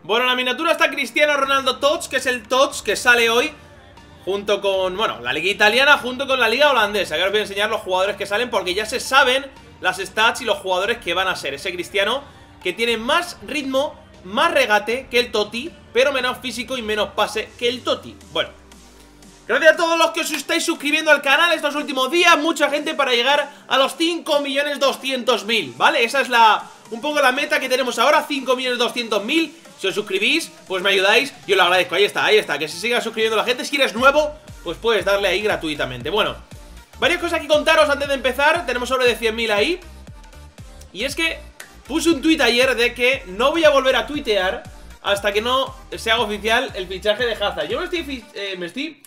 Bueno, en la miniatura está Cristiano Ronaldo Tots, que es el Tots que sale hoy junto con, bueno, la liga italiana junto con la liga holandesa. Que ahora os voy a enseñar los jugadores que salen porque ya se saben las stats y los jugadores que van a ser. Ese Cristiano que tiene más ritmo, más regate que el Totti, pero menos físico y menos pase que el Totti. Bueno, gracias a todos los que os estáis suscribiendo al canal estos últimos días. Mucha gente para llegar a los 5.200.000, ¿vale? Esa es un poco la meta que tenemos ahora, 5.200.000. Si os suscribís, pues me ayudáis y os lo agradezco. Ahí está, que se siga suscribiendo la gente. Si eres nuevo, pues puedes darle ahí gratuitamente. Bueno, varias cosas que contaros antes de empezar. Tenemos sobre de 100.000 ahí. Y es que puse un tuit ayer de que no voy a volver a tuitear hasta que no se haga oficial el fichaje de Hazard. Yo me estoy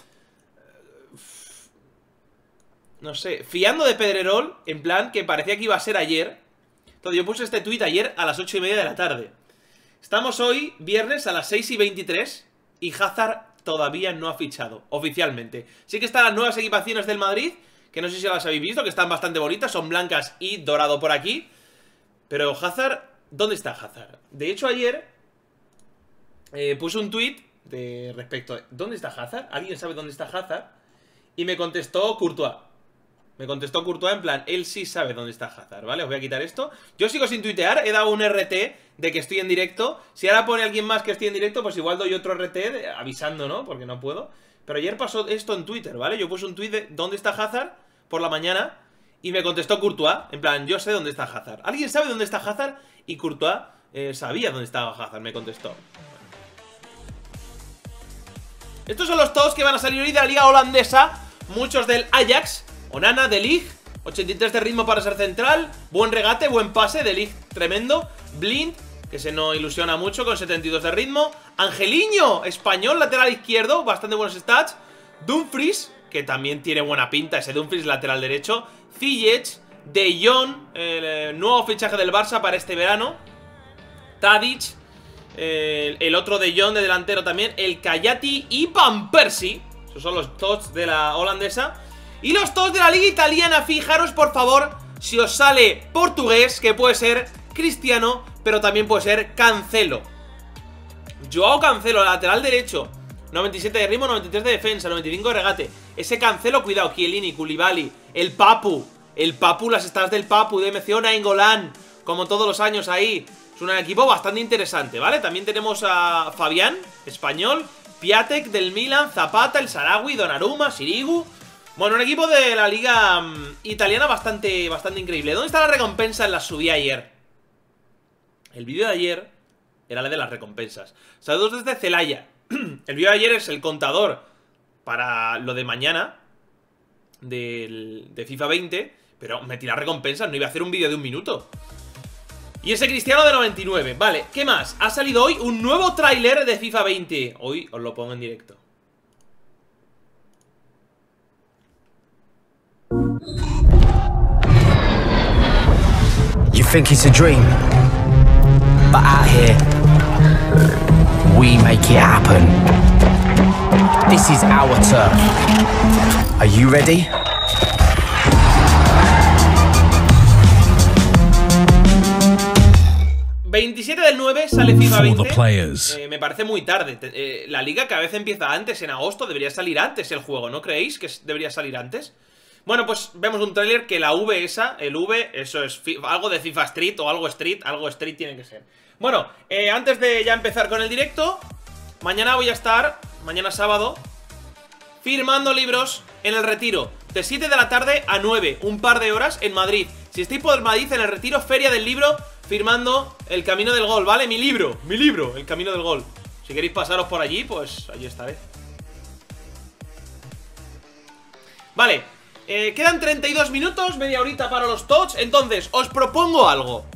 no sé, fiando de Pedrerol, en plan que parecía que iba a ser ayer. Entonces yo puse este tuit ayer a las 8:30 de la tarde. Estamos hoy, viernes, a las 6:23 y Hazard todavía no ha fichado, oficialmente. Sí que están las nuevas equipaciones del Madrid, que no sé si las habéis visto, que están bastante bonitas, son blancas y dorado por aquí. Pero Hazard, ¿dónde está Hazard? De hecho ayer puse un tuit respecto a ¿dónde está Hazard? ¿Alguien sabe dónde está Hazard? Y me contestó Courtois. Me contestó Courtois en plan, él sí sabe dónde está Hazard, ¿vale? Os voy a quitar esto. Yo sigo sin tuitear, he dado un RT de que estoy en directo. Si ahora pone alguien más que estoy en directo, pues igual doy otro RT avisando, ¿no? Porque no puedo. Pero ayer pasó esto en Twitter, ¿vale? Yo puse un tuit de ¿dónde está Hazard? Por la mañana. Y me contestó Courtois, en plan, yo sé dónde está Hazard. ¿Alguien sabe dónde está Hazard? Y Courtois sabía dónde estaba Hazard, me contestó. Estos son los todos que van a salir hoy de la liga holandesa. Muchos del Ajax. Onana, De Ligt, 83 de ritmo para ser central. Buen regate, buen pase, De Ligt tremendo. Blind, que se nos ilusiona mucho con 72 de ritmo. Angeliño, español, lateral izquierdo, bastante buenos stats. Dumfries, que también tiene buena pinta, ese Dumfries lateral derecho. Ziyech, De Jong, el nuevo fichaje del Barça para este verano. Tadic, el otro De Jong de delantero también. El Kayati y Van Persie. Esos son los tots de la holandesa. Y los tots de la liga italiana, fijaros por favor si os sale portugués, que puede ser Cristiano, pero también puede ser Cancelo. Joao Cancelo, lateral derecho, 97 de ritmo, 93 de defensa, 95 de regate. Ese Cancelo, cuidado, Chiellini, Koulibaly, el Papu, las stats del Papu, de MC Nainggolan, como todos los años ahí. Es un equipo bastante interesante, ¿vale? También tenemos a Fabián, español, Piatek del Milan, Zapata, el Sarawi, Donnarumma, Sirigu. Bueno, un equipo de la liga italiana bastante increíble. ¿Dónde está la recompensa? La subí ayer. El vídeo de ayer era la de las recompensas. Saludos desde Celaya. El vídeo de ayer es el contador para lo de mañana de FIFA 20. Pero metí las recompensas, no iba a hacer un vídeo de 1 minuto. Y ese Cristiano de 99. Vale, ¿qué más? Ha salido hoy un nuevo tráiler de FIFA 20. Hoy os lo pongo en directo. You think it's a dream, but out here, we make it happen. This is our turf. Are you ready? ...27 del 9 sale FIFA 20. Me parece muy tarde. La liga cada vez empieza antes, en agosto. Debería salir antes el juego, ¿no creéis que debería salir antes? Bueno, pues vemos un tráiler que la V esa, el V, eso es algo de FIFA Street o algo Street tiene que ser. Bueno, antes de ya empezar con el directo, mañana voy a estar, mañana sábado, firmando libros en el Retiro, de 7 de la tarde a 9, un par de horas en Madrid. Si estáis por Madrid, en el Retiro, Feria del Libro, firmando El Camino del Gol, ¿vale? Mi libro, El Camino del Gol. Si queréis pasaros por allí, pues allí estaré. Vale. Quedan 32 minutos, media horita para los tots. Entonces, os propongo algo.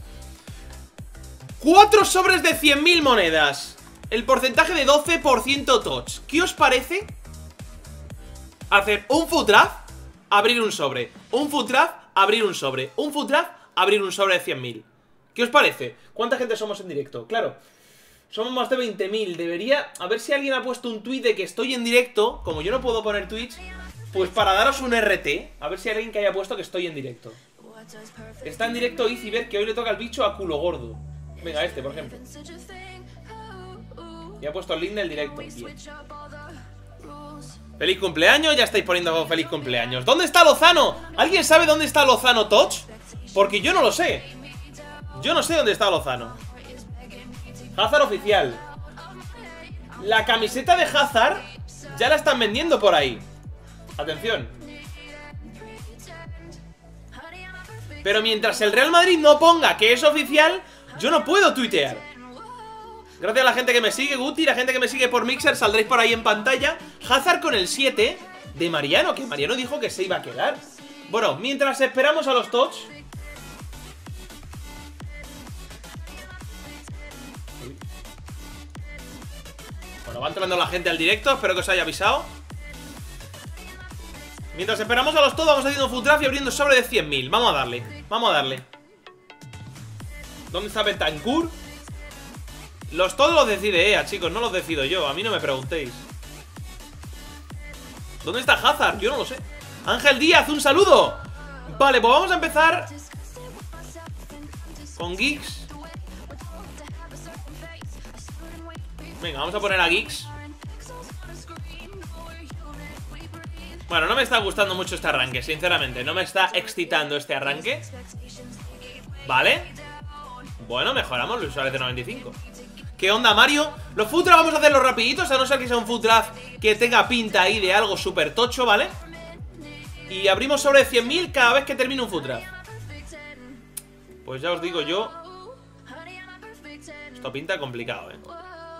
4 sobres de 100.000 monedas. El porcentaje de 12% tots. ¿Qué os parece hacer un food draft, abrir un sobre? Un food draft, abrir un sobre. Un food draft, abrir un sobre de 100.000. ¿Qué os parece? ¿Cuánta gente somos en directo? Claro, somos más de 20.000. Debería... A ver si alguien ha puesto un tweet de que estoy en directo. Como yo no puedo poner tweets, pues para daros un RT. A ver si hay alguien que haya puesto que estoy en directo. Está en directo Izzyber, que hoy le toca al bicho a culo gordo. Venga, este, por ejemplo. Y ha puesto el link del directo. Bien. Feliz cumpleaños, ya estáis poniendo feliz cumpleaños. ¿Dónde está Lozano? ¿Alguien sabe dónde está Lozano Touch? Porque yo no lo sé. Yo no sé dónde está Lozano. Hazard oficial. La camiseta de Hazard ya la están vendiendo por ahí. Atención. Pero mientras el Real Madrid no ponga que es oficial, yo no puedo tuitear. Gracias a la gente que me sigue, Guti, la gente que me sigue por Mixer, saldréis por ahí en pantalla. Hazard con el 7 de Mariano, que Mariano dijo que se iba a quedar. Bueno, mientras esperamos a los Tots. Bueno, va entrando la gente al directo, espero que os haya avisado. Mientras esperamos a los Tots, vamos haciendo un full draft y abriendo sobre de 100.000. Vamos a darle, vamos a darle. ¿Dónde está Betancourt? Los Tots los decide EA, chicos, no los decido yo. A mí no me preguntéis. ¿Dónde está Hazard? Yo no lo sé. Ángel Díaz, un saludo. Vale, pues vamos a empezar con Giggs. Venga, vamos a poner a Giggs. Bueno, no me está gustando mucho este arranque, sinceramente. No me está excitando este arranque. Vale. Bueno, mejoramos los usuarios de 95. ¿Qué onda, Mario? Los food draft vamos a hacerlos rapiditos, a no ser que sea un food draft que tenga pinta ahí de algo súper tocho, ¿vale? Y abrimos sobre 100.000 cada vez que termine un food draft. Pues ya os digo yo, esto pinta complicado, Voy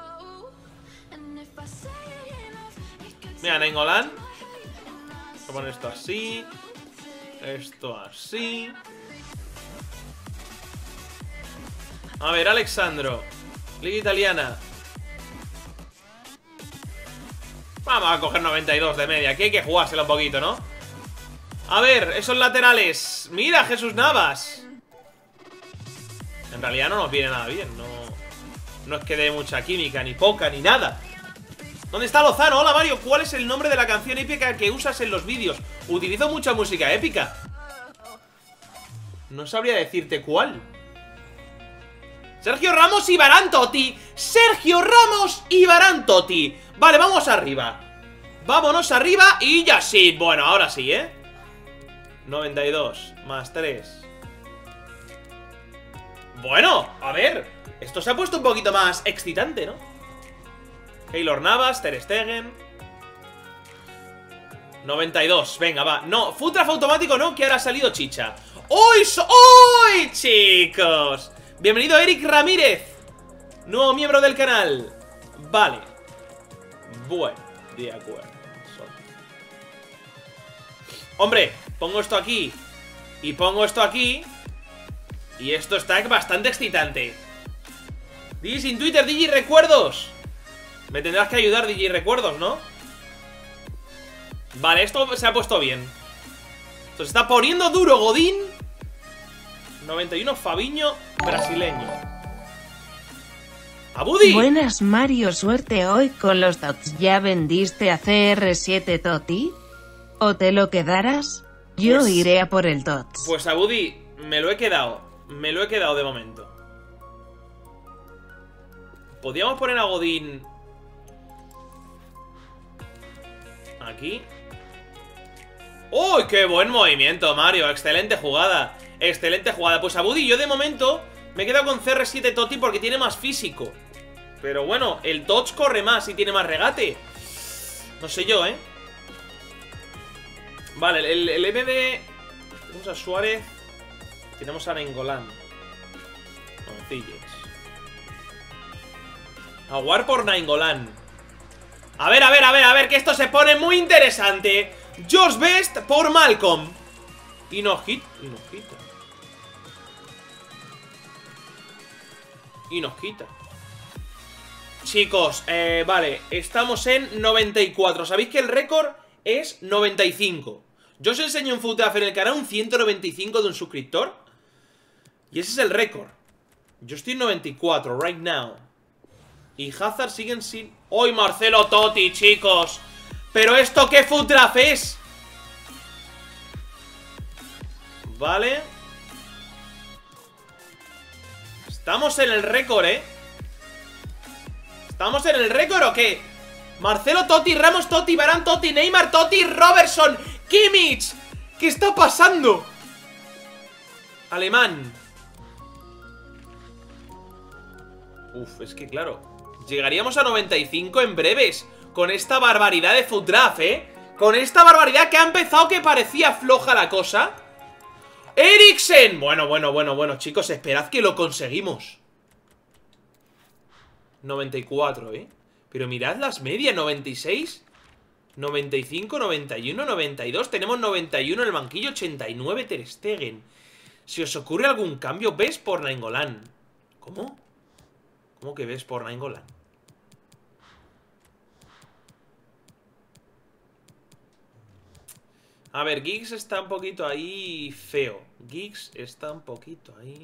a Nainggolan. Voy a poner esto así. Esto así. A ver, Alexandro. Liga italiana. Vamos a coger 92 de media. Aquí hay que jugársela un poquito, ¿no? A ver, esos laterales. Mira, Jesús Navas. En realidad no nos viene nada bien. No es que dé mucha química, ni poca, ni nada. ¿Dónde está Lozano? Hola, Mario. ¿Cuál es el nombre de la canción épica que usas en los vídeos? Utilizo mucha música épica. No sabría decirte cuál. Sergio Ramos y Varane Totti. Sergio Ramos y Varane Totti. Vale, vamos arriba. Vámonos arriba y ya sí. Bueno, ahora sí, 92 más 3. Bueno, a ver. Esto se ha puesto un poquito más excitante, ¿no? Keylor Navas, Ter Stegen. 92, venga, va. No, food draft automático no, que ahora ha salido chicha. ¡Hoy! ¡Hoy, chicos! Bienvenido Eric Ramírez, nuevo miembro del canal. Vale. Bueno, de acuerdo. Hombre, pongo esto aquí y pongo esto aquí. Y esto está bastante excitante. Digi sin Twitter, Digi Recuerdos. Me tendrás que ayudar, Digi Recuerdos, ¿no? Vale, esto se ha puesto bien. Esto se está poniendo duro, Godín. 91 Fabiño, brasileño. ¡Abudi! Buenas, Mario, suerte hoy con los Tots. ¿Ya vendiste a CR7 Totti? ¿O te lo quedarás? Yo Pues iré a por el Tots. Pues Abudi, me lo he quedado. Me lo he quedado de momento. Podríamos poner a Godín aquí. ¡Uy, qué buen movimiento, Mario! Excelente jugada. Excelente jugada. Pues Abudi, yo de momento me he quedado con CR7 Totti porque tiene más físico. Pero bueno, el Tots corre más y tiene más regate. No sé yo, Vale, el MD. Tenemos a Suárez. Tenemos a Nainggolan. Aguar por Nainggolan. A ver, que esto se pone muy interesante. Josh Best por Malcolm. Y nos quita. Chicos, vale, estamos en 94. ¿Sabéis que el récord es 95? Yo os enseño un footage en el canal, un 195 de un suscriptor. Y ese es el récord. Yo estoy en 94, right now. Y Hazard siguen sin... ¡Hoy Marcelo Totti, chicos! ¿Pero esto qué footage es? Vale. Estamos en el récord, ¿Estamos en el récord o qué? Marcelo Totti, Ramos Totti, Varane Totti, Neymar Totti, Robertson, Kimmich. ¿Qué está pasando? Alemán. Uf, es que claro, llegaríamos a 95 en breves con esta barbaridad de FUT Draft, con esta barbaridad que ha empezado que parecía floja la cosa. ¡Eriksen! Bueno, chicos, esperad que lo conseguimos. 94, pero mirad las medias, 96, 95, 91, 92. Tenemos 91 en el banquillo, 89 Ter Stegen. Si os ocurre algún cambio, ves por Nainggolan. ¿Cómo? ¿Cómo que ves por Nainggolan? A ver, Giggs está un poquito ahí feo. Giggs está un poquito ahí.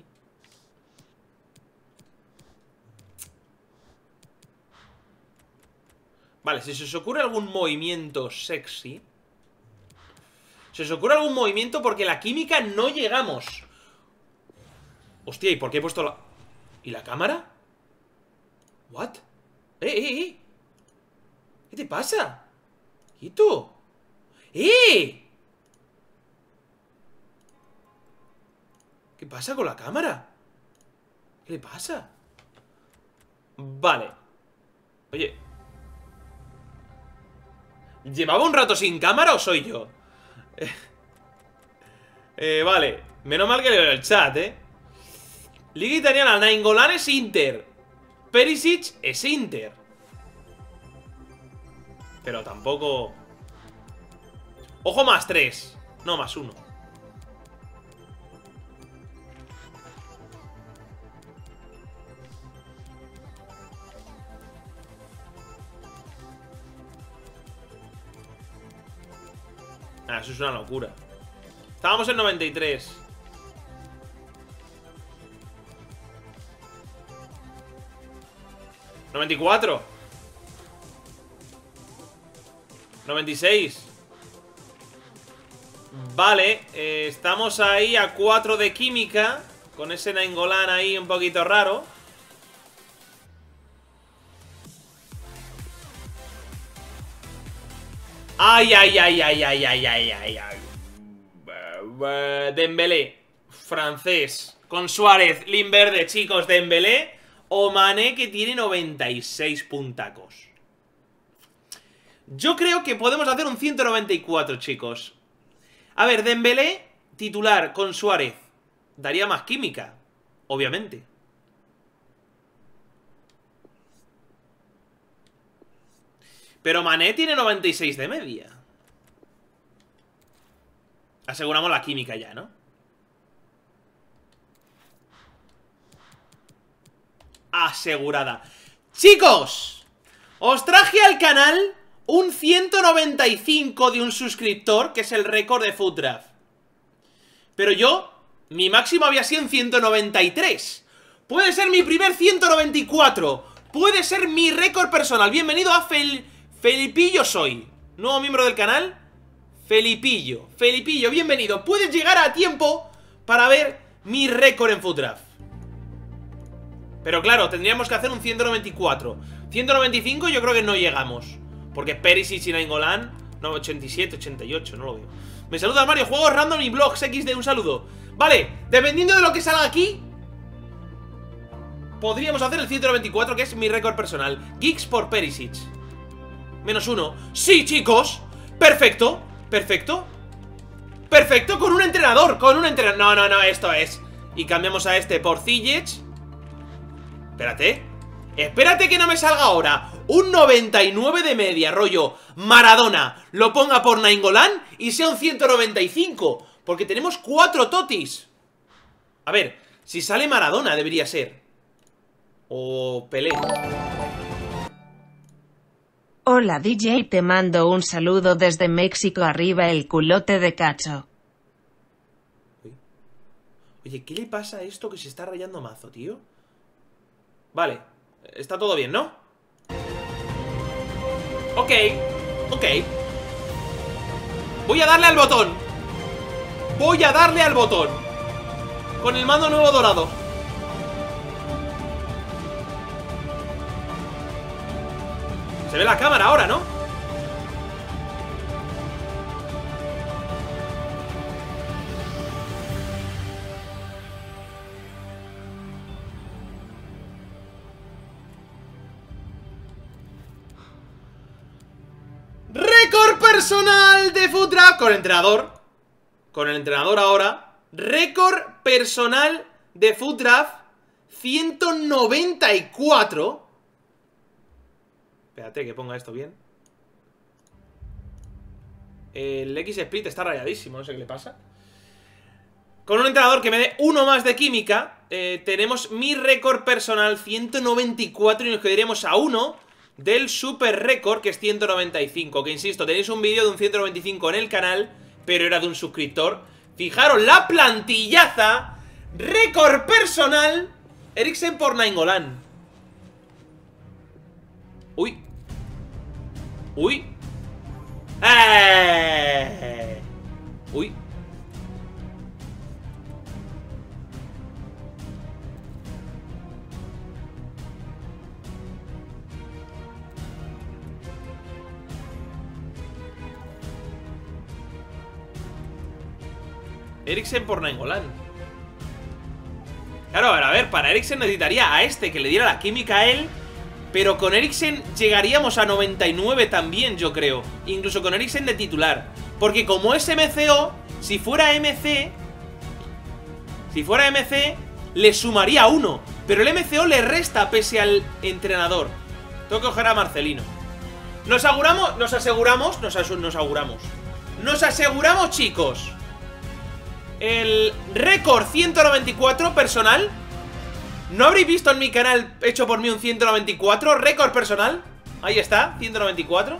Vale, si se os ocurre algún movimiento sexy. Si os ocurre algún movimiento, porque la química no llegamos. Hostia, ¿y por qué he puesto la... ¿Y la cámara? ¿What? ¿Qué te pasa? ¿Y tú? ¿Qué pasa con la cámara? ¿Qué le pasa? Vale. Oye, ¿llevaba un rato sin cámara o soy yo? Vale. Menos mal que leo el chat, Liga italiana, Nainggolan es Inter. Perisic es Inter. Pero tampoco... Ojo, más 3. No, más 1. Ah, eso es una locura. Estábamos en 93. ¿94? 96. Vale, estamos ahí a 4 de química. Con ese Nainggolan ahí un poquito raro. Ay. Dembélé, francés, con Suárez, Limverde, chicos, Dembélé o Mané, que tiene 96 puntacos. Yo creo que podemos hacer un 194, chicos. A ver, Dembélé, titular con Suárez, daría más química, obviamente. Pero Mané tiene 96 de media. Aseguramos la química ya, ¿no? Asegurada. Chicos, os traje al canal un 195 de un suscriptor, que es el récord de FUT Draft. Pero yo, mi máximo había sido en 193. Puede ser mi primer 194. Puede ser mi récord personal. Bienvenido a Felipillo soy. Nuevo miembro del canal. Felipillo, bienvenido. Puedes llegar a tiempo para ver mi récord en FUT Draft. Pero claro, tendríamos que hacer un 194. 195 yo creo que no llegamos, porque Perisic y Nainggolan, no, 87, 88, no lo veo. Me saluda Mario, juegos random y blogs XD, un saludo. Vale, dependiendo de lo que salga aquí, podríamos hacer el 194, que es mi récord personal. Giggs por Perisic. -1. ¡Sí, chicos! ¡Perfecto! ¡Perfecto! Con un entrenador. No, esto es. Y cambiamos a este por Ziyech. Espérate que no me salga ahora un 99 de media, rollo Maradona, lo ponga por Nainggolan y sea un 195. Porque tenemos 4 totis. A ver, si sale Maradona debería ser. O Pelé. Hola DJ, te mando un saludo desde México, arriba el culote de cacho. Oye, ¿qué le pasa a esto que se está rayando mazo, tío? Vale, está todo bien, ¿no? Ok. Voy a darle al botón. Con el mando nuevo dorado. Se ve la cámara ahora, ¿no? Récord personal de Food Draft con el entrenador. Con el entrenador ahora. Récord personal de Food Draft 194. Espérate que ponga esto bien. El X-Split está rayadísimo, no sé qué le pasa. Con un entrenador que me dé uno más de química, tenemos mi récord personal 194 y nos quedaríamos a uno del super récord, que es 195. Que insisto, tenéis un vídeo de un 195 en el canal, pero era de un suscriptor. Fijaros la plantillaza. Récord personal Eriksen por Nainggolan. Uy. Uy. Uy. Eriksen por Nainggolan. Claro, a ver, para Eriksen necesitaría a este que le diera la química a él. Pero con Eriksen llegaríamos a 99 también, yo creo. Incluso con Eriksen de titular. Porque como es MCO, si fuera MC, le sumaría 1. Pero el MCO le resta pese al entrenador. Tengo que coger a Marcelino. Nos aseguramos, chicos, el récord 194 personal. ¿No habréis visto en mi canal hecho por mí un 194? Récord personal. Ahí está, 194.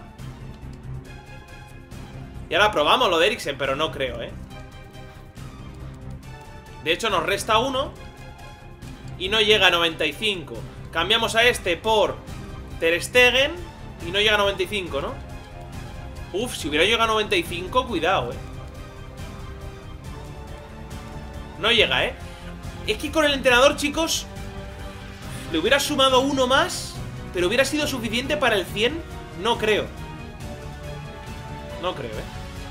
Y ahora probamos lo de Eriksen, pero no creo, ¿eh? De hecho nos resta 1 y no llega a 95. Cambiamos a este por Ter Stegen y no llega a 95, ¿no? Uf, si hubiera llegado a 95, cuidado, ¿eh? No llega, ¿eh? Es que con el entrenador, chicos, le hubiera sumado 1 más, pero hubiera sido suficiente para el 100. No creo. No creo, ¿eh?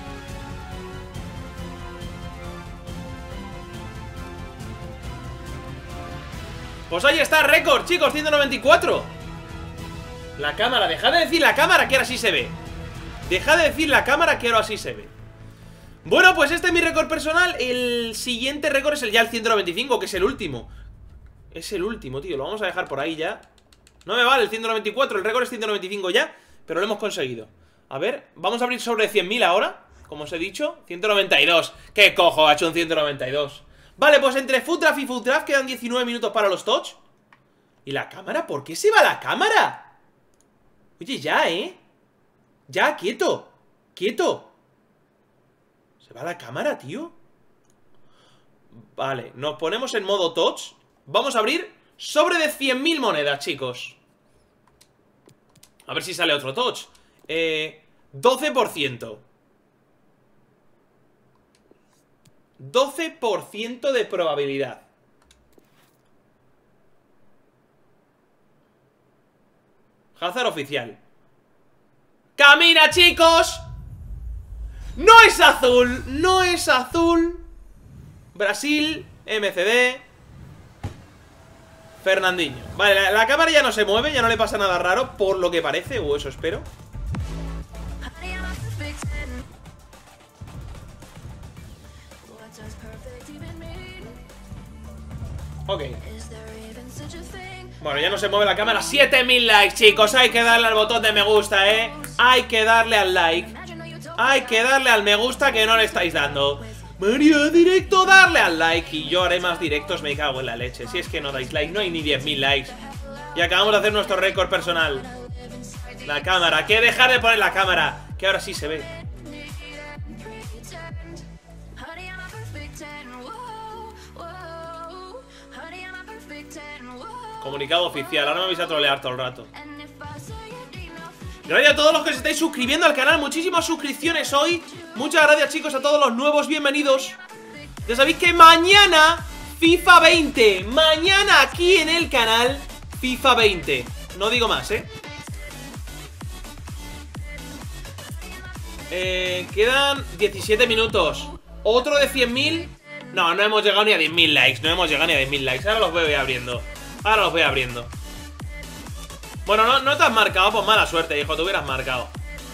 Pues ahí está, récord, chicos, 194. La cámara, dejad de decir la cámara que ahora sí se ve. Dejad de decir la cámara que ahora sí se ve. Bueno, pues este es mi récord personal. El siguiente récord es ya el 195, que es el último. Es el último, tío, lo vamos a dejar por ahí ya. No me vale el 194, el récord es 195 ya, pero lo hemos conseguido. A ver, vamos a abrir sobre 100.000 ahora, como os he dicho. 192, ¿qué cojo ha hecho un 192? Vale, pues entre Food Draft y Food Draft quedan 19 minutos para los touch. ¿Y la cámara? ¿Por qué se va la cámara? Oye, ya, ¿eh? Ya, quieto. Quieto. ¿Se va la cámara, tío? Vale, nos ponemos en modo touch. Vamos a abrir sobre de 100.000 monedas, chicos. A ver si sale otro touch. 12%. 12% de probabilidad. Hazard oficial. ¡Camina, chicos! ¡No es azul! ¡No es azul! Brasil, MCD, Fernandinho. Vale, la cámara ya no se mueve, ya no le pasa nada raro, por lo que parece, o eso espero. Ok. Bueno, ya no se mueve la cámara. 7000 likes, chicos. Hay que darle al botón de me gusta, ¿eh? Hay que darle al like. Hay que darle al me gusta que no le estáis dando. Mario, directo, darle al like. Y yo haré más directos, me cago en la leche. Si es que no dais like, no hay ni 10.000 likes. Y acabamos de hacer nuestro récord personal. La cámara, que dejar de poner la cámara, que ahora sí se ve. Comunicado oficial, ahora me vais a trolear todo el rato. Gracias a todos los que os estáis suscribiendo al canal. Muchísimas suscripciones hoy. Muchas gracias, chicos, a todos los nuevos. Bienvenidos. Ya sabéis que mañana FIFA 20. Mañana aquí en el canal FIFA 20. No digo más, ¿eh? Quedan 17 minutos. Otro de 100.000. No, no hemos llegado ni a 10.000 likes. No hemos llegado ni a 10.000 likes. Ahora los voy abriendo. Ahora los voy abriendo. Bueno, no te has marcado. Pues mala suerte, hijo. Te hubieras marcado.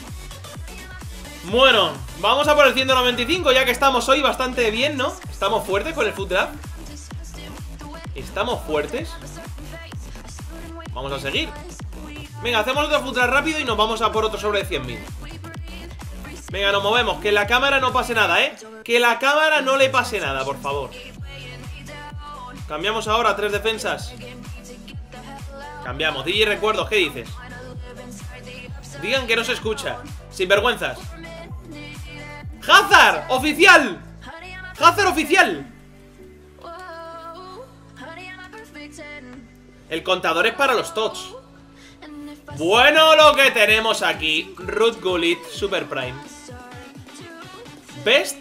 Bueno, vamos a por el 195. Ya que estamos hoy bastante bien, ¿no? Estamos fuertes con el Food Draft. Estamos fuertes. Vamos a seguir. Venga, hacemos otro Food Draft rápido y nos vamos a por otro sobre de 100.000. Venga, nos movemos. Que la cámara no pase nada, ¿eh? Que la cámara no le pase nada, por favor. Cambiamos ahora a 3 defensas. Cambiamos. DJ recuerdos, ¿qué dices? Digan que no se escucha. Sinvergüenzas. ¡Hazard! ¡Oficial! ¡Hazard oficial! El contador es para los tots. Bueno, lo que tenemos aquí. Ruud Gullit, Super Prime. Best.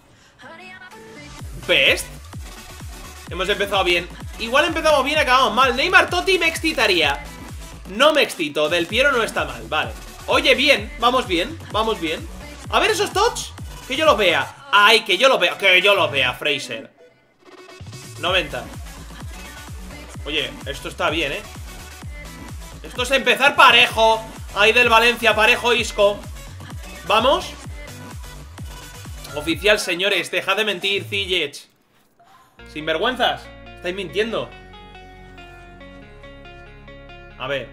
Best. Hemos empezado bien. Igual empezamos bien, acabamos mal. Neymar Totti me excitaría. No me excito, Del Piero no está mal, vale. Oye, bien, vamos bien, vamos bien. A ver esos tots, que yo los vea. Ay, que yo los vea, Fraser. 90. Oye, esto está bien, Esto es empezar parejo. Ahí del Valencia, parejo Isco. Vamos. Oficial, señores, dejad de mentir, Ziyech. Sinvergüenzas, estáis mintiendo. A ver.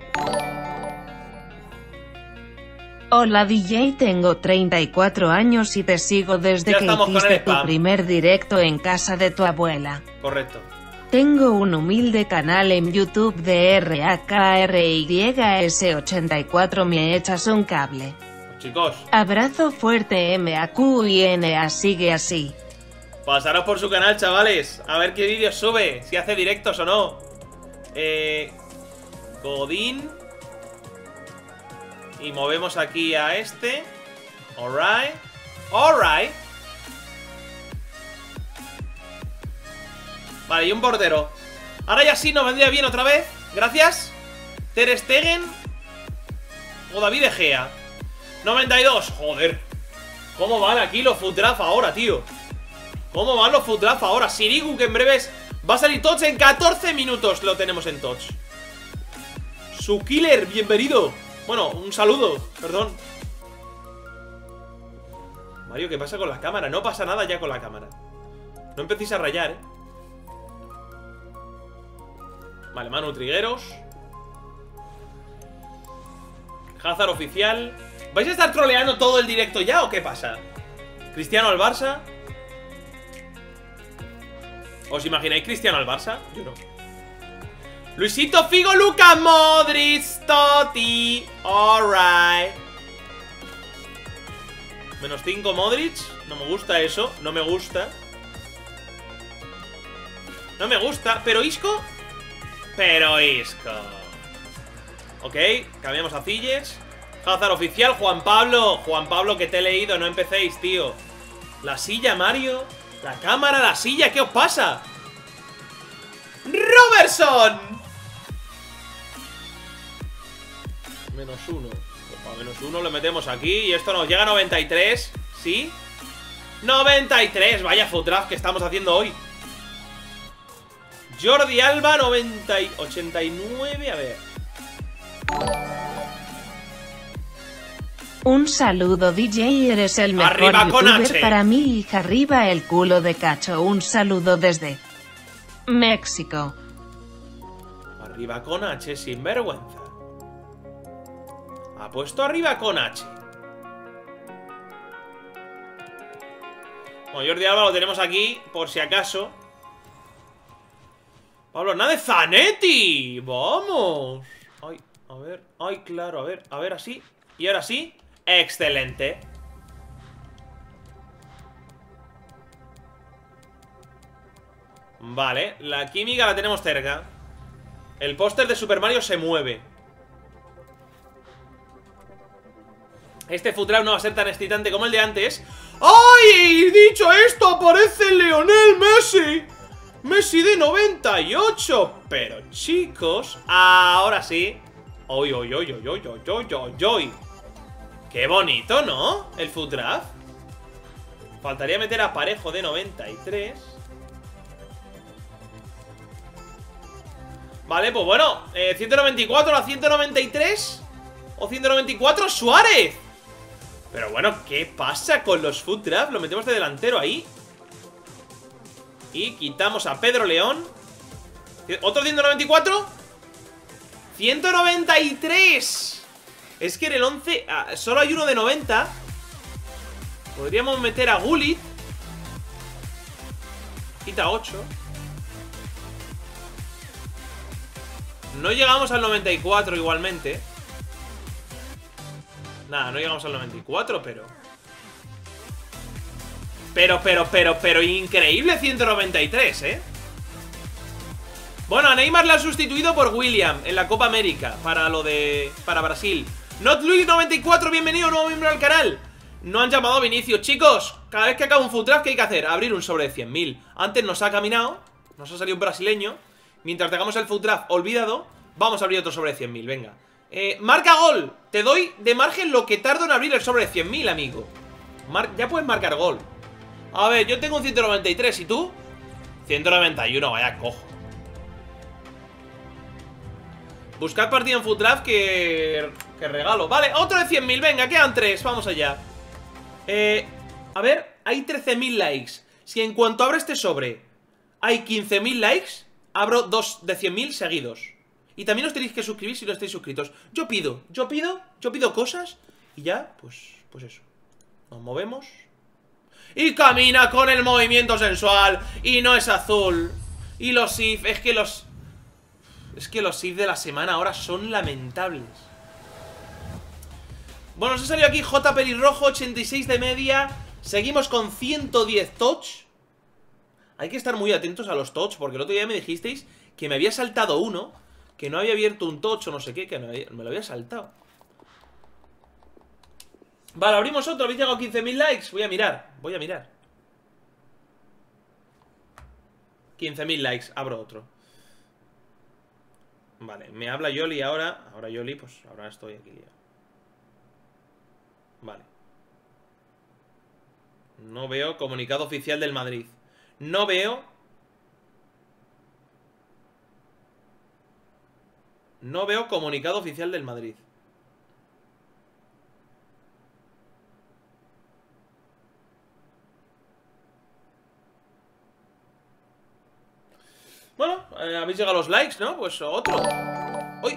Hola DJ, tengo 34 años y te sigo desde que hiciste tu primer directo en casa de tu abuela. Correcto. Tengo un humilde canal en YouTube de RAKRYS84, me echas un cable. Chicos. Abrazo fuerte MAQINA, sigue así. Pasaros por su canal, chavales. A ver qué vídeos sube, si hace directos o no. Godín. Y movemos aquí a este. Alright. Alright. Vale, y un portero. Ahora ya sí nos vendría bien otra vez. Gracias. Ter Stegen o David De Gea. 92. Joder. ¿Cómo van aquí los Food Draft ahora, tío? ¿Cómo van los Food Draft ahora? Sirigu, que en breves va a salir Tots en 14 minutos. Lo tenemos en Tots. Su killer, bienvenido. Bueno, un saludo, perdón. Mario, ¿qué pasa con la cámara? No pasa nada ya con la cámara. No empecéis a rayar, Vale, Manu Trigueros. Hazard oficial. ¿Vais a estar troleando todo el directo ya o qué pasa? Cristiano al Barça. ¿Os imagináis Cristiano al Barça? Yo no. Luisito Figo, Luka Modric, Totti. Alright. -5 Modric. No me gusta eso. No me gusta. No me gusta. Pero Isco. Ok, cambiamos a Ziyech. Hazard oficial, Juan Pablo. Juan Pablo, que te he leído, no empecéis, tío. La silla, Mario. La cámara, la silla, ¿qué os pasa? ¡Robertson! -1. A -1 le metemos aquí. Y esto nos llega a 93. ¿Sí? 93, vaya Food Draft que estamos haciendo hoy. Jordi Alba, 89, a ver. Un saludo DJ, eres el mejor arriba youtuber para mí, hija, arriba el culo de Cacho. Un saludo desde México. Arriba con H, sin vergüenza. Ha puesto arriba con H. Bueno, Jordi Alba lo tenemos aquí, por si acaso. Pablo Hernández, Zanetti. Vamos. Ay, a ver. Ay, claro, a ver, así. Y ahora sí. Excelente. Vale, la química la tenemos cerca. El póster de Super Mario se mueve. Este Food Draft no va a ser tan excitante como el de antes. ¡Ay! Dicho esto, aparece Lionel Messi. Messi de 98. Pero chicos, ahora sí. ¡Oy! Qué bonito, ¿no? El food draft. Faltaría meter a Parejo de 93. Vale, pues bueno, 194 a 193. O 194 Suárez. Pero bueno, ¿qué pasa con los food draft? Lo metemos de delantero ahí. Y quitamos a Pedro León. Otro 194. 193. Es que en el 11 solo hay uno de 90. Podríamos meter a Gullit. Quita 8. No llegamos al 94 igualmente. Nada, no llegamos al 94, pero increíble 193, ¿eh? Bueno, a Neymar le han sustituido por William en la Copa América para Brasil. NotLuis94, bienvenido, nuevo miembro del canal. No han llamado a Vinicius, chicos. Cada vez que acaba un food draft, ¿qué hay que hacer? Abrir un sobre de 100.000. Antes nos ha caminado, nos ha salido un brasileño. Mientras tengamos el food draft olvidado, vamos a abrir otro sobre de 100.000, venga. Marca gol. Te doy de margen lo que tardo en abrir el sobre de 100.000, amigo. Ya puedes marcar gol. A ver, yo tengo un 193, ¿y tú? 191, vaya cojo. Buscad partido en food draft que regalo. Vale, otro de 100.000, venga, quedan 3, vamos allá. A ver, hay 13.000 likes. Si en cuanto abro este sobre hay 15.000 likes, abro 2 de 100.000 seguidos. Y también os tenéis que suscribir si no estáis suscritos. Yo pido cosas. Y ya, pues eso. Nos movemos. Y camina con el movimiento sensual. Y no es azul. Y los if, es que los if de la semana ahora son lamentables. Bueno, nos ha salido aquí J Pelirrojo, 86 de media. Seguimos con 110 touch. Hay que estar muy atentos a los touch, porque el otro día me dijisteis que me había saltado uno, que no había abierto un touch o no sé qué, que me lo había saltado. Vale, abrimos otro. ¿Habéis llegado a 15.000 likes? Voy a mirar. 15.000 likes, abro otro. Vale, me habla Yoli ahora. Ahora Yoli, pues ahora estoy aquí liado. Vale. No veo comunicado oficial del Madrid. No veo comunicado oficial del Madrid. Bueno, habéis llegado a los likes, ¿no? Pues otro. ¡Uy!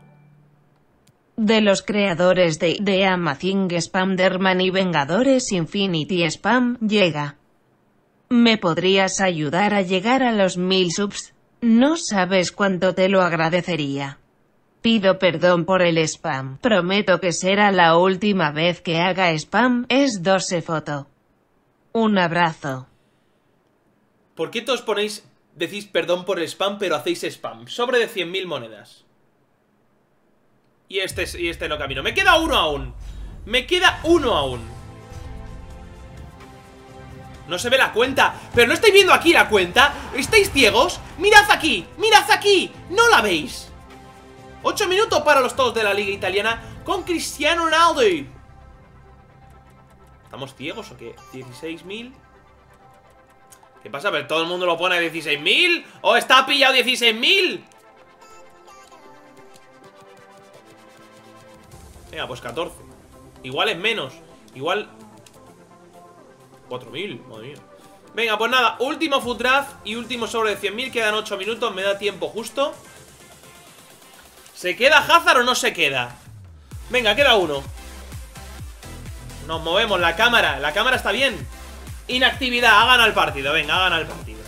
De los creadores de The Amazing Spider-Man y Vengadores Infinity Spam, llega. ¿Me podrías ayudar a llegar a los 1000 subs? No sabes cuánto te lo agradecería. Pido perdón por el spam. Prometo que será la última vez que haga spam. Es 12 foto. Un abrazo. ¿Por qué todos decís perdón por el spam, pero hacéis spam? Sobre de 100.000 monedas. Y este no camino. Me queda uno aún. No se ve la cuenta. Pero no estáis viendo aquí la cuenta. ¿Estáis ciegos? ¡Mirad aquí! ¿No la veis? 8 minutos para los todos de la liga italiana con Cristiano Ronaldo. ¿Estamos ciegos o qué? 16.000. ¿Qué pasa? ¿Pero todo el mundo lo pone a 16.000? ¿O está pillado 16.000? Venga, pues 14. Igual es menos. Igual 4.000, madre mía. Venga, pues nada, último food draft y último sobre de 100.000. Quedan 8 minutos, me da tiempo justo. ¿Se queda Hazard o no se queda? Venga, queda uno. Nos movemos, la cámara está bien. Inactividad, hagan al partido. Venga, hagan al partido.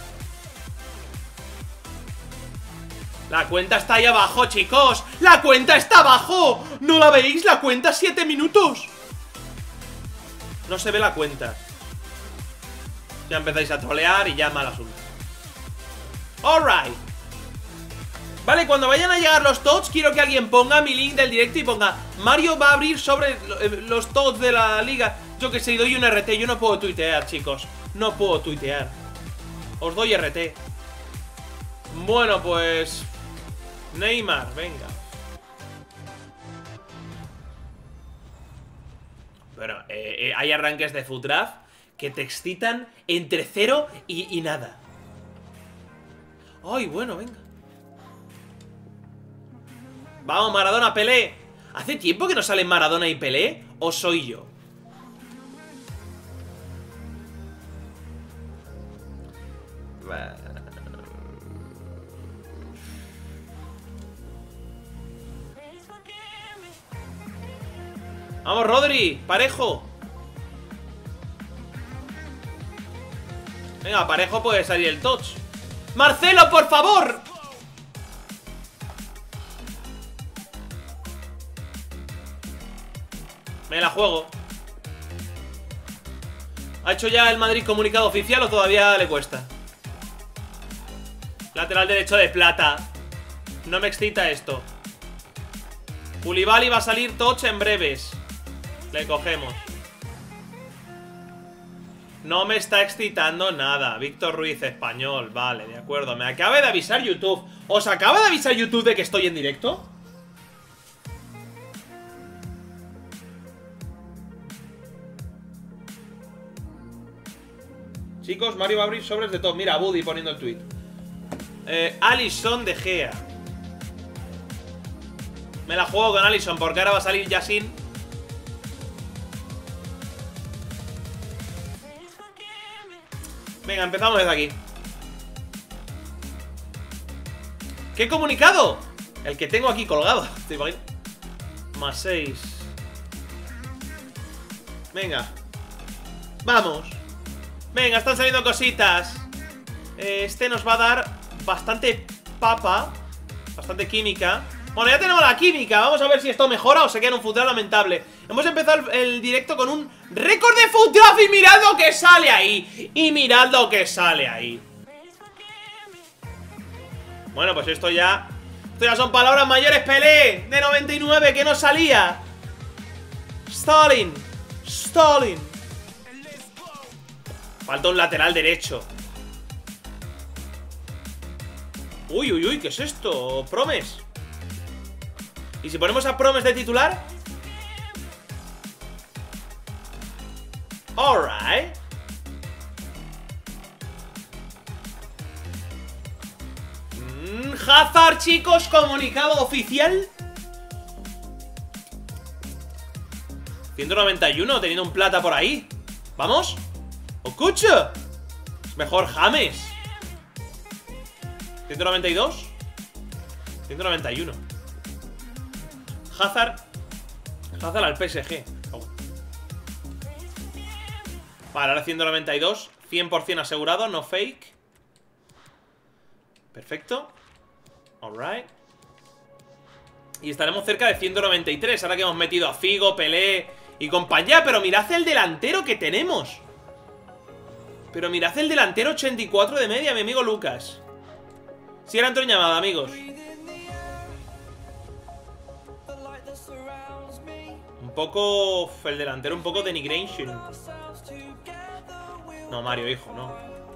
La cuenta está ahí abajo, chicos. ¡La cuenta está abajo! ¿No la veis? La cuenta 7 minutos. No se ve la cuenta. Ya empezáis a trolear y ya mal asunto. Alright. Vale, cuando vayan a llegar los tots, quiero que alguien ponga mi link del directo y ponga Mario va a abrir sobre los tots de la liga. Yo que sé, doy un RT. Yo no puedo tuitear, chicos. No puedo tuitear. Os doy RT. Bueno, pues Neymar, venga. Bueno, hay arranques de FUT Draft que te excitan entre 0 y nada. Ay, bueno, venga. Vamos, Maradona, Pelé. ¿Hace tiempo que no salen Maradona y Pelé? ¿O soy yo? Vamos, Rodri, Parejo. Venga, Parejo puede salir el touch. ¡Marcelo, por favor! Me la juego. ¿Ha hecho ya el Madrid comunicado oficial o todavía le cuesta? Lateral derecho de plata. No me excita esto. Koulibaly va a salir touch en breves. Le cogemos. No me está excitando nada. Víctor Ruiz, español. Vale, de acuerdo. Me acaba de avisar YouTube. ¿Os acaba de avisar YouTube de que estoy en directo? Chicos, Mario va a abrir sobres de top. Mira, Buddy poniendo el tweet. Alisson de Gea. Me la juego con Alisson porque ahora va a salir Yasin. Venga, empezamos desde aquí. ¿Qué comunicado? El que tengo aquí colgado. ¿Te imaginas? Más 6. Venga. Vamos. Venga, están saliendo cositas. Este nos va a dar bastante papa. Bastante química. Bueno, ya tenemos la química. Vamos a ver si esto mejora o se queda en un FUT Draft lamentable. Hemos empezado el directo con un récord de FUT Draft y mirad lo que sale ahí. Y mirad lo que sale ahí. Bueno, pues esto ya son palabras mayores. Pelé, de 99, que no salía. Stalin. Falta un lateral derecho. Uy, ¿qué es esto? Promes. ¿Y si ponemos a Promes de titular? Alright. Hazard, chicos, comunicado oficial. 191, teniendo un plata por ahí. ¿Vamos? ¡Okucho! Es mejor James. 192. 191. Hazard al PSG. Vale, ahora 192. 100% asegurado, no fake. Perfecto. Alright. Y estaremos cerca de 193. Ahora que hemos metido a Figo, Pelé y compañía. Pero mirad el delantero que tenemos. 84 de media, mi amigo Lucas. Si era Antonio llamada, amigos. Un poco... el delantero un poco denigration. No, Mario, hijo, no.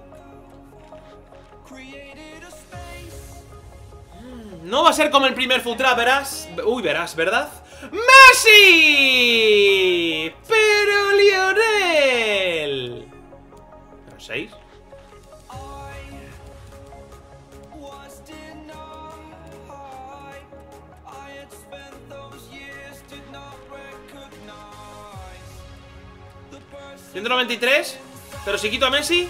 No va a ser como el primer FUT Draft, verás. Uy, verás, ¿verdad? ¡Messi! ¡Pero Lionel! ¿Pero 6? ¿193? ¿Pero si quito a Messi?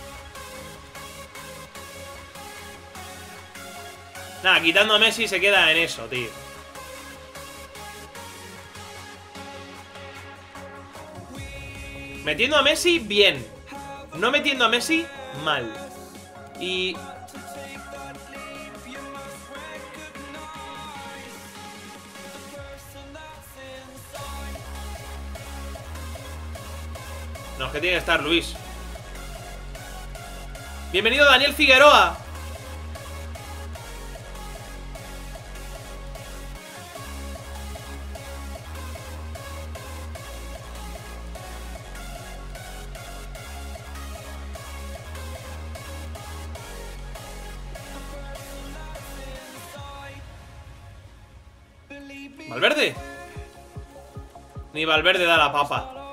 Nada, quitando a Messi se queda en eso, tío. Metiendo a Messi, bien. No metiendo a Messi, mal. Y... no, es que tiene que estar Luis. Bienvenido Daniel Figueroa. ¿Valverde? Ni Valverde da la papa.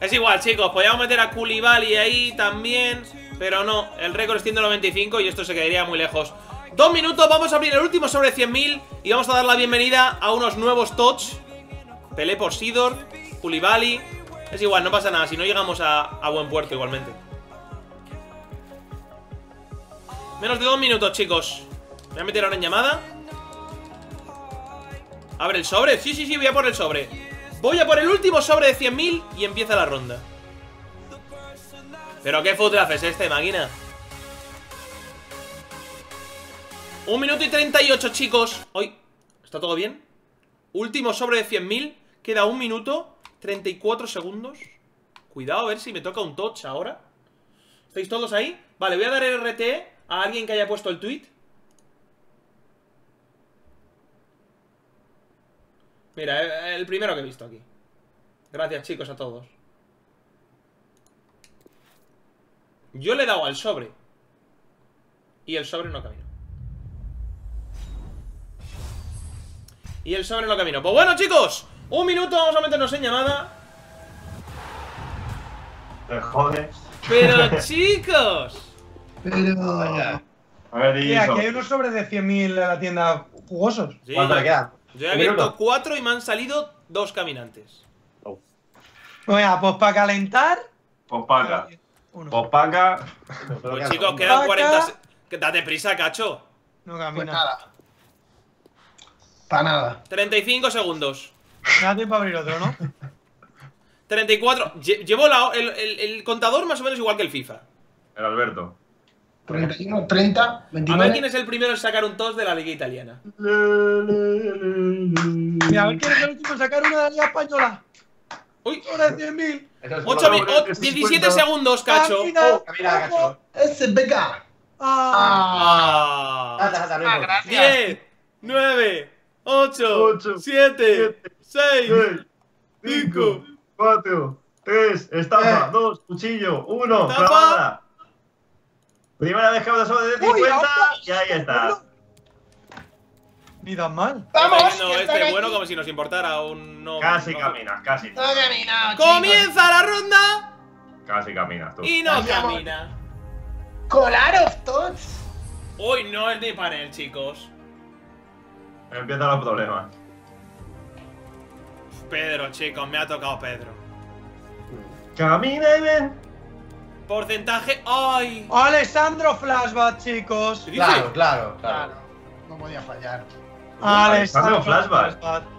Es igual, chicos, podríamos meter a Koulibaly ahí también, pero no, el récord es 195 y esto se quedaría muy lejos. 2 minutos, vamos a abrir el último sobre 100.000 y vamos a dar la bienvenida a unos nuevos tots. Pelé por Sidor, Koulibaly. Es igual, no pasa nada, si no llegamos a buen puerto igualmente. Menos de 2 minutos, chicos. Me voy a meter ahora en llamada. Abre el sobre, sí, voy a por el sobre. Voy a por el último sobre de 100.000 y empieza la ronda. Pero qué footraff es este, máquina. 1 minuto y 38, chicos. Hoy, ¿está todo bien? Último sobre de 100.000. Queda 1 minuto 34 segundos. Cuidado a ver si me toca un touch ahora. ¿Estáis todos ahí? Vale, voy a dar RT a alguien que haya puesto el tweet. Mira, el primero que he visto aquí. Gracias, chicos, a todos. Yo le he dado al sobre y el sobre no caminó. Y el sobre no caminó. Pues bueno, chicos, 1 minuto, vamos a meternos en llamada. Te jodes. Pero, chicos. Pero... A ver, ¿Qué? Aquí hay unos sobres de 100.000 en la tienda jugosos. Sí, ¿Cuánto le queda? yo he abierto 4 y me han salido 2 caminantes. Venga, pues para calentar... Pues paga. Uno. Pues paga. Pues chicos, quedan 40... Date prisa, cacho. No Pues camina. nada. Para nada. 35 segundos. Me da tiempo a abrir otro, ¿no? 34. Llevo el contador más o menos igual que el FIFA. El Alberto. 31, 30, A ver 29. quién es el primero en sacar un tos de la liga italiana. Mira, a ver quién es el último en sacar una de la Liga Española. Uy, Sobre 100.000. 17 segundos, cacho. Camina. Camina, cacho. SBK. Ah. Ah, Gracias. 10, 9, 8, 7, 6, 5. 4, 3, estafa, 2, cuchillo, 1, Estafa. clavada. Primera vez que habla sobre de 50 y ahí está. Ni tan mal. Vamos, Está cayendo que están este aquí. bueno como si nos importara un no. Casi no- caminas, casi. No ha caminado, chicos. Comienza la ronda Casi caminas tú. y no Vamos. camina. Colar of Tots. Hoy no es ni panel, chicos. Empiezan los problemas. Pedro, chicos, me ha tocado Pedro. Camina y ven. Porcentaje. ¡Ay! Alessandro Flashback, chicos. ¿Qué dice? Claro, claro, Claro. claro. No podía fallar. Alessandro Flashback.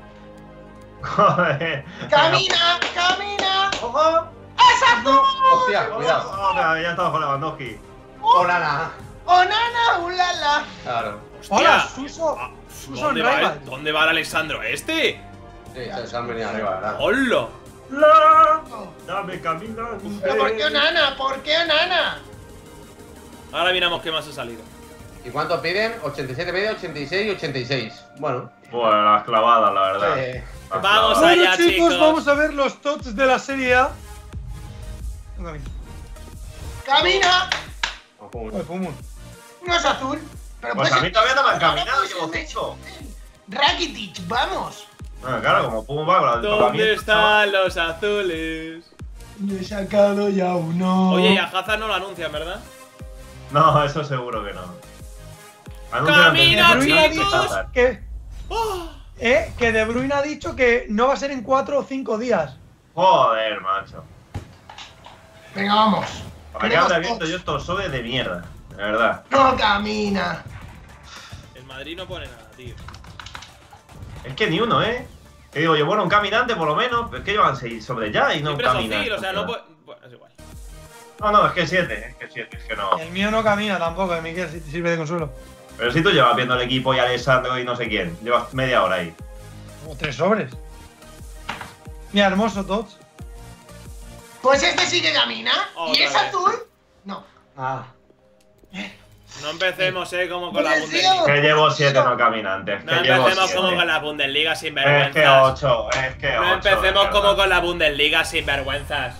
Joder. Camina, camina. ¡Ojo! Hostia, cuidado. Oh, ya estamos con Lewandowski. Oh, nana. Onana, ulala. Claro. Hola, Hostia. Suso. Ah, Suso ¿Dónde en va, Rival. ¿Dónde va el Alessandro este? Sí, se han venido arriba, ¿verdad? ¡Hola! Dame caminando. ¿Pero por qué Onana? ¿Por qué Onana? Ahora miramos qué más ha salido. ¿Y cuánto piden? 87 medio, 86 y 86. Bueno. Bueno, las clavadas, la verdad. Sí. Las Vamos clavadas. Bueno, allá, chicos, chicos. vamos a ver los tots de la Serie A. No camina. Camina. Joder, Fumun. No es azul. Pero Pues puede a mí ser- todavía no me han Ahora caminado, puede que hemos ser- dicho. Rakitic, vamos. Bueno, claro, como Pum va con la del ¿Dónde tocamiento, están los azules? Le he sacado ya uno. Oye, y a Hazard no lo anuncian, ¿verdad? No, eso seguro que no. Anuncian ¡Camina, antes de De Bruyne ha Bruyne y dicho Hazard. que De Bruyne ha dicho que no va a ser en 4 o 5 días. Joder, macho. Venga, vamos. ¿Para qué Queremos habré visto tots. yo estos sobres de mierda? De verdad. No camina. El Madrid no pone nada, tío. Es que ni uno, ¿eh? Que digo yo, bueno, un caminante por lo menos. Pero es que llevan 6 sobre ya y no Siempre es caminan. Ozil, o sea, no puede. Bueno, es igual. No, es que 7. Es que 7, es que no. El mío no camina tampoco, Miguel, si te sirve de consuelo. Pero si tú llevas viendo el equipo y Alessandro y no sé quién. Llevas media hora ahí. Como 3 sobres. Mira, hermoso tots. Pues este sí que camina. Otra ¿Y es vez. azul? No. Ah. No empecemos, como con la Pues Bundesliga. Que llevo 7 no caminantes. No Que llevo empecemos 7. como con la Bundesliga sin Es que vergüenzas. 8, es que 8. No empecemos como con la Bundesliga sin vergüenzas.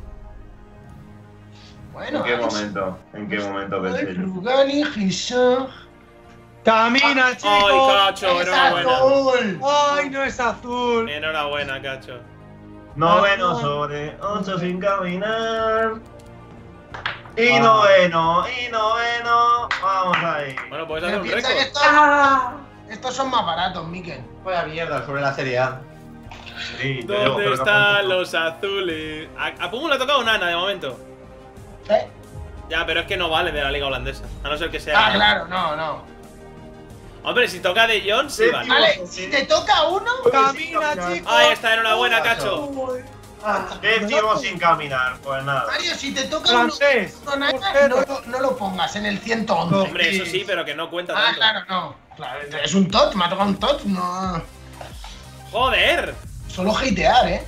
Bueno, ¿En qué Alex. momento? ¿En qué momento pensé yo? Rugani, Gisha. ¡Camina, ¡Ay, chicos! cacho! Es Enhorabuena. azul. ¡Ay, no es azul! Enhorabuena, cacho. Noveno sobre 8 sin caminar. Y noveno. Vamos ahí. Bueno, puedes hacer Pero un piensa que récord. estos son más baratos, Mikel. Vaya mierda sobre la Serie A. Sí, yo llevo ¿Dónde 0,5. están los azules? A Pumu le ha tocado Nana de momento. ¿Eh? Ya, pero es que no vale de la liga holandesa. A no ser que sea. Ah, claro, no. Hombre, si toca de John, sí vale. Vale, si te toca uno. Camina, chicos. Ahí está, enhorabuena, Cacho. Décimo sin caminar, pues nada. Mario, si te toca uno, Francés. no lo pongas en el 111. Hombre, eso sí, pero que no cuenta Ah, tanto. claro, no. Claro, es un tot, me ha tocado un tot, no. ¡Joder! Solo hatear,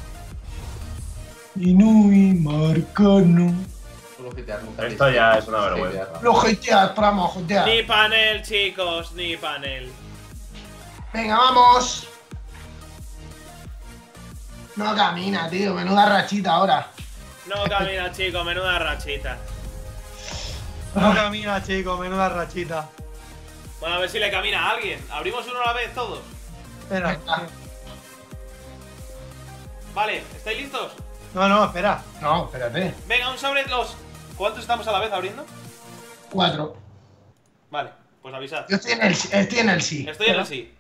Inui Marcano. Solo hitear nunca. Esto ya es una vergüenza. Lo hateas, Pramo, hatear. Ni panel, chicos, ni panel. Venga, vamos. No camina, tío, menuda rachita ahora. No camina, chicos, menuda rachita. No camina, chicos, menuda rachita. Bueno, a ver si le camina a alguien. Abrimos uno a la vez todos. Espera. Venga. Vale, ¿estáis listos? No, espera. No, espérate. Venga, un sobre los. ¿Cuántos estamos a la vez abriendo? 4. Vale, pues avisad. Yo estoy en el sí. Estoy en el sí.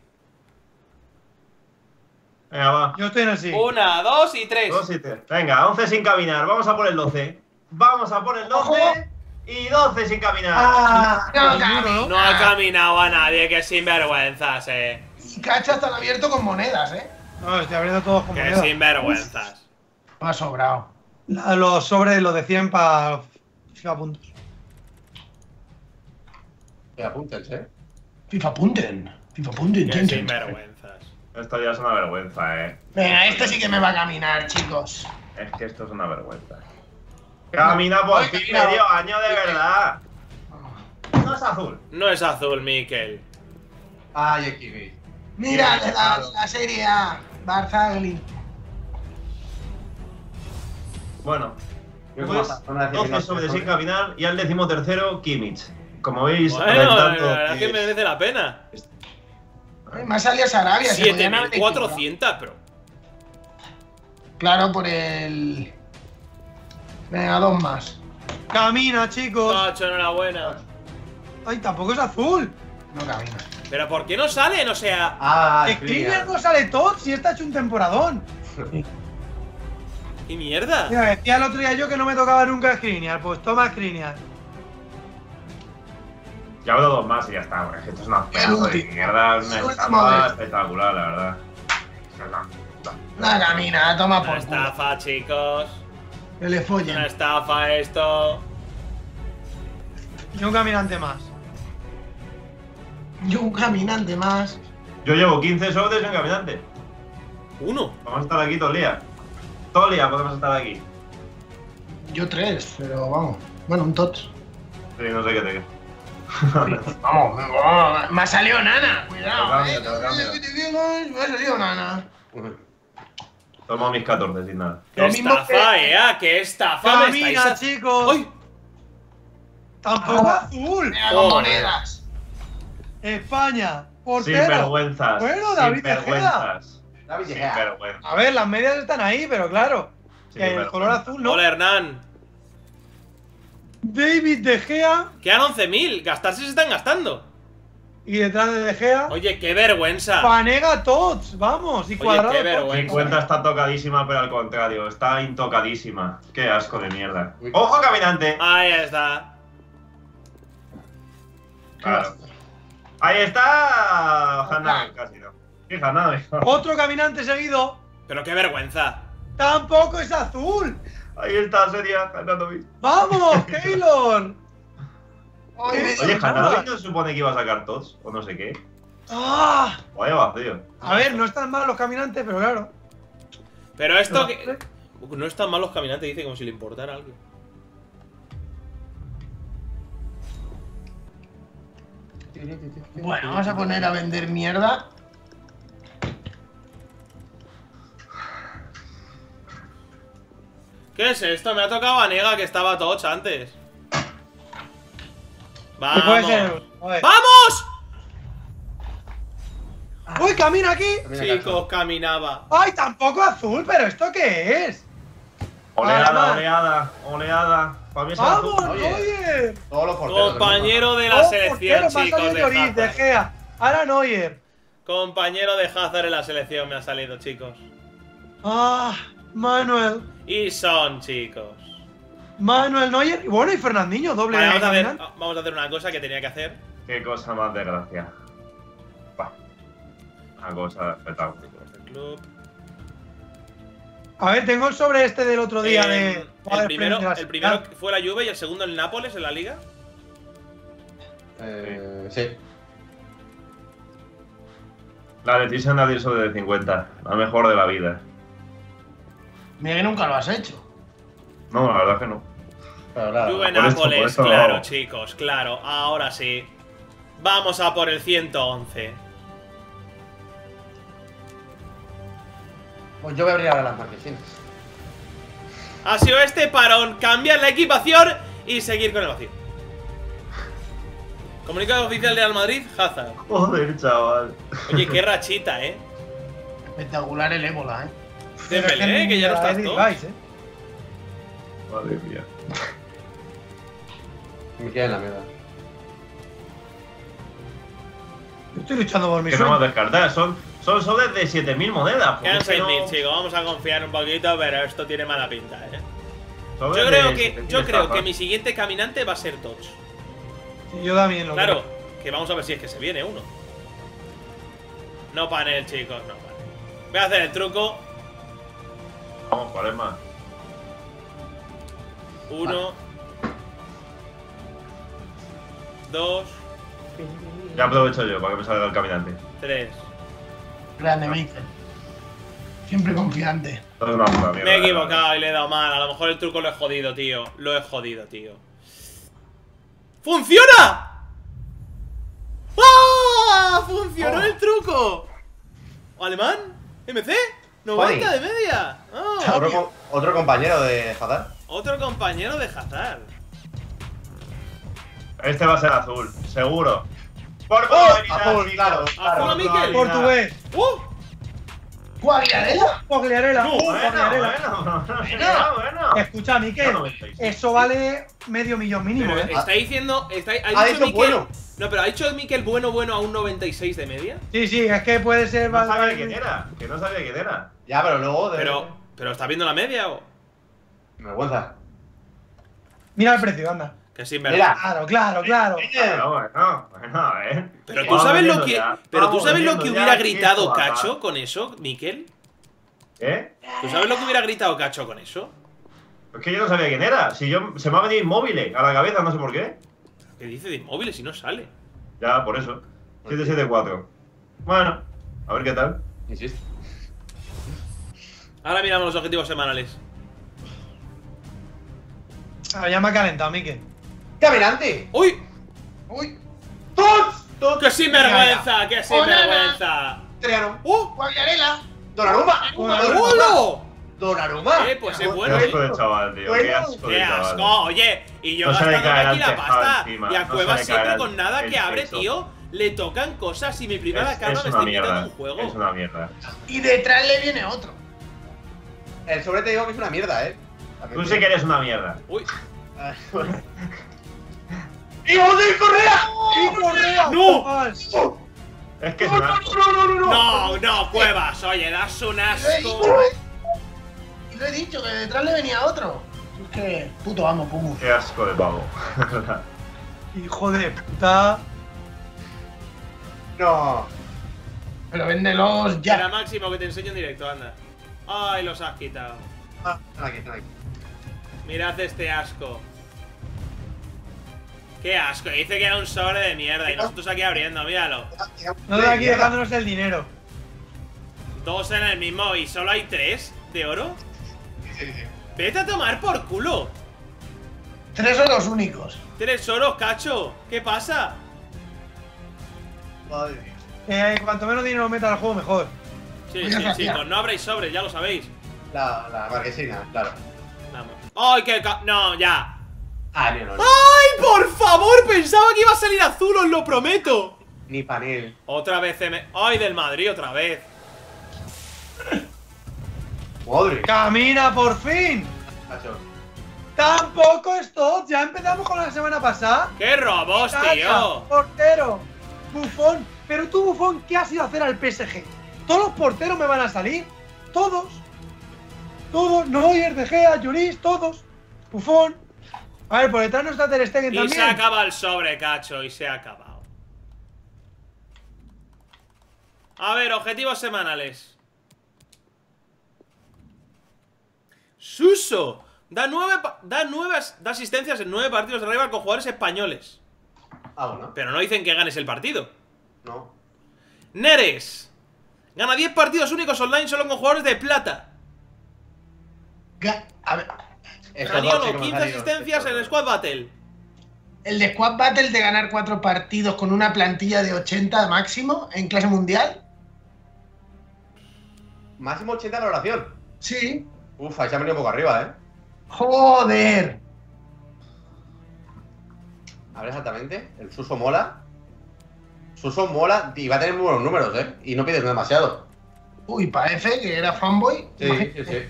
Venga, va. Yo estoy en el sí. 1, 2 y 3. 2 y 3. Venga, 11 sin caminar. Vamos a por el 12. Vamos a por el 12. Ojo. Y 12 sin caminar. No camina. No ha caminado a nadie, que sinvergüenzas, Y Cacho hasta lo abierto con monedas, No, estoy abriendo todos como Que moneda. sinvergüenzas. Me ha sobrado. Los sobres, los de 100 para FIFA puntos. Que apúntense. FIFA punten. Que sinvergüenzas. Esto ya es una vergüenza, Venga, este sí que me va a caminar, chicos. Es que esto es una vergüenza. Camina por Hoy fin, camina. medio año de verdad. No es azul. No es azul, Mikel. Ay, Ekibi. Mira, Bien, de la Serie A. Barzagli. Bueno, Yo pues como una 12 sobre sin caminar y al 13º Kimmich. Como veis, Bueno, la reventando verdad es que merece la pena. Ay, me ha salido Sarabia. se podían haber equivocado. 7400, pero. Claro, por el. Venga, 2 más. Camina, chicos. Cacho, enhorabuena. Ay, tampoco es azul. No camina. Pero ¿por qué no salen? O sea. Ah, Skriniar no sale todo si está hecho un temporadón. ¿Qué mierda? Mira, decía el otro día yo que no me tocaba nunca Skriniar. Pues toma Skriniar. Ya hablo 2 más y ya está. Es que esto es una pedazo de último. mierda, es El una último estampa de- espectacular, la verdad. No camina, toma Una por culo. estafa, chicos. Que le Una follen. estafa esto. Y un caminante más. Yo un caminante más. Yo llevo 15 sobres en caminante. Uno. Vamos a estar aquí todo el día. Todo el día podemos estar aquí. Yo 3, pero vamos. Bueno, un tot. Sí, no sé qué te. Vamos, me ha salido nana. Cuidado, Te lo cambio. Que te digo, me ha salido nana. Tomo mis 14 sin nada. ¡Qué Lo mismo estafa, que- ¡Qué estafa! me Camina, estáis chicos. ¡Ay! Tampoco Ah. azul. Venga, con Joder. monedas. España. Sin Portero. vergüenzas. Bueno, David sin De Gea. vergüenzas. David De Sin Gea. vergüenzas. A ver, las medias están ahí, pero claro. Sí, Que el pero- color azul no. Hola, Hernán. David De Gea. Quedan 11.000. Gastarse se están gastando. Y detrás de De Gea. Oye, qué vergüenza. Panega Tots. Vamos. Y Oye, cuadrado. qué Tots. vergüenza. Mi cuenta está tocadísima, pero al contrario, está intocadísima. Qué asco de mierda. Uy. ¡Ojo, caminante! Ahí está. Claro. Ahí está. Hanna, casi no. ¿Qué Hanna? mejor. Otro caminante seguido. Pero qué vergüenza. Tampoco es azul. Ahí está, sería Hananovic. ¡Vamos, Keylor! Oye, Oye, Hananovic no se supone que iba a sacar tots, o no sé qué. ¡Ah! Vaya vacío. A ver, no están mal los caminantes, pero claro. Pero esto que. No están mal los caminantes, dice como si le importara algo. Bueno, vamos a poner a vender mierda. ¿Qué es esto? Me ha tocado Vanega que estaba Toch antes. ¿Qué puede ser? ¡Vamos! A ver. ¡Vamos! ¡Uy, camina aquí! Chicos, caminaba. ¡Ay, tampoco azul! ¿Pero esto qué es? Oleada, oleada, oleada. Para mí es azul. ¡Vamos, Oye. Neuer! Todos los porteros. Compañero de la selección, chicos, de De Hazard. Gea. Ahora Neuer. Compañero de Hazard en la selección me ha salido, chicos. Ah, Manuel. Y son, chicos. Manuel Neuer. Y bueno, y Fernandinho, doble Vale, caminante. vamos a hacer una cosa que tenía que hacer. Qué cosa más de gracia. Bah. Una cosa espectacular. Club. A ver, tengo el sobre este del otro día de. El primero fue la Juve y el segundo el Nápoles en la liga. Sí. La Leticia nadie sobre de 50. La mejor de la vida. Mira que nunca lo has hecho. No, la verdad es que no. Pero claro. Juve por Nápoles, esto, claro, no. chicos, claro. Ahora sí. Vamos a por el 111. Pues yo voy a abrir ahora las marquesinas. Ha sido este parón. Cambiar la equipación y seguir con el vacío. Comunicado oficial de Real Madrid, Hazard. Joder, chaval. Oye, qué rachita, Espectacular el ébola, Dembélé, que ya no estás todo. Madre mía. Me queda en la mierda. Yo estoy luchando por mi Que no sueño. vamos a descartar. Son sobres de 7000 monedas. porque Quedan es que 6.000, no- chicos. Vamos a confiar un poquito, pero esto tiene mala pinta, sobres Yo de creo que 7000 mi siguiente caminante va a ser Dodge. Sí, yo también lo Claro, creo. que vamos a ver si es que se viene uno. No panel, chicos, no panel. Voy a hacer el truco. Vamos, ¿cuál es más? 1 2 Ya aprovecho yo para que me salga el caminante. 3. Grande, Mikel. Siempre confiante. Esto es una puta mierda. Me he equivocado y le he dado mal. A lo mejor el truco lo he jodido, tío. Lo he jodido, tío. ¡Funciona! ¡Ah! ¡Funcionó el truco! ¿Alemán? ¿MC? ¡90 de media! ¡Ah! Otro compañero de Hazard. Otro compañero de Hazard. Este va a ser azul, seguro. Por azul, claro. Azul a Mikel. Portugués. ¡Guagliarella! Pogliarela. No, Pogliarela. Bueno. Escucha, Mikel. 96. Eso vale medio millón mínimo, Pero está diciendo. Ha dicho Mikel- bueno. No, pero ha dicho Mikel bueno a un 96 de media. Sí, sí, es que puede ser. No sabía quién era. Que no sabía quién era. Ya, pero luego. Pero ¿está viendo la media o.? Me vergüenza. Mira el precio, anda. Que sin verdad. Mira. Claro. Bueno, Pero tú Vamos sabes lo vendiendo que. ya. Pero tú Vamos sabes lo vendiendo que ya, hubiera que gritado esto va a Cacho acabar. con eso, Mikel. ¿Qué? ¿Tú sabes lo que hubiera gritado Cacho con eso? Es que yo no sabía quién era. Si yo se me ha venido inmóvil a la cabeza, no sé por qué. ¿Qué dice de inmóviles si no sale? Ya, por eso. 774. Bueno, a ver qué tal. Insisto. Ahora miramos los objetivos semanales. Ya me ha calentado, Mikel. ¡Caminante! ¡Uy! ¡Uy! ¡Qué sinvergüenza! ¡Qué sinvergüenza! Triano. ¡Guagliarella! ¡Donnarumma! ¡Hola! ¡Donnarumma! Pues es Qué bueno. asco de chaval, tío. Qué asco de ¡Qué chaval. asco! Oye, y yo No se le gastándome cae aquí el la tejado pasta. encima, Y a no se Cuevas le siempre cae con nada el que abre, peso. tío. Le tocan cosas y mi primera carga Es me una está invitando a mierda. un juego. Es una mierda. Y detrás le viene otro. El sobre te digo que es una mierda, Tú sí que eres una mierda. Uy. ¡Hijo de Correa! ¡Y Correa! ¡No! Es que es una. No, Cuevas. Oye, das un Lo he asco. dicho, Y lo he dicho, que detrás le venía otro. Es que, puto amo, Pumu. Qué asco de pavo. Hijo de puta. No. Pero véndelos Era ya. Máximo que te enseño en directo, anda. Ay, los has quitado. Están aquí. Mirad este asco. Qué asco, dice que era un sobre de mierda y nosotros aquí abriendo, míralo. No de aquí dejándonos el dinero. Dos en el mismo y solo hay 3 de oro. Vete a tomar por culo. 3 son los únicos. 3 oros, cacho. ¿Qué pasa? Madre mía. Cuanto menos dinero meta al juego, mejor. Sí, Voy a sí, saciar. chicos, no abréis sobres, ya lo sabéis. La marquesina, claro. Vamos. ¡Ay, qué no, ya! Ah, no. ¡Ay, por favor! Pensaba que iba a salir azul, os lo prometo. Ni panel. Otra vez ¡Ay, del Madrid, otra vez! Madre. ¡Camina por fin! Macho. Tampoco esto. Ya empezamos con la semana pasada. ¡Qué robos, Caca, tío! portero, Buffon. Pero tú, Buffon, ¿qué has ido a hacer al PSG? Todos los porteros me van a salir. Todos. Todos. Neuer, De Gea, Lloris, todos. Buffon. A ver, por detrás no está Ter Stegen Y también. se acaba el sobre, cacho, y se ha acabado. A ver, objetivos semanales. Suso da asistencias en 9 partidos de rival con jugadores españoles. Ah, bueno. Pero no dicen que ganes el partido. No. Neres gana 10 partidos únicos online solo con jugadores de plata. A ver, Zaniolo, 15 asistencias en el Squad Battle. el de Squad Battle de ganar 4 partidos con una plantilla de 80 máximo en clase mundial. Máximo 80 de valoración. Sí. Uf, ahí se ha venido un poco arriba, ¿eh? Joder. A ver exactamente. El Suso mola. Suso mola y va a tener muy buenos números, ¿eh? Y no pides demasiado. Uy, para F, que era fanboy. Sí, imagínate. sí, sí.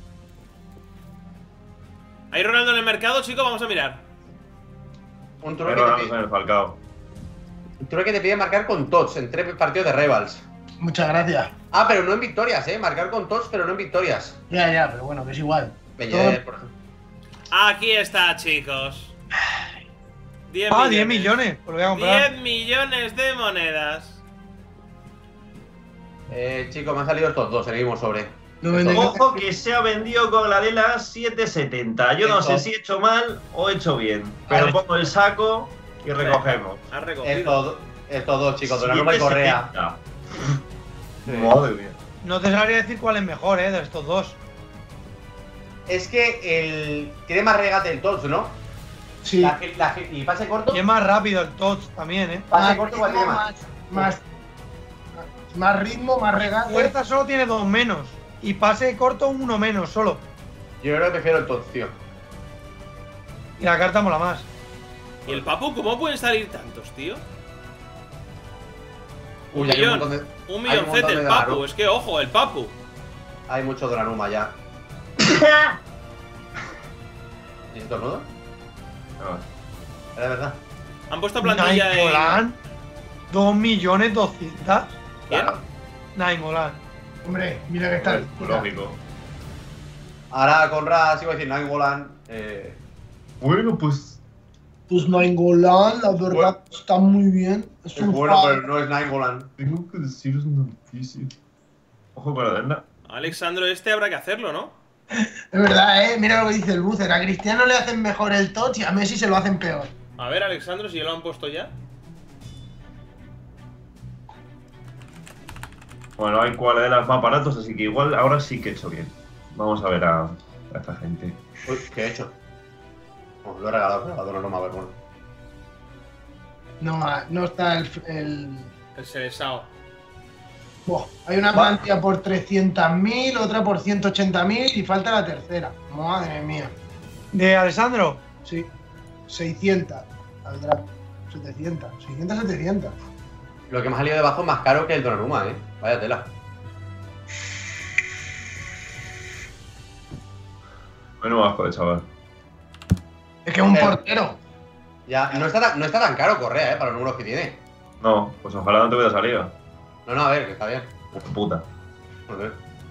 ¿Hay Ronaldo en el mercado, chicos? Vamos a mirar. Un Pero truque ahora que no te en el Falcao. un truque que te pide marcar con tots en 3 partidos de rivals. Muchas gracias. Ah, pero no en victorias, ¿eh? Marcar con tots, pero no en victorias. Ya, pero bueno, que es igual. Bellier, por ejemplo. Aquí está, chicos. 10 10 millones. Pues lo voy a comprar. 10 millones de monedas. Chicos, me han salido estos dos en el mismo sobre. No venden- Ojo que se ha vendido con la de las 770. Yo no sé Eso. si he hecho mal o he hecho bien. Pero pongo el saco y recogemos. Has recogido. Estos dos, chicos, Donnarumma y Correa. 770. Sí. Madre mía. No te sabría decir cuál es mejor, de estos dos. Es que el. Tiene más regate el tots, ¿no? Sí. Y pase corto. Y es más rápido el TOTS también, Pase corto, igual tiene más. Más ritmo, más regate. Fuerza solo tiene 2 menos. Y pase corto 1 menos solo. Yo creo que prefiero el tots, tío. Y la carta mola más. ¿Y el Papu? ¿Cómo pueden salir tantos, tío? Uy, hay un montón de. Un hay un milloncete montón el de Papu. Donnarumma. Es que, ojo, el Papu. Hay mucho Donnarumma ya. ¿Y ese tornudo? No. Era verdad. Han puesto plantilla en... Nainggolan, 2.200.000. ¿Quién? Claro. Nainggolan. Hombre, mira que está. Lógico. Ahora Conrad, iba a decir Nainggolan. Bueno, pues. Pues Nainggolan, la verdad, está muy bien. Es Es un bueno, fan. pero no es Nainggolan. Tengo que deciros una noticia. Ojo con la adenda. Alexandro, este habrá que hacerlo, ¿no? Es verdad, mira lo que dice el Bucer. A Cristiano le hacen mejor el touch y a Messi se lo hacen peor. A ver, Alexandro, si ya lo han puesto ya. Bueno, hay cuadras más baratos, así que igual ahora sí que he hecho bien. Vamos a ver a esta gente. Uy, ¿qué he hecho? Oh, lo he regalado a Donnarumma, a ver, bueno. No está el. El Seleção. Buah, hay una plantilla por 300.000, otra por 180.000 y falta la tercera. Madre mía. ¿De Alessandro? Sí. 600. Saldrá. 700. 600, 700. Lo que me ha salido debajo es más caro que el Donnarumma, Vaya tela. Menudo asco de chaval. Es que es un portero. Ya, no está tan caro Correa, para los números que tiene. No, pues ojalá no te hubiera salido. No, a ver, que está bien. Puta. Joder.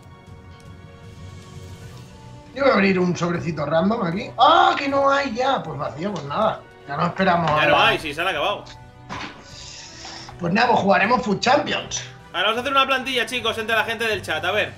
Yo voy a abrir un sobrecito random aquí. ¡Ah, que no hay ya! Pues vacío, pues nada. Ya no esperamos. Ya a no la- hay, si se han acabado. Pues nada, pues jugaremos Food Champions. Ahora vamos a hacer una plantilla, chicos, entre la gente del chat. A ver.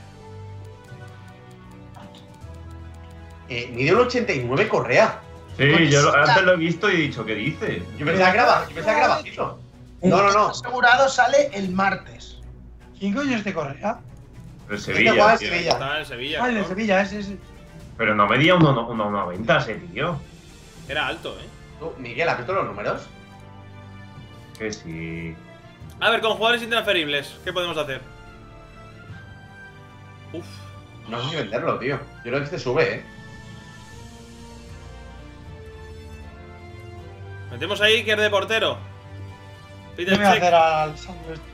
Mide un 89 Correa. Sí, antes lo he visto y he dicho, ¿qué dices? Yo pensaba que era bajito. No. Asegurado sale el martes. ¿Quién coño es de Correa? El Este Sevilla. juega en tío. Sevilla. Estaba en Sevilla. Ah, el de ¿no? Sevilla, ese. Pero no medía 1,90 ese tío. Era alto, ¿eh? Tú, Miguel, ¿has visto los números? Que sí. A ver, con jugadores intransferibles, ¿qué podemos hacer? Uf. No sé si venderlo, tío. Yo creo que este sube, Metemos ahí que es de portero. ¿Qué voy a hacer al Sandro este?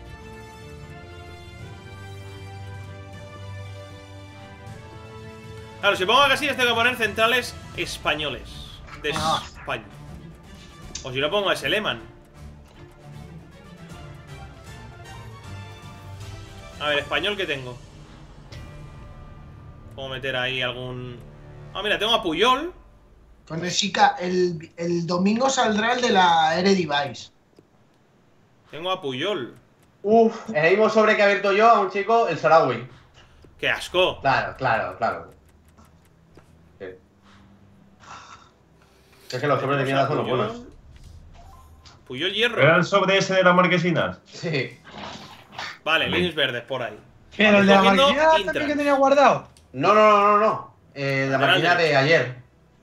Claro, si pongo Casillas tengo que poner centrales españoles. De España. O si lo pongo a Sleman. A ver, español que tengo. Puedo meter ahí algún... Ah, mira, tengo a Puyol. Con Esica, el domingo saldrá el de la Eredivisie. Tengo a Puyol. Uf, en el mismo sobre que he abierto yo a un chico, el Sarawi. ¡Qué asco! Claro, claro, claro. Sí. Es que los sobres de mierda son los buenos. Puyol hierro. ¿Era el sobre ese de las marquesinas? Sí. Vale, líneas verdes por ahí. Pero el de la Cogiendo marquesina Intra. también que tenía guardado. No, no, no, no, no. La máquina de ayer.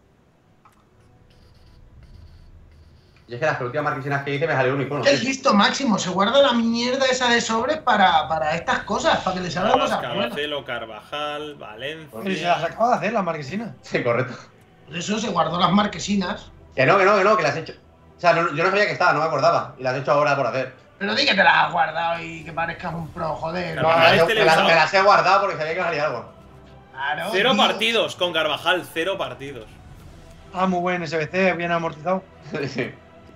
Y es que las últimas marquesinas que hice me salió un icono. Es listo, Máximo. Se guarda la mierda esa de sobres para estas cosas, para que les salgan cosas buenas. Marcelo, Carvajal, Valencia. Pero se las acaba de hacer la marquesina. Sí, correcto. Por eso se guardó las marquesinas. Que no, que las he hecho. O sea, yo no sabía que estaba, no me acordaba. Y las he hecho ahora por hacer. Pero di que te las has guardado y que parezcas un pro, joder. Pero No, a este le me usaba. las he guardado porque sabía que salía algo. Claro, 0 tío. partidos con Carvajal, 0 partidos. Ah, muy buen SBC, bien amortizado. Sí.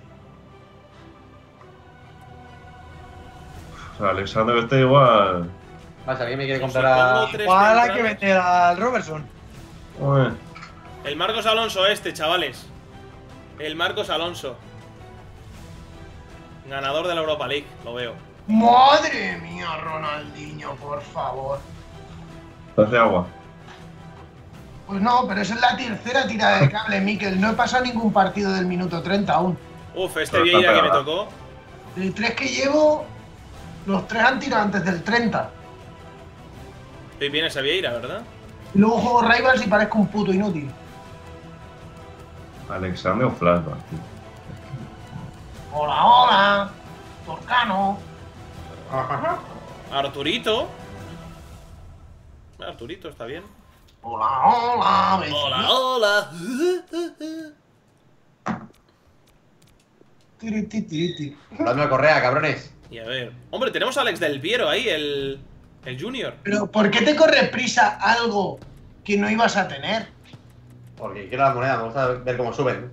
O sea, Alexander está igual. Vale, si alguien me quiere Pues comprar a... pongo 3 Igual hay que centrales. meter al Robertson. Uy. El Marcos Alonso este, chavales. El Marcos Alonso. Ganador de la Europa League, lo veo. Madre mía, Ronaldinho, por favor. Hace agua. Pues no, pero esa es la tercera tirada de cable, Mikel. No he pasado ningún partido del minuto 30 aún. Uf, este Pero está Vieira que me pegada. tocó. De 3 que llevo, los 3 han tirado antes del 30. Hoy viene ese Vieira, ¿verdad? Y luego juego Rivals y parezco un puto inútil. Alexander o Flashback, tío. Hola, hola. Torcano. Arturito. Arturito, está bien. Hola, hola. vecino. Hola, hola. Tiri, tiri, tiri. Dame Correa, cabrones. Y a ver. Hombre, tenemos a Alex Del Piero ahí, el Junior. Pero ¿por qué te corre prisa algo que no ibas a tener? Porque quiero la moneda, me gusta ver cómo suben.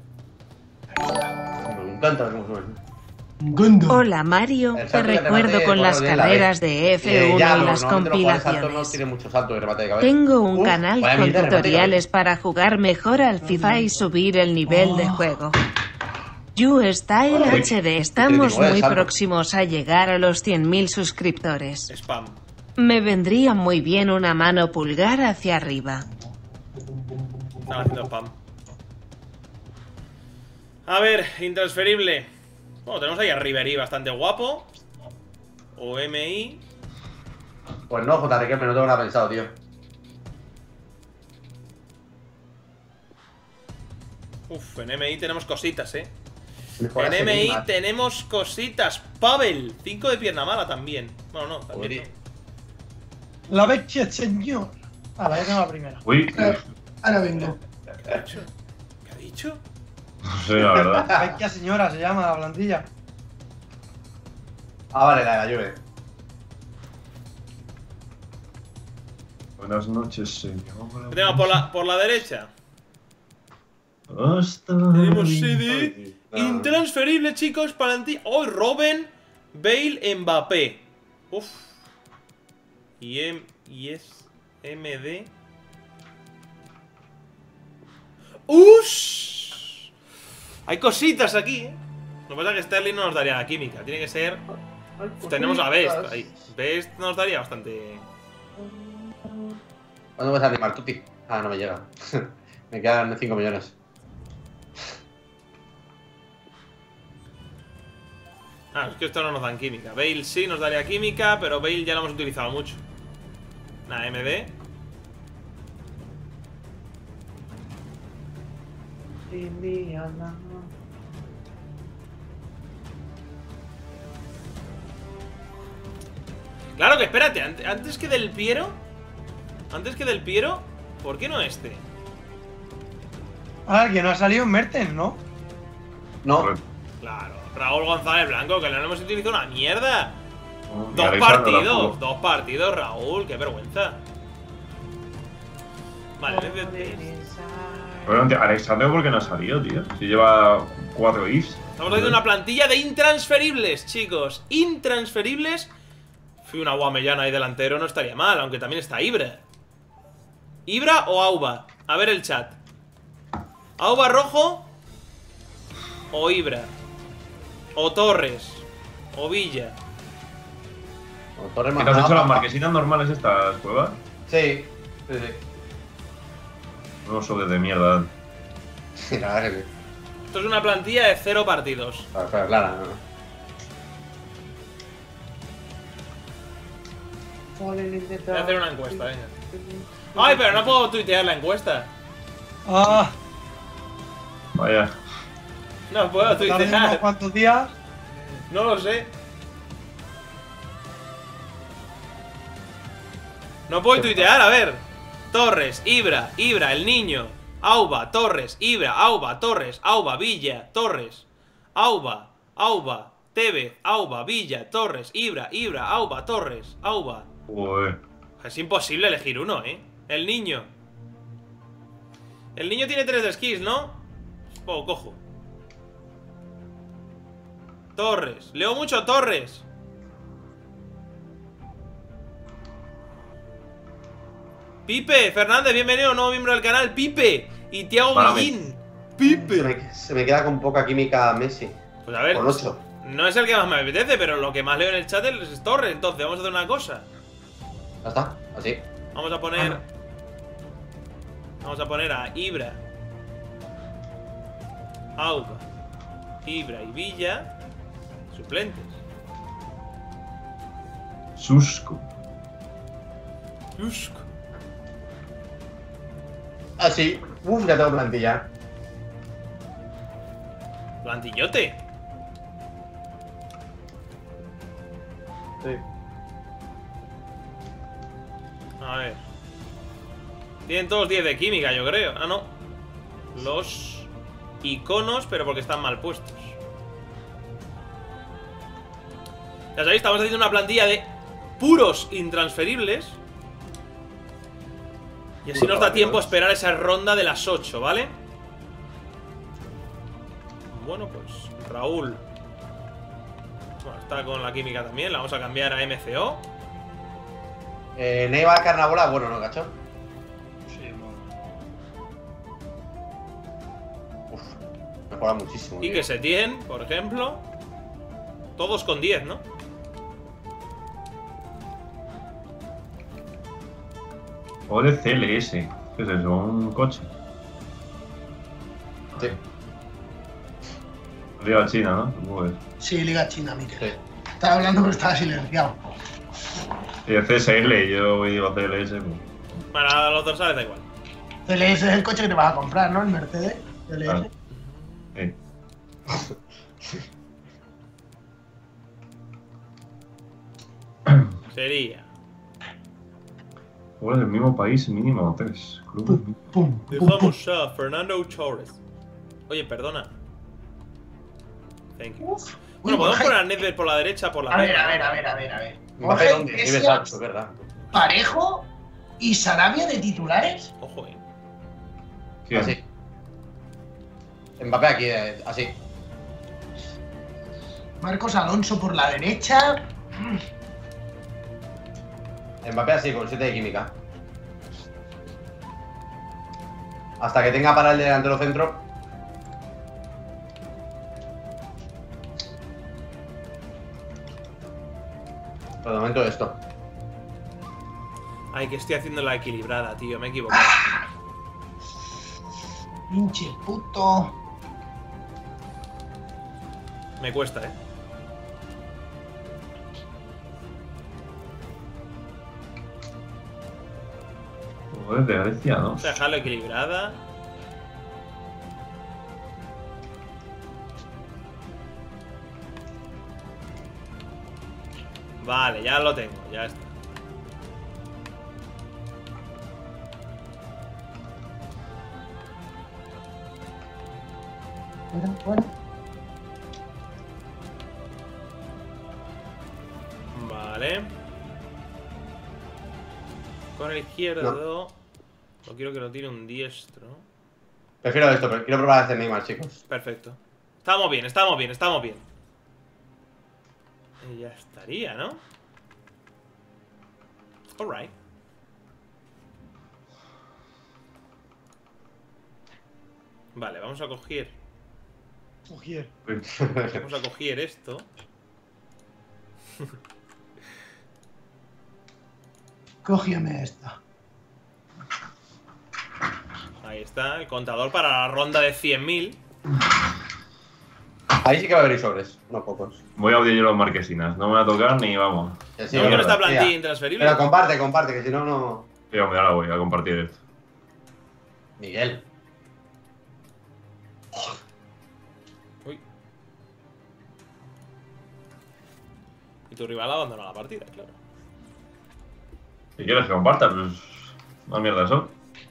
Me encanta ver cómo suben. Gundo. Hola Mario, El te salto y el recuerdo remate con por las orden de la carreras B. de F1 Ya, y pero las normalmente los jugadores altos no compilaciones. tienen mucho salto y remate de cabeza. Tengo un Uf, canal vaya con mierda de remate de tutoriales cabeza. para jugar mejor al FIFA y subir el nivel de juego. YouStyle Uy, HD, estamos crítico, muy salto. próximos a llegar a los 100.000 suscriptores. Spam. Me vendría muy bien una mano pulgar hacia arriba. Están haciendo spam. A ver, intransferible. Bueno, tenemos ahí a Ribery bastante guapo. O MI. Pues no, JRK, pero no tengo nada pensado, tío. Uf, en MI tenemos cositas, Mejor En ese MI Neymar. tenemos cositas. Pavel, 5 de pierna mala también. Bueno, no, también Joder. no. La vecchia, señor. Ah, la ya tengo la primera. Uy, Ahora vengo. ¿Qué ha dicho? ¿Qué ha dicho? no sé, la verdad. La vecchia señora se llama la plantilla. Ah, vale, la Juve. Buenas noches, señor. ¿Qué tenemos por la derecha? Hasta Tenemos CD. Intransferible, chicos, plantilla. ¡Oh, Robben, Bale, Mbappé! Uf. Y es MD. ¡Ush! Hay cositas aquí, Lo que pasa es que Sterling no nos daría la química. Tiene que ser. Tenemos a Best ahí. Best nos daría bastante. ¿Cuándo vas a animar, Tuti? Ah, no me llega. Me quedan 5 millones. Ah, es que esto no nos dan química. Bale sí nos daría química, pero Bale ya lo hemos utilizado mucho. Nada, MD. Claro que espérate, antes que del Piero. Antes que del Piero, ¿por qué no este? Ah, que no ha salido en Mertens, ¿no? No. Correcto. Claro, Raúl González Blanco, que no le hemos utilizado una mierda. Y Dos Alexander partidos, tampoco. 2 partidos, Raúl, qué vergüenza. Vale, Bueno, Alexander, ¿por qué no ha salido, tío? Si lleva 4 ifs. estamos haciendo una plantilla de intransferibles, chicos. Intransferibles. Fui una Guamellana ahí delantero, no estaría mal, aunque también está Ibra. ¿Ibra o Auba? A ver el chat. ¿Auba rojo? ¿O Ibra? ¿O Torres? ¿O Villa? Torres ¿Qué te has hecho las marquesinas normales estas cuevas? Sí, sí, sí. No sobres de mierda. Sí, la verdad que sí. Esto es una plantilla de 0 partidos. Pero clara, ¿no? Voy a hacer una encuesta, venga. Ay, pero no puedo tuitear la encuesta. Ah, Vaya. No puedo ¿tardamos unos tuitear. cuantos días? No lo sé. No puedo tuitear, a ver. Torres, Ibra, el niño. Auba, Torres, Ibra, Auba, Torres, Auba, Villa, Torres. Auba, Tevez, Auba, Villa, Torres, Ibra, Auba, Torres, Auba. Joder. Es imposible elegir uno, ¿eh? El niño. El niño tiene 3 de skills, ¿no? Oh, cojo. Torres. Leo mucho Torres. Pipe, Fernández, bienvenido, nuevo miembro del canal. Pipe y Thiago Para mí. Guillín. Pipe. Se me queda con poca química Messi. Pues a ver, Con 8. no es el que más me apetece, pero lo que más leo en el chat es Torres. Entonces, vamos a hacer una cosa. Ya está, así. Vamos a poner. Vamos a poner a Ibra, Auba, Ibra y Villa suplentes. Susco. Usk. Así. Uf, ya tengo plantilla. Plantillote. Sí. A ver. Tienen todos 10 de química, yo creo. Ah, no. Los iconos, pero porque están mal puestos. Ya sabéis, estamos haciendo una plantilla de puros intransferibles. Y así nos da tiempo a esperar esa ronda de las 8, ¿vale? Bueno, pues Raúl. Bueno, está con la química también. La vamos a cambiar a MCO. Neiva Carnabola, bueno, ¿no, cacho? Sí, Uf, mejora muchísimo. Y tío. que Setién, por ejemplo. Todos con 10, ¿no? Joder, CLS. ¿Qué es eso? ¿Un coche? Sí, Liga China, ¿no? Joder. Sí, Liga China, Mikel. sí. Estaba hablando pero estaba silenciado. Y el CSL, yo digo CLS. Pues. Bueno, a los dorsales da igual. CLS es el coche que te vas a comprar, ¿no? El Mercedes. CLS. Claro. Sí. Sería. Jugadores del mismo país, mínimo 3. Clubes. Pum, pum, pum, pum. Dejamos a Fernando Torres. Oye, perdona. Thank you. Uf. Bueno, Uy, podemos Borja, poner a Nedved por la derecha, por la A ver, derecha. a ver. Mbappé, Borja ¿dónde? Vive Iglesias, Sancho, ¿verdad? Parejo y Sarabia de titulares. Ojo, ¿Quién? Así. Mbappé aquí, así. Marcos Alonso por la derecha. Mbappé así, con 7 de química. Hasta que tenga para el delantero centro. Pero de momento esto. Ay, que estoy haciendo la equilibrada, tío. Me he equivocado. Pinche puto. Me cuesta, Joder, de Grecia, ¿no? Dejarlo equilibrada. Vale, ya lo tengo, ya está. Bueno. Vale. Con el izquierdo. No quiero que lo tire un diestro. Prefiero esto, pero quiero probar a hacer Neymar, chicos. Perfecto. Estamos bien, estamos bien, estamos bien. Y ya estaría, ¿no? Alright. Vale, vamos a coger. Cogier. Vamos a coger esto. Cógeme esta. Ahí está, el contador para la ronda de 100.000. Ahí sí que va a haber sobres, unos pocos. Voy a odiar yo los marquesinas. No me va a tocar ni vamos. Que sí, No quiero esta mira. plantilla intransferible. Pero comparte, comparte, que si no, no. Sí, hombre, ahora voy a compartir esto. Miguel. Uy. Y tu rival abandona la partida, claro. Si quieres que comparta, pues. Más mierda eso.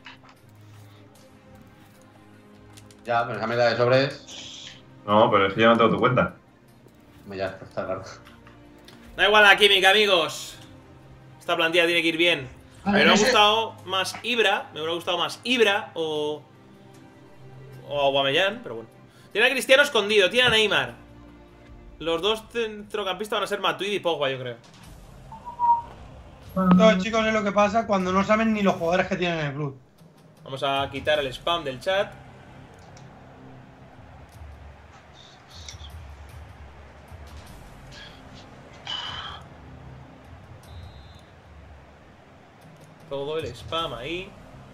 Ya, pero esa mierda de sobres. No, pero es que ya no tengo tu cuenta. Ya está claro. Da igual la química, amigos. Esta plantilla tiene que ir bien. A Me ver, hubiera ese- gustado más Ibra. Me hubiera gustado más Ibra o Aubameyang, pero bueno. Tiene a Cristiano escondido, tiene a Neymar. Los dos centrocampistas van a ser Matuidi y Pogba, yo creo. No, chicos, es lo que pasa cuando no saben ni los jugadores que tienen en el club. Vamos a quitar el spam del chat. Todo el spam ahí.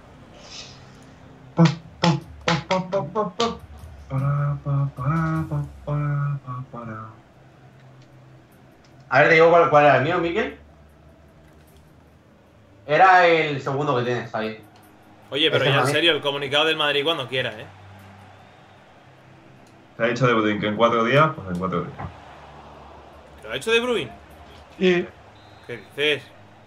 A ver, te digo cuál era el mío, Miguel. Era el segundo que tienes ahí. Oye, pero Ese ya en Madrid. serio, el comunicado del Madrid cuando quiera, ¿eh? Te ha dicho de Budín que en 4 días, pues en 4 días. ¿Lo ha hecho De Bruyne? Sí. ¿Qué dices?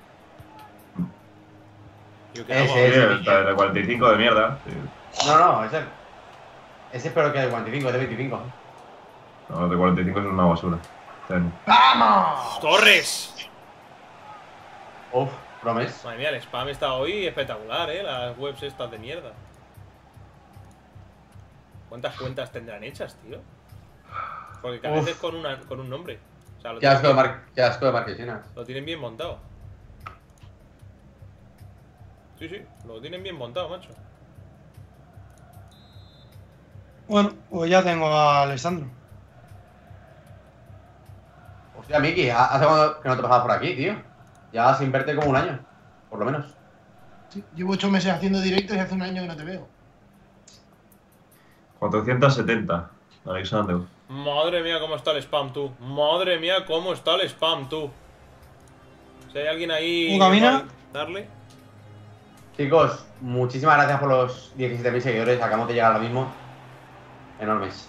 Yo qué Ese hago. Sí, es. el de 45 de mierda. Sí. No, ese. Ese es peor que el de 45, es de 25. No, el de 45 es una basura. Ten. ¡Vamos! ¡Torres! Uf, promes. Madre mía, el spam está hoy espectacular, las webs estas de mierda. ¿Cuántas cuentas tendrán hechas, tío? Porque cada vez es con un nombre. O sea, Qué asco de marquesinas. lo tienen bien montado. Sí, sí, lo tienen bien montado, macho. Bueno, pues ya tengo a Alessandro. Hostia, Miki, hace cuando que no te pasabas por aquí, tío. Ya sin verte como un año, por lo menos. Sí, llevo 8 meses haciendo directos y hace un año que no te veo. 470, Alexander. Madre mía, cómo está el spam, tú. Madre mía, cómo está el spam, tú. Si hay alguien ahí... ¿Camina? Darle. Chicos, muchísimas gracias por los 17.000 seguidores. Acabamos de llegar ahora mismo. Enormes.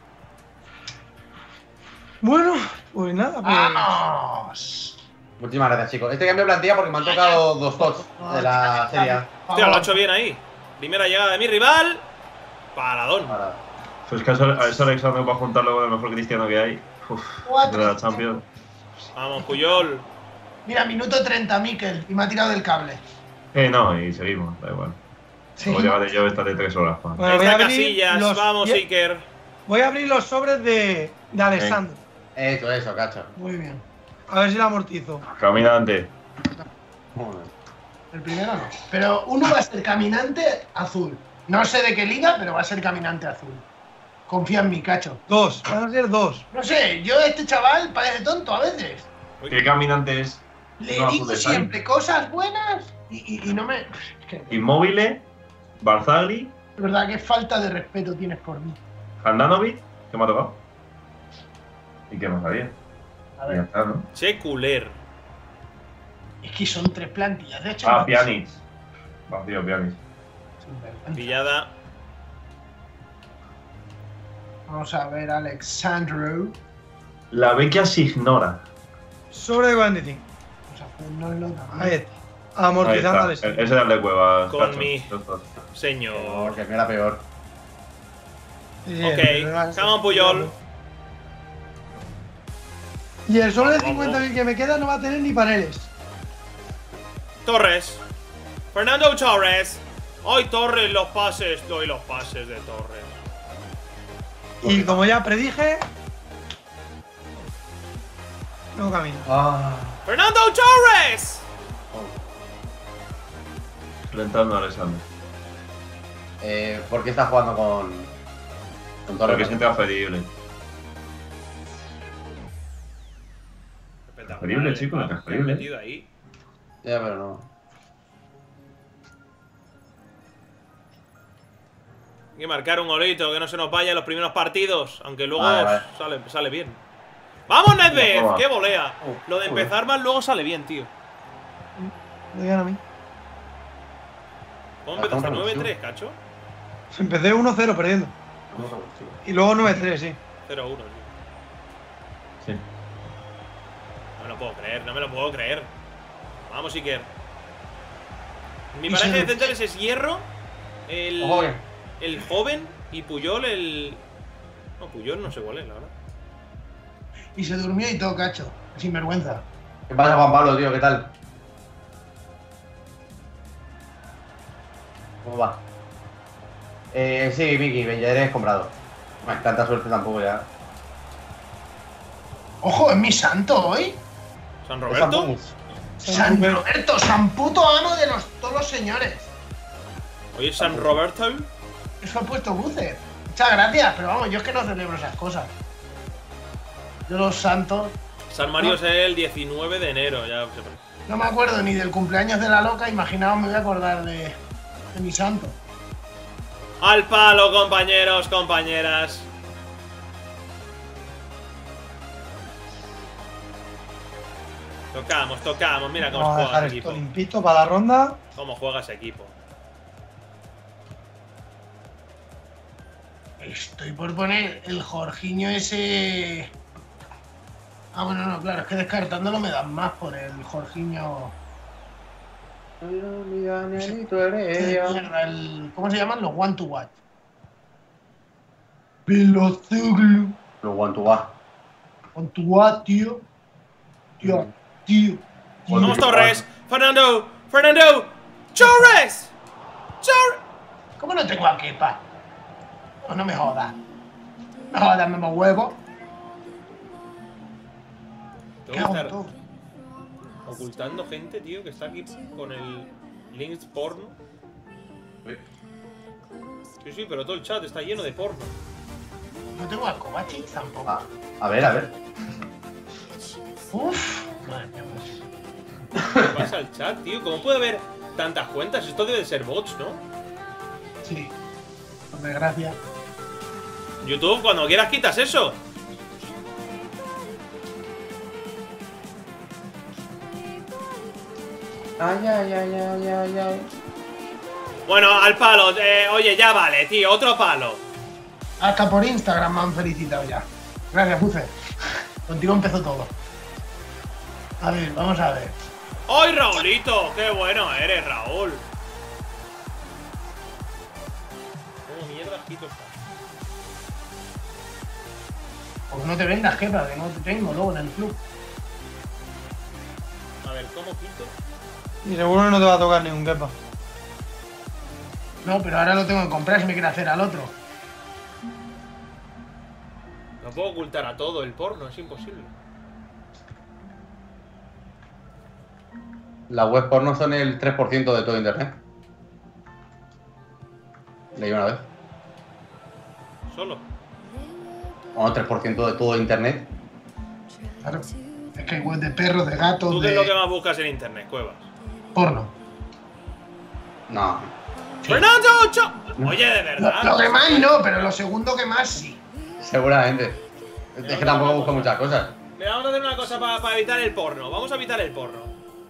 Bueno, pues nada, pues. ¡Vamos! Muchísimas gracias, chicos. Este cambio de plantilla porque me han tocado 2 tots de la serie. Hostia, lo ha hecho bien ahí. Primera llegada de mi rival. Paradón. Ahora. Pues que a ese Alexander va a juntarlo con el mejor cristiano que hay. Uf, de la Champions. Vamos, Puyol. Mira, minuto 30, Mikel, y me ha tirado del cable. No, y seguimos, da igual. Sí. Luego llevaré yo esta de 3 horas. pa. Bueno, Ahí voy a está abrir Casillas. los- Vamos, voy- Iker. Voy a abrir los sobres de Alessandro. Eso, cacho. Muy bien. A ver si la amortizo. Caminante. Joder. El primero no. Pero uno va a ser caminante azul. No sé de qué liga, pero va a ser caminante azul. Confía en mi cacho. Dos, van a ser dos. No sé, yo este chaval parece tonto a veces. ¿Qué caminante es? Le No, digo azul de siempre cosas buenas y no me. Es que, Inmóvil, Barzagli, de verdad, qué falta de respeto tienes por mí. Handanovic, que me ha tocado. ¿Y qué más había? A Y ya ver, está, ¿no? Seculer. es que son 3 plantillas. De hecho, Pjanic. Vacío, Pjanic. Pillada. Vamos a ver, Alexandro. La Vecchia se ignora. Sobre de 45. Vamos a ponerlo también. Ahí está. Ahí Amortizando está. a Alessandro. Ese es el de Cuevas. Con cacho. mi- Estos. Señor. Que me era peor. Sí, Ok, pero no- come on, Puyol. Y el solo de 50.000 que me queda no va a tener ni paneles. Torres. Fernando Torres. Hoy Torres los pases. Doy los pases de Torres. Y como ya predije, no camino. ¡Fernando Torres! Enfrentando a Alexander. ¿Por qué estás jugando con Torres? Porque es intransferible. Transferible, chico, transferible. Metido ahí. Ya, pero no. Hay que marcar un golito, que no se nos vaya en los primeros partidos. Aunque luego Vale. sale bien. ¡Vamos, Nedved! Toma. ¡Qué volea! Lo de empezar mal luego sale bien, tío. Me digan a mí. ¿Cómo empezaste? 9-3, cacho. Empecé 1-0 perdiendo. Y luego 9-3, sí. 0-1, Sí. No me lo puedo creer, no me lo puedo creer. Vamos, Iker. Mi Y pareja se- de centrales es Hierro, Ojo, el joven y Puyol, el... No, Puyol no sé cuál es, la verdad. Y se durmió y todo, cacho. Sin vergüenza. ¿Qué pasa, Juan Pablo, tío? ¿Qué tal? ¿Cómo va? Sí, Miki, Bellares comprado. Bueno, tanta suerte tampoco ya. Ojo, es mi santo hoy. ¿San Roberto? San Roberto, San puto amo de todos los señores. Oye, San Roberto. Eso ha puesto Bucer. Muchas gracias, pero vamos, yo es que no celebro esas cosas. Yo los santos, San Mario es el 19 de enero, ya se pone. no me acuerdo ni del cumpleaños de la loca, imaginaos me voy a acordar de mi santo. Al palo, compañeros, compañeras. Tocamos, mira cómo Vamos a juega dejar ese esto equipo. limpito para la ronda. Cómo juega ese equipo. Estoy por poner el Jorginho ese. Ah, bueno, no, claro, es que descartándolo me dan más por el Jorginho. Mierda, ¿cómo se llaman? Los One to Watch. Pelozuglu. Los one to one. One to Watch, tío. Tío. Vamos, Torres. Fernando. Torres. ¿Cómo no tengo a Kepa? No me jodas. No jodas, me huevo. Tengo ¿Qué que hago estar todo? ocultando gente, tío, que está aquí con el links porno. Sí, pero todo el chat está lleno de porno. No tengo a Kovacic tampoco. A ver. Uf. Madre mía, pues. ¿Qué pasa al chat, tío? ¿Cómo puede haber tantas cuentas? Esto debe de ser bots, ¿no? Sí. Por desgracia. YouTube, cuando quieras quitas eso. Ay. Bueno, al palo. Oye, ya vale, tío. Otro palo. Hasta por Instagram me han felicitado ya. Gracias, Puce. Contigo empezó todo. A ver, vamos a ver. ¡Ay, Raulito! ¡Qué bueno eres, Raúl! ¿Cómo mierda quito está? Pues no te vendas, jefa, que no te tengo luego en el club. A ver, ¿cómo quito? Y seguro que no te va a tocar ningún Kepa. No, pero ahora lo tengo que comprar si me quiere hacer al otro. No puedo ocultar a todo el porno, es imposible. Las web porno son el 3% de todo internet. Leí una vez. Solo. O no, 3% de todo internet. Claro. Es que hay web de perros, de gatos, ¿Tú qué es lo que de más buscas en internet, Cuevas? porno. No. ¡Fernando! Oye, de verdad. Lo que más no, pero lo segundo que más sí. Seguramente. Es que tampoco busco muchas cosas. Mira, vamos a hacer una cosa para evitar el porno. Vamos a evitar el porno.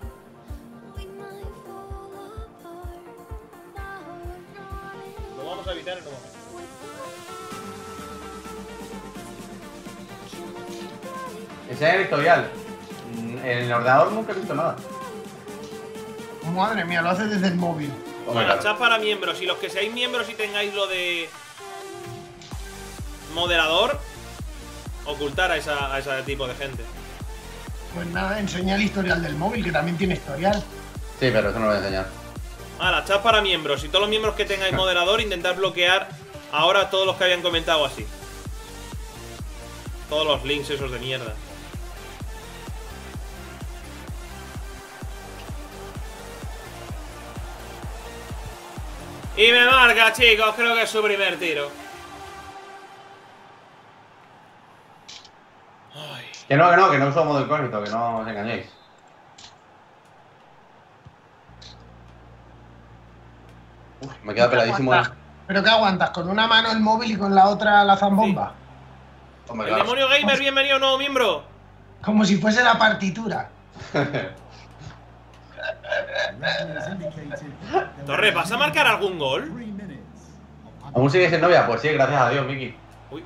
Lo vamos a evitar en un momento. Ese es el historial. En el ordenador nunca he visto nada. Madre mía, lo haces desde el móvil. Hombre, Bueno, claro. chat para miembros. Y los que seáis miembros y tengáis lo de moderador, ocultar a ese tipo de gente. Pues nada, enseña el historial del móvil, que también tiene historial. Sí, pero eso no lo voy a enseñar. Ahora, chat para miembros. Y todos los miembros que tengáis moderador, intentad bloquear ahora a todos los que habían comentado así. Todos los links esos de mierda. Y me marca, chicos, creo que es su primer tiro. Ay. Que no uso modo incógnito, que no os engañéis. Uf, me queda peladísimo. ¿Pero qué aguantas? ¿Con una mano el móvil y con la otra la zambomba? Sí. Hombre, El claro. demonio gamer, bienvenido, nuevo miembro. Como si fuese la partitura. Torre, ¿vas a marcar algún gol? ¿Aún sigues en novia? Pues sí, gracias a Dios, Miki. Uy.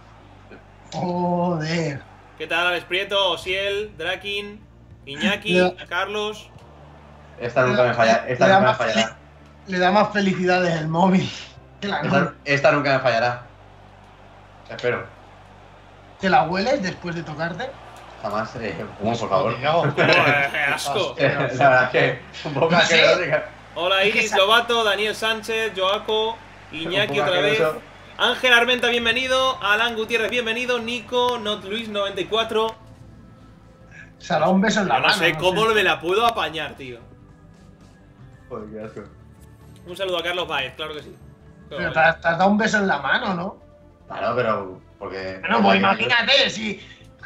Joder. ¿Qué tal, Alex Prieto, Osiel, Drakin, Iñaki, Carlos? Esta nunca me falla, esta Le da nunca me más fallará. Le da más felicidades el móvil que la gol. Esta nunca me fallará. Espero. ¿Te la hueles después de tocarte? Jamás, por favor. ¡Qué asco! La verdad es que un poco asqueroso. Hola Iris Lobato, Daniel Sánchez, Joaco, Iñaki Un poco otra vez, asqueroso. Ángel Armenta, bienvenido, Alan Gutiérrez, bienvenido, Nico, Not Luis 94. Se ha dado un beso en la Yo no mano. sé cómo me la puedo apañar, tío. Joder, qué asco. Un saludo a Carlos Baez, claro que sí. Pero te has dado un beso en la mano, ¿no? Claro, pero porque... Bueno, pues imagínate, si...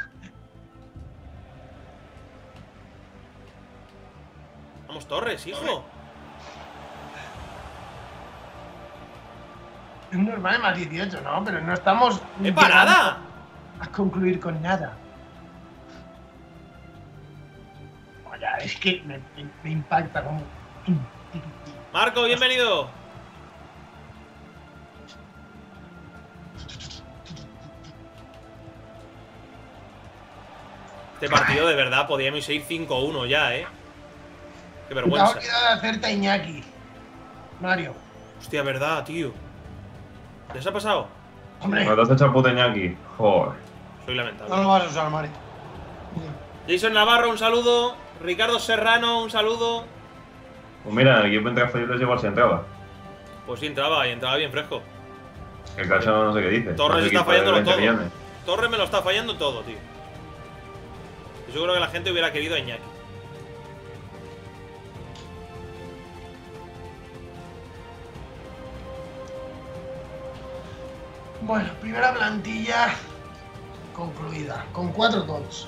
Vamos, Torres, hijo. Es normal, más 18, ¿no? Pero no estamos... ¡Qué parada! llegando a concluir con nada. Oye, es que me impacta como... Marco, bienvenido. Este partido de verdad podíamos ir 5-1 ya, Qué Te has vergüenza. olvidado de hacerte a Iñaki. Mario. Hostia, verdad, tío. ¿Ya se ha pasado? Hombre, ¿Me te has hecho puta Iñaki? Joder. Soy lamentable. No lo vas a usar, Mari. Jason Navarro, un saludo. Ricardo Serrano, un saludo. Pues mira, el equipo entre Felipe igual se entraba. Pues sí, entraba y entraba bien fresco. El caso no sé qué dice. Torres Un está equipo de fallándolo 20 todo. millones. Torres me lo está fallando todo, tío. Yo creo que la gente hubiera querido a Iñaki. bueno, primera plantilla concluida, con 4 tots.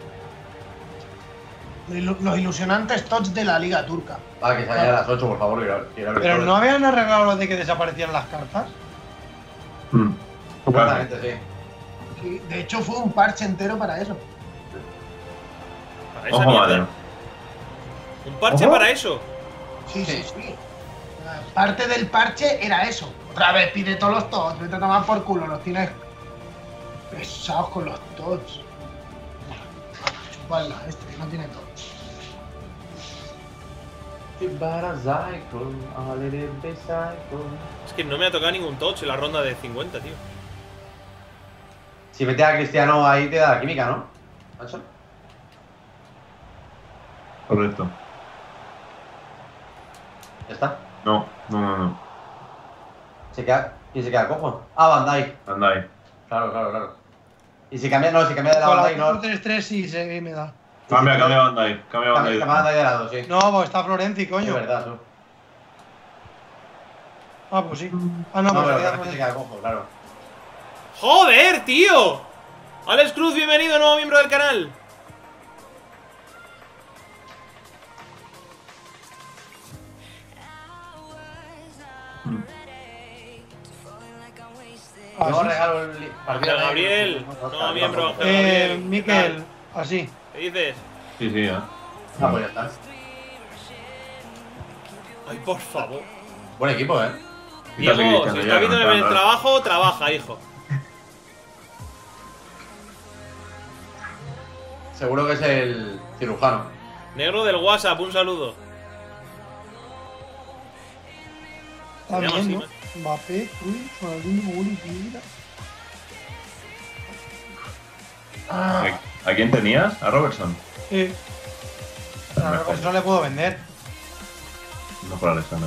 Los ilusionantes tots de la Liga Turca. Va, que se vaya a las 8, por favor. Quiero ver Pero todo. no habían arreglado lo de que desaparecieran las cartas. Supuestamente, sí. Sí, de hecho, fue un parche entero para eso. Para esa Ojo, mierda. vale. Un parche Ojo. para eso. Sí, sí, sí. Parte del parche era eso. Otra vez pide todos los tots, vete a tomar por culo, los tienes pesados con los tots. Chuparla, este que no tiene tots. Es que no me ha tocado ningún touch en la ronda de 50, tío. Si metes a Cristiano ahí te da la química, ¿no? ¿Macho? Correcto. Ya está. No. ¿Quién se queda cojo? Ah, Bandai. Anda ahí. Claro. Y si cambia, no, si cambia de la Con la Bandai, no. 3-3 sí, sí, me da. Cambia banda ahí. Cambia banda ahí. Cambia Bandai de lado, sí. No, pues está Florenzi, Es coño. verdad, tú. Ah, pues sí. Ah, no, No, pues pero se queda Florenzi se Florenzi. queda cojo, claro. ¡Joder, tío! Alex Cruz, bienvenido, nuevo miembro del canal. Ah, Yo sí. regalo el partido Ángel de Gabriel, Oscar, nuevo miembro, tampoco. Ángel Gabriel. Miquel, así. ¿Qué dices? Sí, Ah, pues ya está. Ay, por favor. Buen equipo, Diego, si está viendo en el trabajo, trabaja, hijo. Seguro que es el cirujano. Negro del WhatsApp, un saludo. Está Se llama bien, así, ¿no? Mbappé, Cruz, Ronaldinho, Gulli, Piedra. Ah, ¿A quién tenías? A Robertson. Pero no le puedo vender. Mejor Alexander.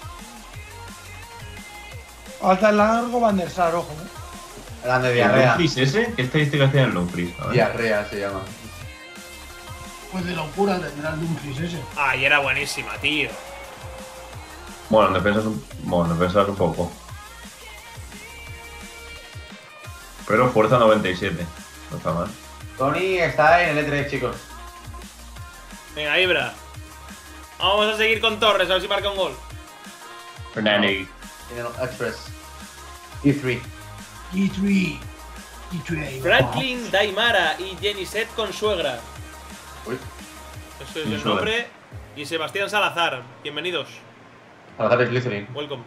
Alta el largo Van der Sar, ojo. Grande ¿El diarrea. Dumfries ese? ¿Qué estadística tiene el Dumfries? A ver. Diarrea se llama. Pues de locura tendrá el Dumfries ese. Ay, era buenísima, tío. Bueno, en defensa es un poco. Pero fuerza 97. No está mal. Tony está en el E3, chicos. Venga, Ibra. Vamos a seguir con Torres, a ver si marca un gol. Fernandes. En el Express. E3. E3. E3. Franklin Daimara y Jenny Set con suegra. Uy. Ese es Mi el suegra. nombre. Y Sebastián Salazar. Bienvenidos. Salazar es Slytherin. Welcome.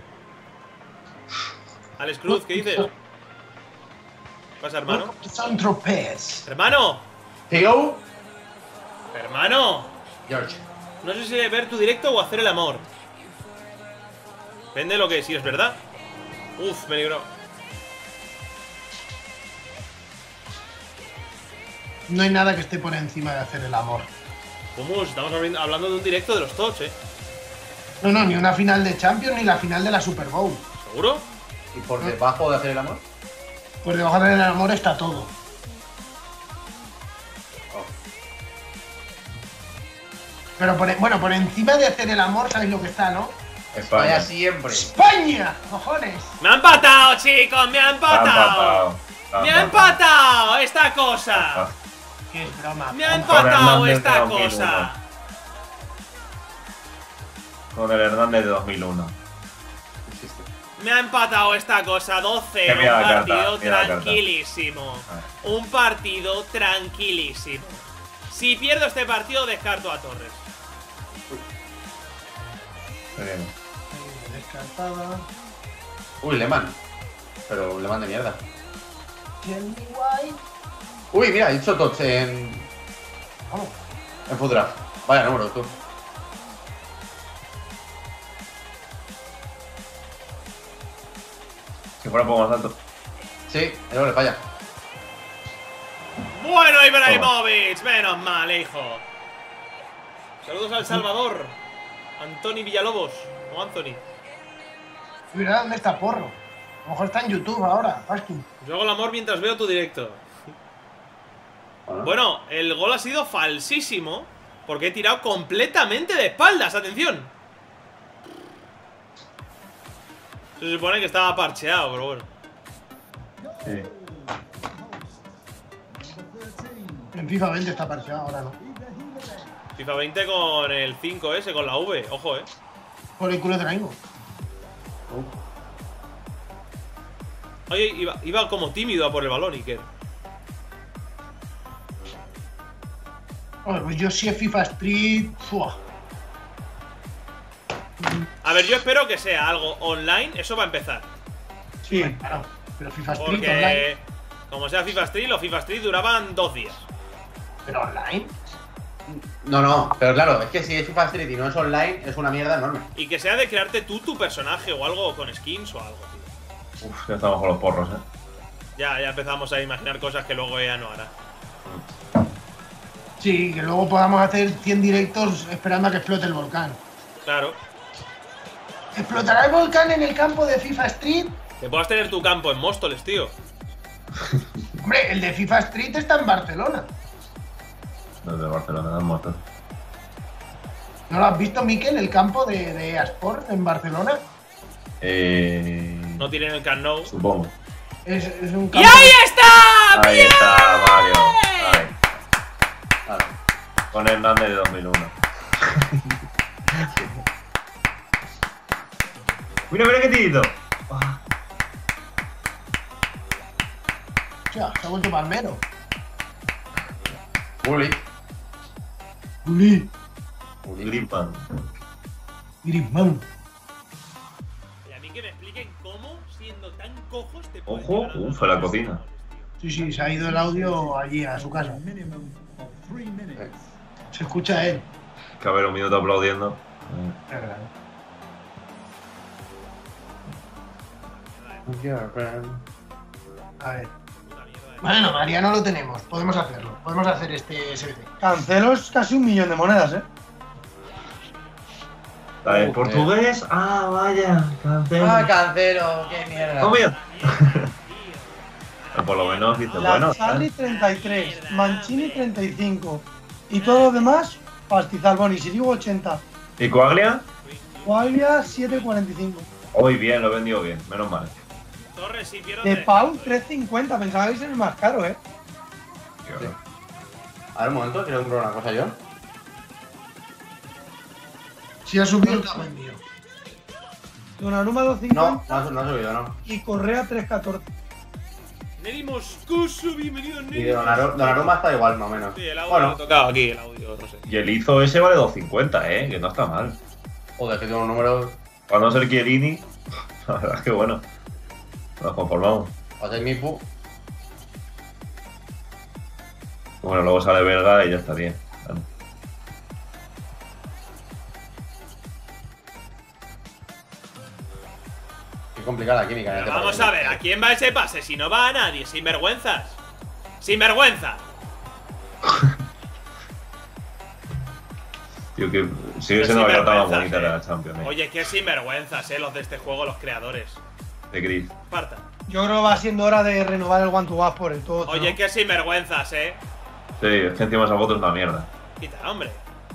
Alex Cruz, ¿qué dices? ¿Qué pasa, hermano? San Tropez. ¡Hermano! Theo. ¡Hermano! George. No sé si ver tu directo o hacer el amor. Depende de lo que si es verdad. Uf, me libró. No hay nada que esté por encima de hacer el amor. ¿Cómo? Estamos hablando de un directo de los tots, ¿eh? No, no, ni una final de Champions ni la final de la Super Bowl. ¿Seguro? ¿Y por debajo de hacer el amor? Pues debajo del amor está todo. Oh. Pero por encima de hacer el amor, ¿sabéis lo que está, no? España siempre. ¡España! ¡Cojones! ¡Me ha empatado, chicos! ¡Me ha empatado! ¡Me ha empatado esta cosa! ¡Qué es broma! ¡Me ha Vamos. empatado Hernández esta de 2001. cosa! Con el Hernández de 2001. Existe. Me ha empatado esta cosa, 12. Que Un mira la carta, partido mira la carta. tranquilísimo. Un partido tranquilísimo. Si pierdo este partido, descarto a Torres. Bien. Descartada. Uy, Lehmann. Pero un Lehmann de mierda. Tell me why. Uy, mira, he hecho tots en Vamos. Food Draft. Vaya número, tú. Si fuera un poco más alto. Sí, el le falla. Bueno, Ibrahimovic, menos mal, hijo. Saludos al Salvador. Antoni Villalobos. O Anthony. Mira dónde está Porro. A lo mejor está en YouTube ahora, Pascu. Yo hago el amor mientras veo tu directo. Bueno, el gol ha sido falsísimo. Porque he tirado completamente de espaldas, atención. Se supone que estaba parcheado, pero bueno. Sí. En FIFA 20 está parcheado, ahora no. FIFA 20 con el 5S, con la V, ojo, Por el culo traigo. Oye, iba como tímido a por el balón, Iker. Bueno, pues yo sí es FIFA Street. ¡Fua! A ver, yo espero que sea algo online, eso va a empezar. Sí. Claro, pero FIFA Street online. Porque como sea FIFA Street, los FIFA Street duraban 2 días. Pero online. No, pero claro, es que si es FIFA Street y no es online, es una mierda enorme. Y que sea de crearte tú tu personaje o algo con skins o algo, tío. Uf, ya estamos con los porros, Ya empezamos a imaginar cosas que luego ella no hará. Sí, que luego podamos hacer 100 directos esperando a que explote el volcán. Claro. ¿Explotará el volcán en el campo de FIFA Street? Que puedas tener tu campo en Móstoles, tío. Hombre, el de FIFA Street está en Barcelona. Desde Barcelona, dan motos. ¿No lo has visto, Mikel, el campo de Asport en Barcelona? No tienen el Camp Nou. Supongo. Es un ¡Y campo. ahí está! Ahí está, Mario. Ahí. Claro. Con Hernández de 2001. Mira qué tirito. Hostia, se ha vuelto palmero. Bully. Uli, Griezmann. Griezmann. Y a mí que me expliquen cómo, siendo tan cojos, te pueden Ojo, llegar a los fue la goles. cocina. Sí, se ha ido el audio allí a su casa. Se escucha él. Que a ver, un minuto aplaudiendo. Es verdad. A ver. Puta mierda Bueno, Mariano lo tenemos. Podemos hacerlo. Podemos hacer este SBC. Cancelo es casi 1 millón de monedas, ¿eh? ¿La de portugués? Ah, vaya. Cancelo. Ah, Cancelo, qué mierda. Oh, mira. Pero por lo menos dice, bueno. Lazzari 33, Mancini 35. Y todo lo demás, pastizal. Bueno, y si digo 80. ¿Y Coaglia? Guardia 7.45. Hoy bien, lo he vendido bien, menos mal. Torres, si pierdo. De Pau 3.50. Pensaba que iba a ser más caro, ¿eh? Qué horror. A ver, un momento, quiero comprar una cosa yo. Si ha subido, te ha vendido. Donnarumma No, 2.50 no ha subido, no. y Correa 3.14. Neri Moscoso, bienvenido, Y Neri. Donnarumma está igual, más o menos. Sí, el audio Bueno. lo he tocado aquí, el audio, no sé. Y el Izo ese vale 250, que no está mal. Joder, que tengo un número. Para no ser Chiellini, la verdad es que bueno. Nos conformamos. Hacer mi pu. Bueno, luego sale Belga y ya estaría. Vale. Qué complicada la química en Pero este vamos partido. a ver, ¿a quién va ese pase? Si no va a nadie, sin vergüenzas. Sin vergüenza. Tío, que sigue Pero siendo la carta más sinvergüenzas, bonita de la Champions, Oye, qué sinvergüenzas, los de este juego, los creadores. De Gris. Esparta. Yo creo que va siendo hora de renovar el One to One por el todo. Oye, ¿no? qué sinvergüenzas, Sí, es que encima esa foto es una mierda. Quita, hombre.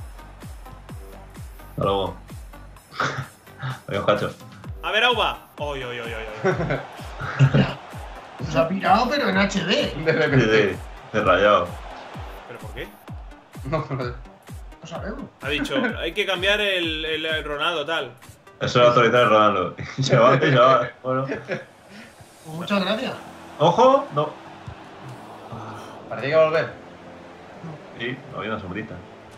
Hasta luego. Adiós, cacho. A ver, Auba. Oy, oy, oy, oy, oy. Se ha pirado, pero en HD. De Sí, repente. de rayado. ¿Pero por qué? No, no. No sabemos. Ha dicho, hay que cambiar el Ronaldo, tal. Eso es autorizar Ronaldo. Se va, se va. Bueno. Pues muchas gracias. ¡Ojo! No. Parece que va a volver. Sí, había una sombrita.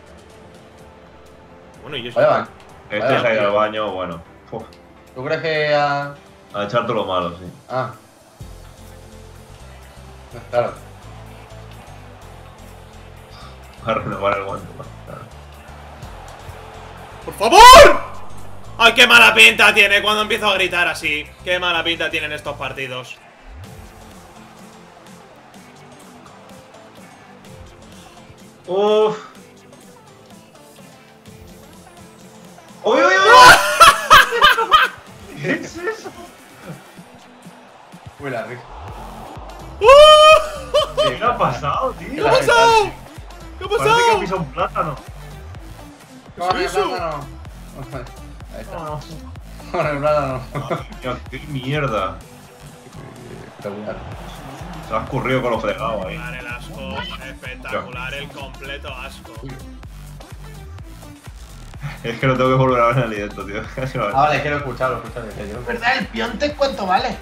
Bueno, y yo Vaya, van. Este Vaya, se ha ido tío. al baño, bueno. Uf, ¿Tú crees que a. a echar todo lo malo, sí. Ah. Claro. A renovar el guante. Claro. ¡Por favor! ¡Ay, qué mala pinta tiene cuando empiezo a gritar así! ¡Qué mala pinta tienen estos partidos! Uff. ¡Uy, uy, uy! ¿Qué es eso? Uy, la risa. ¿Qué ha pasado, tío? ¿Qué ha pasado? ¿Qué ha Parece que ha pasado? pisado un plátano. Con el eso? plátano. Ahí está. Con el plátano. Tío, qué mierda. Espectacular. Se ha escurrido con lo fregado ahí. Espectacular el asco, espectacular el completo asco. Es que lo tengo que volver a ver en el directo, tío. Casi lo Ah, vale, que lo he escuchado, decía yo. ¿Verdad? ¿El Piontek cuánto vale?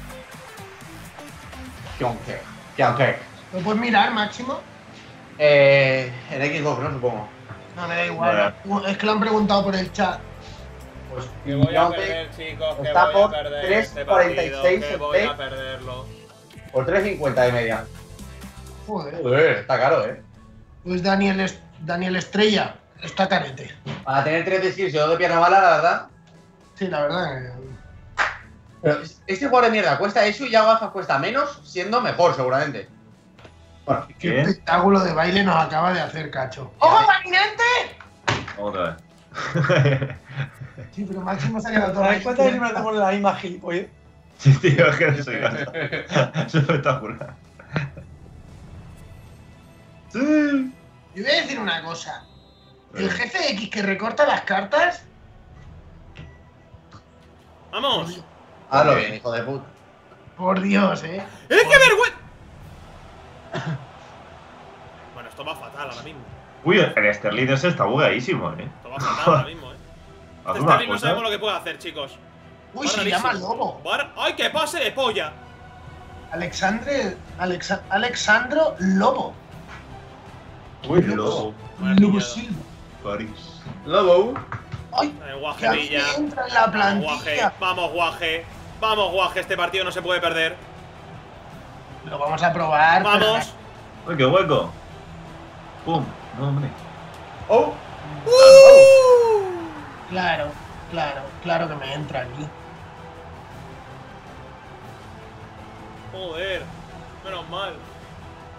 ¿Qué? ¿Lo puedes mirar, Máximo? En Xbox, ¿no? Supongo. No, me da igual. Es que lo han preguntado por el chat. Pues Que voy a Piontek perder, chicos, que está voy a por perder este 3.46 partido, que el voy a play. perderlo. por 3.50 de media. Joder. Joder, está caro, Pues Daniel Estrella. Está carete. Para tener 3 de skills y 2 de pierna mala, la verdad. Sí, la verdad. Pero este jugador de mierda cuesta eso y ya Gafas cuesta menos, siendo mejor, seguramente. Bueno, Qué ¿Qué? espectáculo de baile nos acaba de hacer Cacho. ¡Ojo, patinante! Otra vez. Sí, pero Máximo se ha quedado ¿Te todo das ahí. cuenta que siempre hacemos la misma gilipollez? Sí, tío, es que no soy gato. Es espectacular. Sí. Yo voy a decir una cosa. El jefe X que recorta las cartas. ¡Vamos! hazlo bien, hijo de puta. Por Dios, ¡Eh, qué vergüenza! Bueno, esto va fatal ahora mismo. Uy, el Sterling ese está bugueadísimo, Esto va fatal ahora mismo, Haz Este una Sterling no cosa. sabemos lo que puede hacer, chicos. Uy, Va se rarísimo. llama Lobo. ¡Ay, qué pase de polla! Alexandro Lobo. Uy, lobo. Madre Lobo mía. Silva. París. Lobo. Ay, Guaje que Villa. aquí entra en la Vamos, Guaje. plantilla. Vamos, Guaje. Vamos, Guaje. Este partido no se puede perder. Lo vamos a probar. Vamos. Uy, qué hueco. Pum. No, hombre. Oh. Claro, claro que me entra aquí. Joder. Menos mal.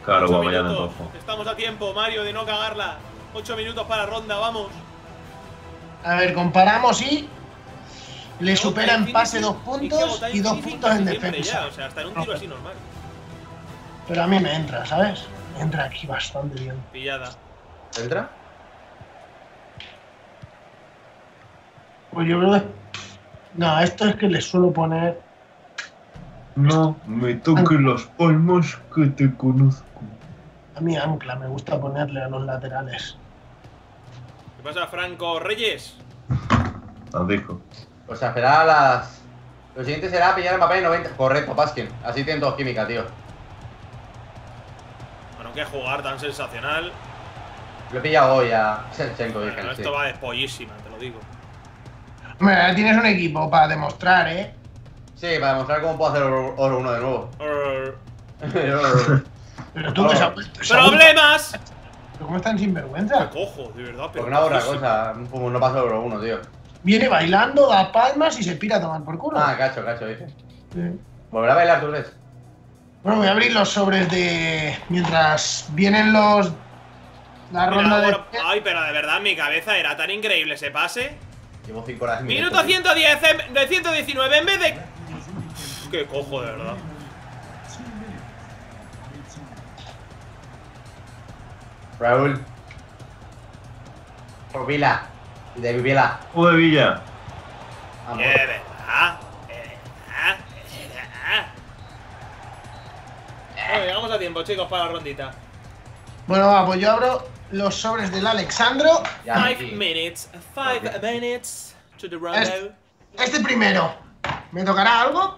Claro, 8 guapo, ya me minutos. cojo. Estamos a tiempo, Mario, de no cagarla. 8 minutos para ronda, vamos. A ver, comparamos y le Que supera agota en pase Infinity 2 puntos que y 2 Infinity puntos en casi siempre defensa. ya, o sea, hasta en un tiro así normal. Pero a mí me entra, ¿sabes? Me entra aquí bastante bien. Pillada. ¿Entra? Pues yo creo que... No, esto es que le suelo poner... No me toques las palmas que te conozco. A mi ancla, me gusta ponerle a los laterales. ¿Qué pasa, Franco Reyes? Os dijo. O sea, esperar a las... Lo siguiente será pillar el Mbappé en 90. Correcto, Paskin. Así tienen todos química, tío. Bueno, qué jugar tan sensacional. Lo he pillado hoy a Shevchenko, dije. Bueno, Sí. esto va de pollísima, te lo digo. Hombre, ahora tienes un equipo para demostrar, ¿eh? Sí, para demostrar cómo puedo hacer oro 1 de nuevo. Pero tú que ¡Problemas! ¿Pero cómo están sinvergüenza? Cojo, de verdad, pero. Porque no hago otra cosa. No paso oro 1, tío. Viene bailando, da palmas y se pira a tomar por culo. Ah, cacho, dice. Sí. ¿Volverá a bailar, tú crees? Bueno, voy a abrir los sobres de... Mientras vienen los... La Mira, ronda de... bueno, ay, pero de verdad, mi cabeza era tan increíble ese pase. Llevo 5 horas en Minuto 110 de 119 en vez de. Uf, qué cojo, de verdad. Raúl. Por Vila. Y de Vila. De Villa. Amor. De verdad. De verdad. Bueno, llegamos a tiempo, chicos, para la rondita. Bueno, va, pues yo abro los sobres del Alexandro. Ya, 5 aquí. minutes. 5 minutes to the rondo. Este primero. ¿Me tocará algo?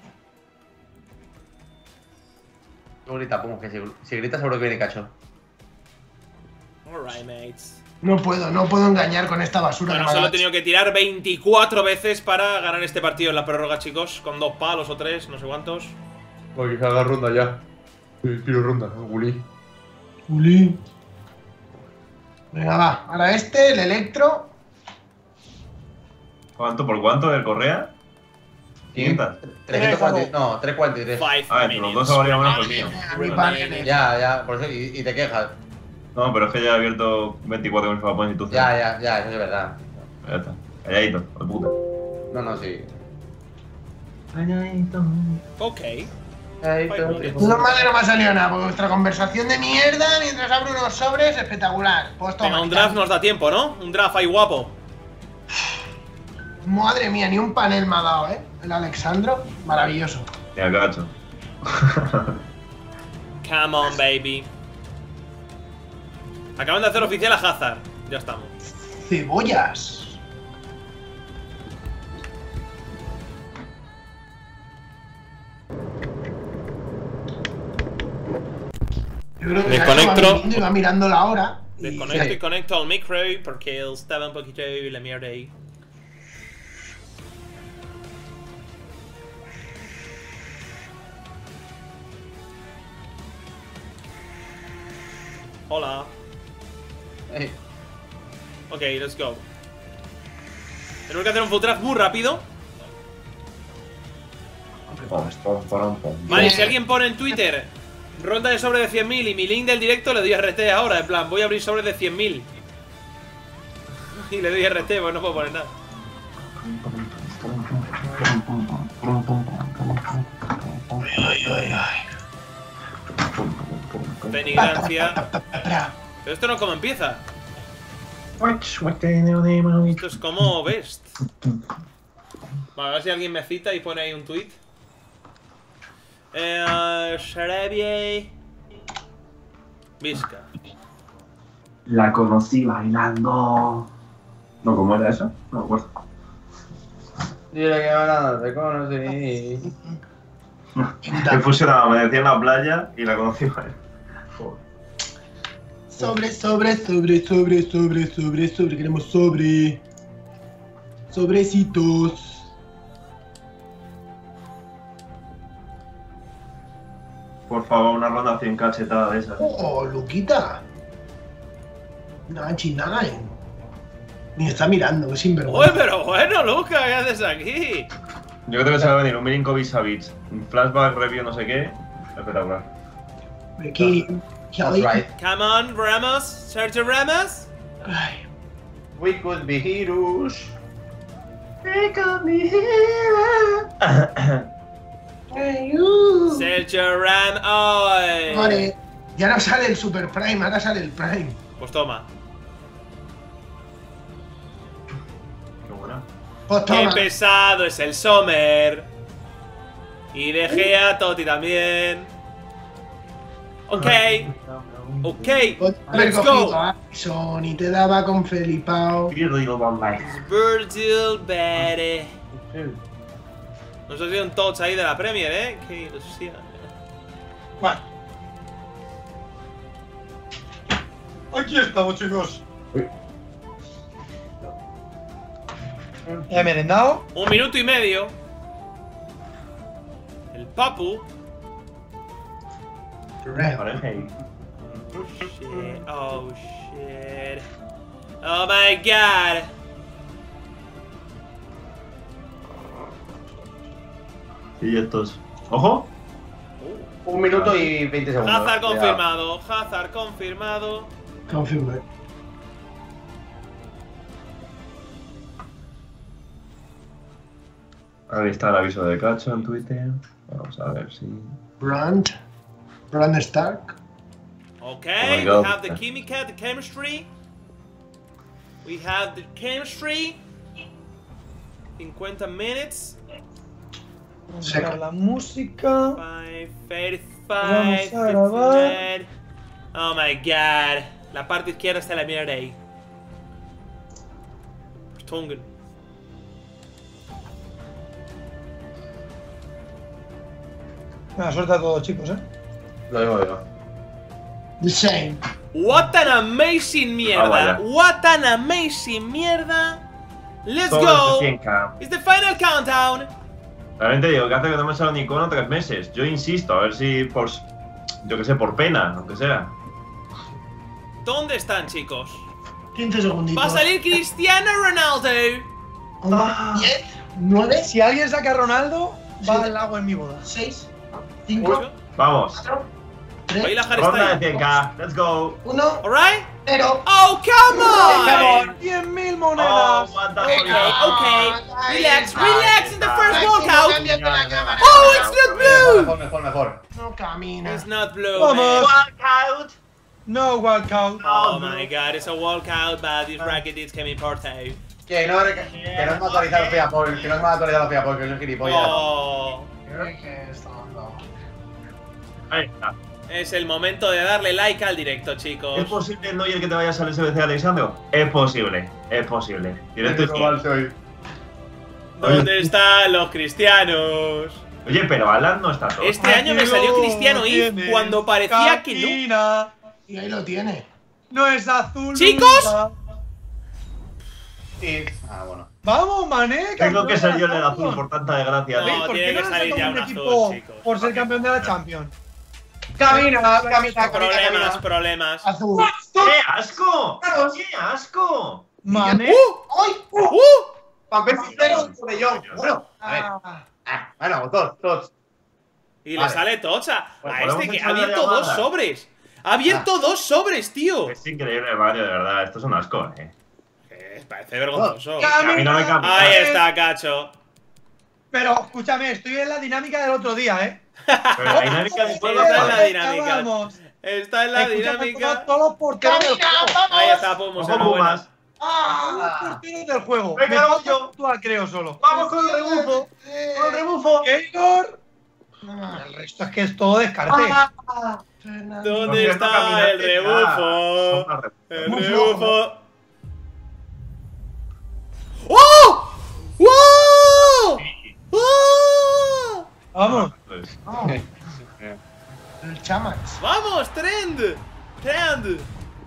Tú grita, pum, que si grita seguro que viene cacho. Alright, mates. No puedo engañar con esta basura. Bueno, que me solo he hagas. tenido que tirar 24 veces para ganar este partido en la prórroga, chicos. Con 2 palos o 3, no sé cuántos. Porque se haga ronda ya. Tiro ronda, Gulí. Uli. Venga, va. Ahora este, el Electro. ¿Cuánto por cuánto del Correa? 500. 340, no, 343. 5 A ver, los dos minutes. habría menos que el mío. A mi panel. Ya, por eso, y te quejas. No, pero es que ya he abierto 24.000 FAPOINTS y tú. Ya, eso es verdad. Ya está. Calladito, de puta. No, sí. Ok. Normal no me ha salido nada, porque vuestra conversación de mierda mientras abro unos sobres, espectacular. Pues toma, Venga, un draft nos da tiempo, ¿no? Un draft ahí guapo. Madre mía, ni un panel me ha dado, ¿eh? El Alexandro, maravilloso. Ya, cacho. Come on, baby. Acaban de hacer oficial a Hazard. Ya estamos. Cebollas. Yo creo que Desconecto. iba mirando la hora. y- Desconecto y conecto al micro porque estaba un poquito la mierda ahí. Hola. Ey, Ok, let's go. Tenemos que hacer un full draft muy rápido. Vale, si alguien pone en Twitter ronda de sobre de 100.000 y mi link del directo, le doy RT ahora. En plan, voy a abrir sobres de 100.000 y le doy RT, pues no puedo poner nada. Penigrancia. Pero esto no es como empieza. Esto es como Best. Vale, a ver si alguien me cita y pone ahí un tweet. Sarabia Vizca. La conocí bailando. ¿No, cómo era eso? No me acuerdo. dile que ahora no te conocí. Que fusionaba, me decía en la playa y la conocí a él. Joder. Sobre. Queremos sobre. Sobrecitos. Por favor, una ronda 100 cachetada de esas. Oh, Luquita. Nine. Ni está mirando, es Uy, sinvergüenza. pero bueno, Luca, ¿qué haces aquí? Yo creo que se va a venir un Milinkovic Savic, un flashback, review, no sé qué. Espectacular. Aquí. That's right. Come on, Ramos. Sergio Ramos. Ay. We could be heroes. Sergio Ramos. ¡Ay! Vale. Ya no sale el Super Prime, ahora sale el Prime. Pues toma. Qué buena. Pues ¡Qué toma. pesado es el Sommer! Y dejé a Totti también. Ok. Ok. Pues haber Let's cogido go. a Alisson y te daba con Felipao. Virgil Bere. Nos ha sido un touch ahí de la Premier, ¿eh? Qué ilusión. Vale. Aquí estamos, chicos. He merendado. 1 minuto y medio. El Papu. Shit. Oh, shit. Oh, my God. Y estos. ¡Ojo! 1 minuto y 20 segundos. Hazard Cuidado. confirmado. Hazard confirmado. Confirmé. Ahí está el aviso de Cacho en Twitter. Vamos a ver si. Brand Stark. Okay, Oh my God. we have the química, the chemistry. We have the chemistry. 50 minutes. Vamos a sacar la música. 5:35. Vamos a grabar. 59. Oh my God. La parte izquierda está la mierda ahí. Vertonghen. Buena suerte a todos, chicos, Lo digo yo. The same. What an amazing mierda. vaya. What an amazing mierda. Let's Todo go. este 100K. It's the final countdown. Realmente digo que hace que no me sale un icono 3 meses. Yo insisto, a ver si por. Yo que sé, por pena, aunque sea. ¿Dónde están, chicos? 15 segunditos. Va a salir Cristiano Ronaldo. 10, 9, Si alguien saca a Ronaldo, va Sí. al agua en mi boda. 6, 5, Vamos. 4, Baila 3, Harry Ronda Styles. de 100K. Let's go. 1, Alright? 0. Oh, come on! 100.000 Oh, monedas. what the Okay, fuck. okay. Relax, relax in the first walkout. Oh, Oh, it's not blue! Mejor. No camina. It's not blue, Vamos. man. No walkout. Oh my God, it's a walkout, but this racket is coming portable. Que no me ha actualizado los Fiapol, que no me ha actualizado los Fiapol, que soy un gilipollas. Oh, ¿Qué está dando? Ahí está. es el momento de darle like al directo, ¿Es chicos. posible, Neuer, que te vayas al SBC, Alexandro? Es posible, es posible. Directo y fiel. ¿Dónde están los cristianos? Oye, pero Alan no está todo. Este año me salió Cristiano Eve cuando parecía que no. Caquina. Y ahí lo tiene. No es azul. ¡Chicos! nunca. Sí. Ah, bueno. Vamos, Mané. Tengo que campeón salir yo de en el la azul Champions. por tanta desgracia. No, tío. ¿Por tiene qué que no salir saca ya un un equipo azul, chicos. por ser campeón de la Champions? Problemas, problemas. Azul. ¡Qué asco! ¡Qué asco! Mané. ¡Ay! Van Persie 0 de Jong. Bueno, a ver. Ah, Bueno, todos. Y le Vale. sale tocha. Pues A podemos este que ha echar la abierto dos llamada. sobres. Ha abierto dos sobres, tío. Es increíble, Mario, de verdad. Esto es un asco, Parece vergonzoso. Camina de camino. Ahí está, Cacho. Pero escúchame, estoy en la dinámica del otro día, Pero la dinámica del juego Está en la es dinámica. Vamos. Está en la Escúchame, dinámica. todos los porteros del ¡Camina! juego. ¡Vamos! Ahí está, Pumas. Ojo, Enhorabuena. Pumas. Todos los porteros del juego. Venga, Me vamos falta yo. actuar, creo, solo. ¡Vamos con el rebufo! ¡Con el rebufo! Keylor. El resto es que es todo descarte. Fernando. ¿Dónde Por cierto, está caminante el ya. rebufo? Son las El Muy rebufo. ¡Oh! ¡Wow! ¡Oh! Vamos. Pues, Oh, el Chamax. ¡Vamos, Trend! ¡Trend!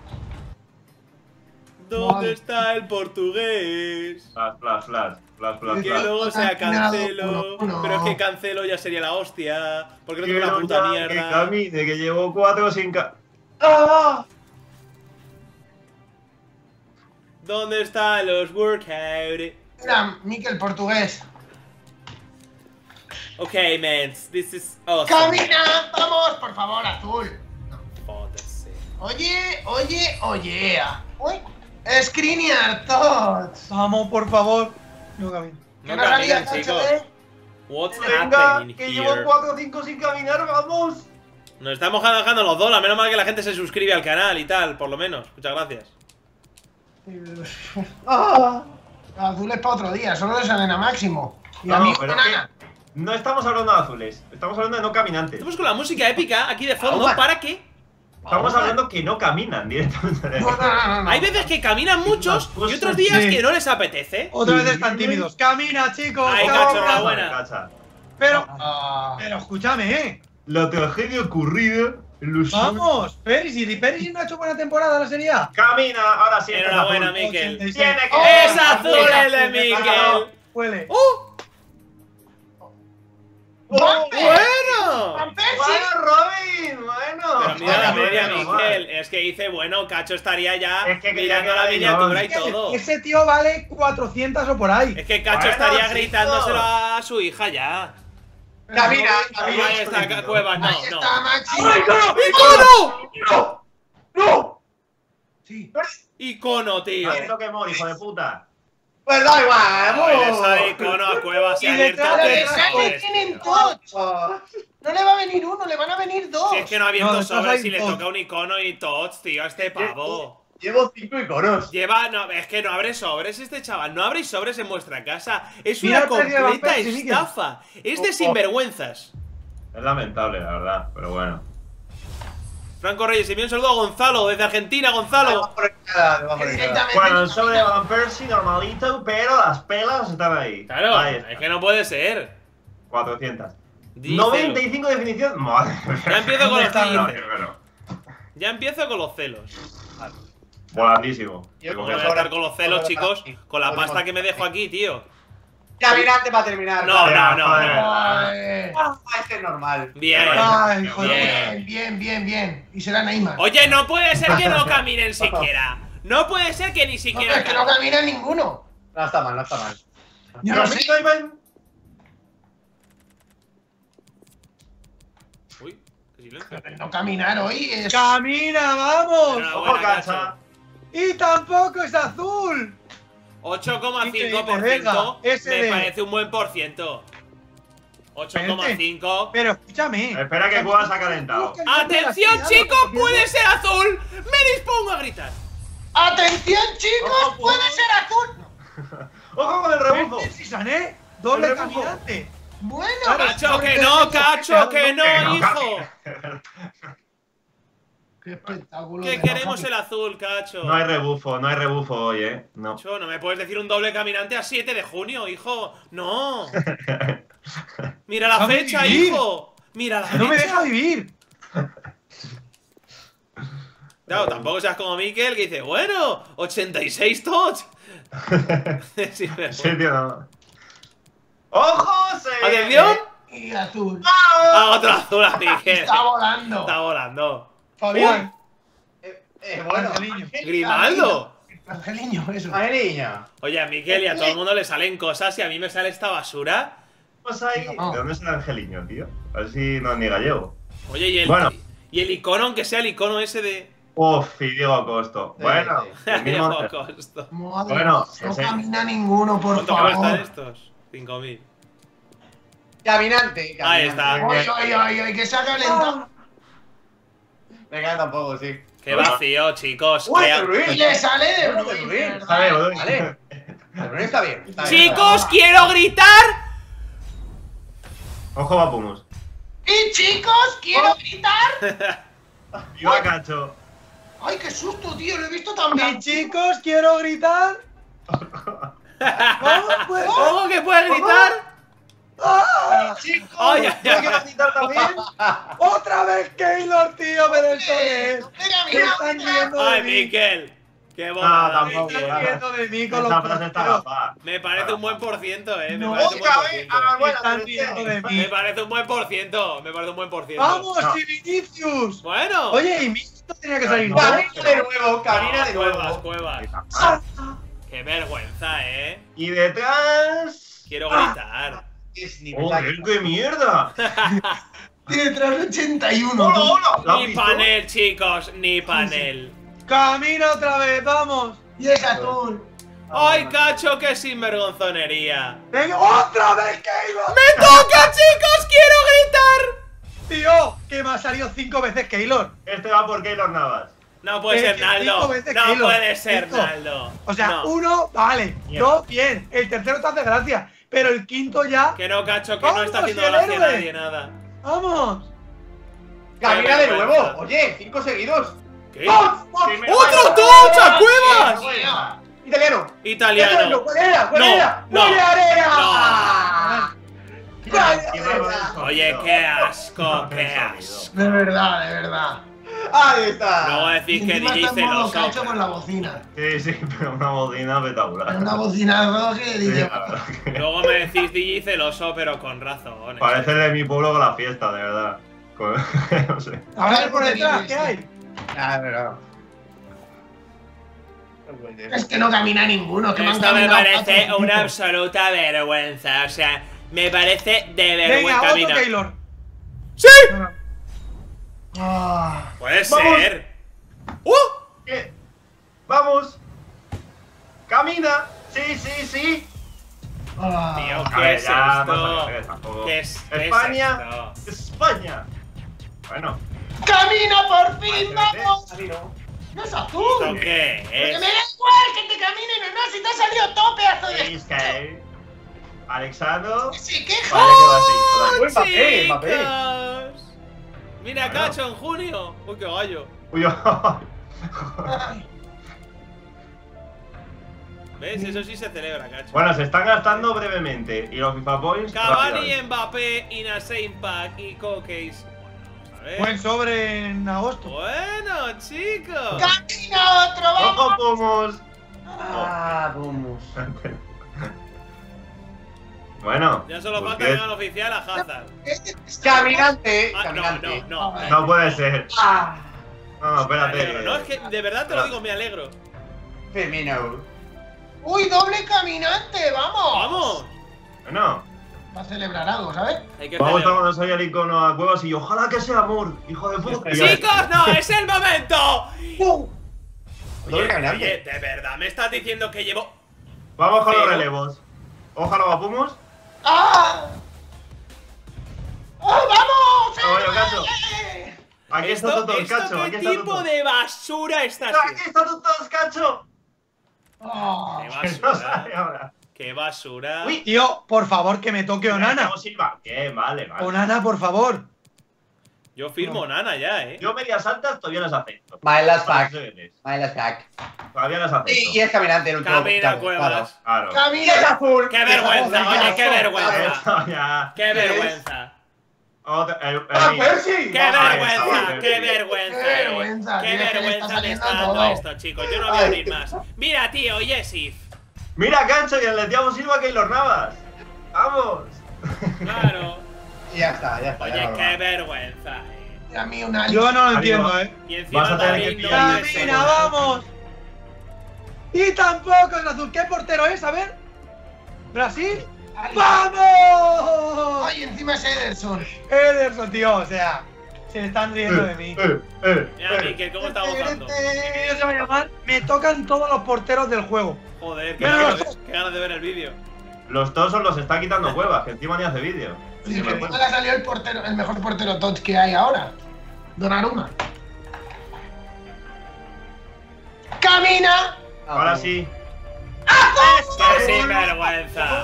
¿Dónde Vale. está el portugués? flash. Que luego sea Cancelo. 1-1. Pero es que Cancelo ya sería la hostia. Porque no tiene una Quiero puta ya que mierda. camine, que llevo 4 sin ¿Dónde están los workout? Mira, Mikel portugués. Okay, man, this is awesome. ¡Camina! ¡Vamos! Por favor, azul. Oye. Uy. Skriniar, Tots. Vamos, por favor. No camino. ¿Qué nos haría, caminan, chicos. Cacho, What's Venga, happening que llevo here? 4 o 5 sin caminar, vamos. Nos estamos dejando los dólares. Menos mal que la gente se suscribe al canal y tal, por lo menos. Muchas gracias. Azul es para otro día, solo de Selena Máximo. Y No, a mí, pero banana. no estamos hablando de azules, estamos hablando de no caminantes. Estamos con la música épica aquí de fondo. Ahora. ¿Para qué? Estamos hablando que no caminan directamente. No. Hay veces que caminan muchos y otros días Sí. que no les apetece. Otra vez están tímidos. Camina, chicos. Ay, camina. Cacho, enhorabuena. Cacha. Pero Ah. escúchame, La tragedia ocurrida en los... Vamos, Perisic no ha hecho buena temporada en la Serie A. Camina, ahora sí. Enhorabuena, azul. Mikel. 86. Tiene que... ¡Es azul el de Mikel! Huele. ¡Bueno! Van Persie. Bueno, Robin, bueno. Pero mira la media, Bueno, Mikel. Es que dice, bueno, Cacho estaría ya Es que mirando quería la que miniatura y Es que todo. ese tío vale 400 o por ahí. Es que Cacho Bueno, estaría chicos. gritándoselo a su hija ya. Camina, Ahí está, Cuevas, no, Ahí no. está, Maxi. ¡Icono! ¡No! Sí. ¡Icono, tío! Siento que mor, hijo de puta. Pues da igual, No, le sale icono a Cuevas y Y alerta detrás que de Pero no sale, es, tienen tío. Tots. vamos. No le va a venir uno, le van a venir dos. Si es que no ha abierto No, detrás sobres hay y le dos. toca un icono y tots, tío, a este pavo. Llevo 5 iconos. Lleva, no, es que no abre sobres este chaval, no abréis sobres en vuestra casa. Es Mira una el precio de Van completa Persie, Mikel. estafa. Es de sinvergüenzas. Es lamentable, la verdad, pero bueno. Franco Reyes, envío un saludo a Gonzalo, desde Argentina, Gonzalo. Debajo por cada, debajo por cada. Directamente. Bueno, el sobre de Van Persie normalito, pero las pelas están ahí. Claro, Ahí está. es que no puede ser. 400. Díselo. 95 definición. Madre mía. Ya empiezo con los No, celos. bueno. Ya empiezo con los celos. Volandísimo. Yo ¿Cómo creo voy a estar con los celos, chicos? Con la pasta que me dejo aquí, tío. Caminante para terminar. No, no, no, Joder. no. Ay. Este es normal. Bien. Ay, joder. Bien. Y será Neymar. Oye, no puede ser que no caminen siquiera. No puede ser que ni No, siquiera es que no camina ninguno. No está mal, no está mal. Yo no sé. Rosito, Iván. Uy, qué silencio. No caminar hoy es. Camina, vamos. Enhorabuena, Ojo, Cacho. Cacha. Y tampoco es azul. 8,5% Venga, me SD. parece un buen por ciento. 8,5. Pero escúchame. Espera que Cuba se ha calentado. ¡Atención, chicos! ¡Puede ser azul! ¡Me dispongo a gritar! ¡Atención, chicos! Ojo, ¡Puede ser azul! ¡Ojo con el rebufo! Si sané, doble El rebufo. caminante. Bueno, ¡Cacho, que no! ¡Cacho, que no, hijo! qué espectáculo. Que de queremos loco. el azul, Cacho. No hay rebufo hoy, No. Cacho, no me puedes decir un doble caminante a 7 de junio, hijo. ¡No! Mira la Déjame fecha, vivir. hijo. Mira la Que no me fecha. deja vivir. Claro, tampoco seas como Mikel que dice, bueno, 86 tots. Sí, me- Sí, tío, no. ¡Ojo! Se... ¡Atención! Y azul. Ah, otro azul a Mikel. Está volando. Está volando. Fabián. Bueno. Angeliño. ¡Grimaldo! Angeliño, eso. Ay, niña. Oye, a Mikel y a todo el mundo le salen cosas y a mí me sale esta basura. Pues ahí. No. ¿De dónde es el angeliño, tío? A ver si no es ni gallego. Oye, Bueno. y el icono, aunque sea el icono ese de... Uf, y Diego Acosto. Bueno, el mismo. Diego Costo. Madre Bueno, mía, no ese- camina ninguno, por ¿Cuánto cuestan favor. estos? 5.000. Caminante. Ahí está. Ay, que se ha calentado. Venga, tampoco, sí. Qué vacío, chicos. Uy, qué- De Bruyne. Y le sale de De Bruyne, Bruyne. ¿verdad? Vale, voy. Vale. De Bruyne está bien. Está bien, Chicos, quiero gritar. Ojo, Vapumus. Y chicos, quiero gritar. Iba Cacho. Ay, qué susto, tío, lo he visto tan Y bien. chicos, quiero gritar. ¿Cómo puede ser? ¿Cómo que puedes gritar? ¡Ah! Chicos, Ay, ay, ¿Tienes que ay. gritar también? ¡Otra vez Keylor, tío! ¡Me del Soler! Venga, Se están riendo de Ay, mí. Mikel. Qué No, bonada. tampoco. Se están riendo de mí con los Esta frase está porteros. gafa. Me parece un buen por ciento, Me No, parece un buen por Otra vez. ciento. Ah, Se bueno, están pero riendo de Me mí. parece un buen por ciento. Me parece un buen por ciento. ¡Vamos, No. y Vinicius! Bueno. Oye, y Vinicius tenía que salir. No. ¿no? Camina de nuevo, camina de Cuevas, nuevo. Cuevas. Qué vergüenza, Y detrás. Quiero gritar. Es nivel ¡Joder, qué mierda! Tiene 381. ¡Hola, tú. hola! ¿Lo has Ni visto? panel, chicos, ni panel. Camina otra vez, vamos. Y es azul. ¡Ay, cacho, qué sinvergonzonería! Venga, otra vez, Keylor. ¡Me toca, chicos! ¡Quiero gritar! Tío, que me ha salido 5 veces Keylor. Este va por Keylor Navas. No puede ser cinco Naldo. veces No Keylor. puede ser Cinco. Naldo. O sea, No. 1, vale. Mierda. 2, bien. El tercero te hace gracia. Pero el quinto ya. Que no, cacho, que no está ¡Vamos, haciendo el gracia a héroe! nadie nada. ¡Vamos! Camina de vergüenza. nuevo. Oye, 5 seguidos. ¿Qué? Primero- ¡Otro touch a Cuevas! Italiano. Italiano. ¿Cuál era? ¿Cuál No, era? no, ¿Cuál era? no. ¿Cuál Encima era? con el sonido. Oye, qué asco, Con qué el asco. sonido. De verdad, de verdad. Ahí está. Luego Y decís que encima DJ está en modo celoso. cacho con la bocina. Sí, sí, pero una bocina espectacular. Una bocinazo que Sí, dice. la verdad que Luego me decís DJ celoso, pero con razón. parece el de mi pueblo con la fiesta, de verdad. No sé. A ver por detrás, ¿qué hay? Ah, verdad. Es que no camina ninguno. Que Esto me han caminado parece cuatro una tipos. absoluta vergüenza. O sea, me parece de Venga, vergüenza. otro Mira. Keylor. ¡Sí! Ah, Puede Vamos. ser. ¿Qué? ¡Vamos! ¡Camina! ¡Sí, sí, sí! ah. Tío, A ¿qué ver, es ya, esto? no sé, tampoco. ¿Qué es España. esto? ¡España! Bueno. ¡Camina por fin! Vale, ¡Vamos! Ahí no. ¡No es azul! ¿Esto qué ¡Que es? me da igual que te caminen o no! ¡Si te ha salido todo pedazo de... Iscael. Alexandro. ¡Se queja! Vale, que va así. Uy, Mbappé, Mbappé. Chicos. Mira, Bueno. Cacho, en junio. Uy, qué gallo. Uy, Ay, ¿Ves? Eso sí se celebra, Cacho. Bueno, se están gastando brevemente. Y los FIFA Points. Cavani, rápidamente. Mbappé, Inasane Pack y Cokes. Bueno, vamos a ver. Buen sobre en agosto. Bueno, chicos. ¡Camina otro! ¡Vamos! ¡Ojo, pomos! Ah, vamos. Bueno. Ya solo falta Busquets. que haga oficial a Hazard. Caminante. Ah, Caminante. no. No puede ser. Ah, No, Me espérate. alegro. No, es que de verdad te lo digo, me alegro. Firmino. ¡Uy, doble caminante! ¡Vamos! ¡Vamos! Bueno. Va a celebrar algo, ¿sabes? Hay que Vamos celebrar. cuando salga el icono a Cuevas y ojalá que sea amor, hijo de puta. ¡Chicos, no! ¡Es el momento! Doble caminante. Oye, ¿de verdad me estás diciendo que llevo...? Vamos con los Pero- relevos. Ojalá vapumos. ¡Ah! ¡Oh, vamos! Oye, Cacho. Aquí está ¿Esto, todo el cacho. ¿Esto Aquí qué está tipo todo. de basura está Aquí haciendo? está todo, cacho. Ah. ¡Qué Que no sale basura! ahora. ¡Qué basura! Uy. Tío, por favor, que me toque Onana. Thiago Silva. Bien, vale, vale. Onana, por favor. Yo firmo Nana ya, Yo medias altas todavía las acepto. My last pack. Todavía My last pack. las acepto. Y es caminante el último. Camina, claro, Cuevas. Claro. Y es ¡Camina! azul. ¡Qué vergüenza! Oye, qué vergüenza! Esto ya. ¡Qué vergüenza! ¡Ah, Percy! ¡Qué Ahí vergüenza! está, ¡Qué vergüenza! Qué vergüenza, ¡Qué tío, es que le vergüenza está me está saliendo dando todo. esto, chicos! Yo no voy a abrir más. Mira, tío, Yesif. Mira, Cancho, y el Thiago Silva que los Navas. ¡Vamos! Claro. Y ya está, ya está. Oye, ya qué vergüenza, Y a mí una Yo no lo Ahí entiendo, va. eh. Y Vas encima a tener que también pillar no el me ¡Camina, sé. vamos! Y tampoco es azul. ¿Qué portero es? A ver. ¿Brasil? Ay. ¡Vamos! ¡Ay, encima es Ederson! Ederson, tío, o sea, se están riendo de mí. Mira, Mikel, ¿cómo está gozando? ¿Qué vídeo se va a llamar? Me tocan todos los porteros del juego. Joder, Mira, qué ganas de ver el vídeo. Los Tosos los está quitando Cuevas, que encima ni hace vídeo. Sí, Sí, que me encima acuerdo. le ha salido el portero, el mejor portero touch que hay ahora. Donnarumma. ¡Camina! Ahora sí. ¡Qué sinvergüenza!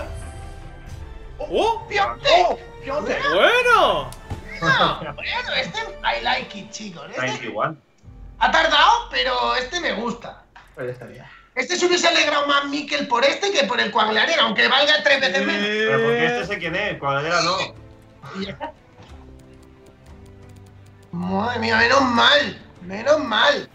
¡Pionte! ¡Bueno! Bueno, este I like it, chicos. Está Este igual. ha tardado, pero este me gusta. Pues ya estaría. Este se hubiese alegrado más Mikel por este que por el Quagliarera, aunque valga 3 veces menos. Pero porque este sé quién es, Cuadradera no. Y ya está. Madre mía, menos mal. Menos mal.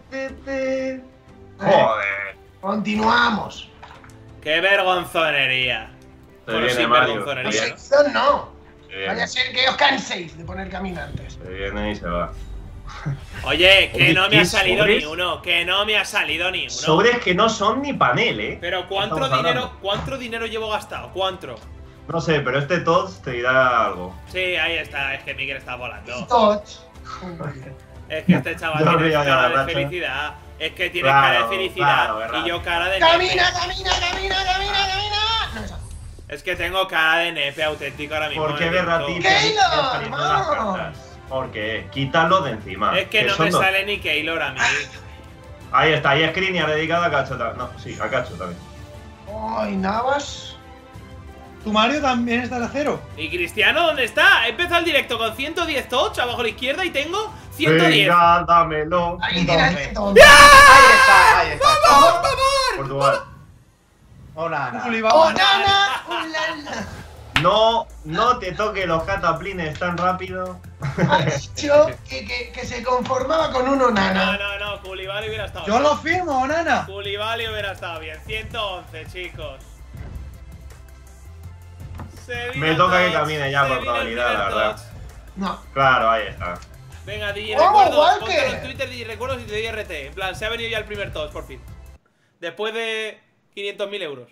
Joder. Continuamos. ¡Qué vergonzonería! Se Bueno, viene sí, Mario. vergonzonería. Se Los viene, sección no. se viene. Vaya a ser que os canséis de poner caminantes. Se viene y se va. Oye, que Oye, no me ¿qué ha salido sobres? ni uno. Que no me ha salido ni uno. Sobres que no son ni panel, Pero Estamos hablando. ¿cuánto dinero llevo gastado? ¿Cuánto? No sé, pero este Tots te dirá algo. Sí, ahí está, es que Mikel está volando. Touch. Es que este chaval Yo tiene río de cara la de racha. felicidad. Es que tiene Claro, cara de felicidad. claro, verdad. Y yo cara de Camina, nepe. camina, camina, camina, camina. No es azul. Es que tengo cara de nepe auténtico ahora mismo. ¿Por qué en el Berratí directo. te Keylor, está saliendo las vamos. cartas? ¿Por qué? Quítalo de encima. Es que no son me dos. sale ni Keylor a mí. Ahí está, ahí Skriniar dedicado a Cacho también. No, sí, a Cacho también. Ay, Navas. Tu Mario también está a 0. ¿Y Cristiano dónde está? He empezado el directo con 110 touch abajo a la izquierda y tengo 110. Venga, dámelo. Ahí tienes de todo. Ahí está, ahí está. Portugal. Hola, Ana. ¡Oh, nana! ¡Ulala! No, no te toques los cataplines tan rápido. Ha dicho que se conformaba con uno No, nana. no, Koulibaly hubiera estado Yo bien. lo firmo, Nana. Koulibaly hubiera estado bien. 111, chicos. Se Me viene toca que touch, camine ya se por viene el probabilidad, primer la verdad. touch. No. Claro, ahí está. Venga, DJ ¡Vamos, Recuerdos, Walker! ponte en Twitter DJ Recuerdos y te doy RT. En plan, se ha venido ya el primer touch, por fin. Después de 500.000 euros.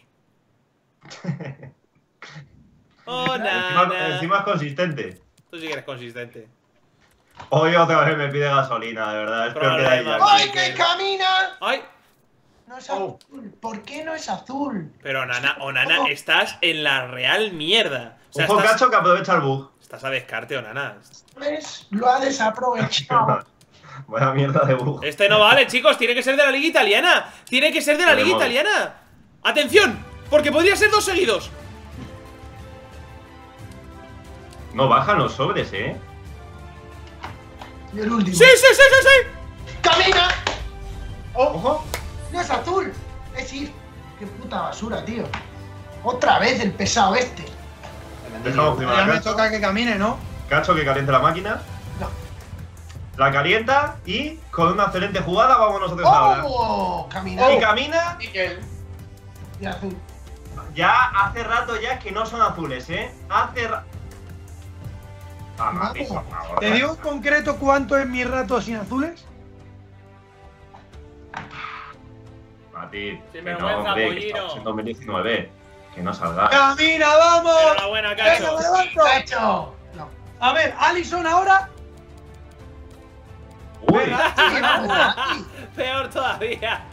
Oh, nana. Encima es consistente. Tú sí que eres consistente. Hoy otra vez me pide gasolina, de verdad. Es peor que de ella. ¡Ay, que camina! ¡Ay! No es azul. ¿Por qué no es azul? Pero Nana, Onana, estás en la real mierda. O sea, Ojo, estás, Cacho, que aprovecha el bug. estás a descarte, Onana. ¿Ves? Lo ha desaprovechado. Buena mierda de bug. Este no vale, chicos, tiene que ser de la liga italiana. Tiene que ser de la liga Tenemos. italiana. ¡Atención! Porque podría ser 2 seguidos. No bajan los sobres, Y el último. ¡Sí, sí, sí, sí, sí! ¡Camina! Ojo. No es azul. Es ir. Qué puta basura, tío. Otra vez el pesado este. Dejamos primero Ya a me Cacho. toca que camine, ¿no? Cacho que caliente la máquina. No. La calienta y con una excelente jugada vamos nosotros ahora. ¡Oh! Camina. Y camina. Y azul. Ya hace rato ya que no son azules, ¿eh? Hace rato. Ah, Mati, por favor. ¿Te digo en concreto cuánto es mi rato sin azules? Mati, Sin que no, vergüenza, hombre, que pollino. estamos en 2019. Que no salga. ¡Camina, vamos! Enhorabuena, ¡Venga, Cacho. me levanto! ¡Cacho! No. A ver, Allison ahora. Uy, Venga, Sí, vamos, Mati. Peor todavía.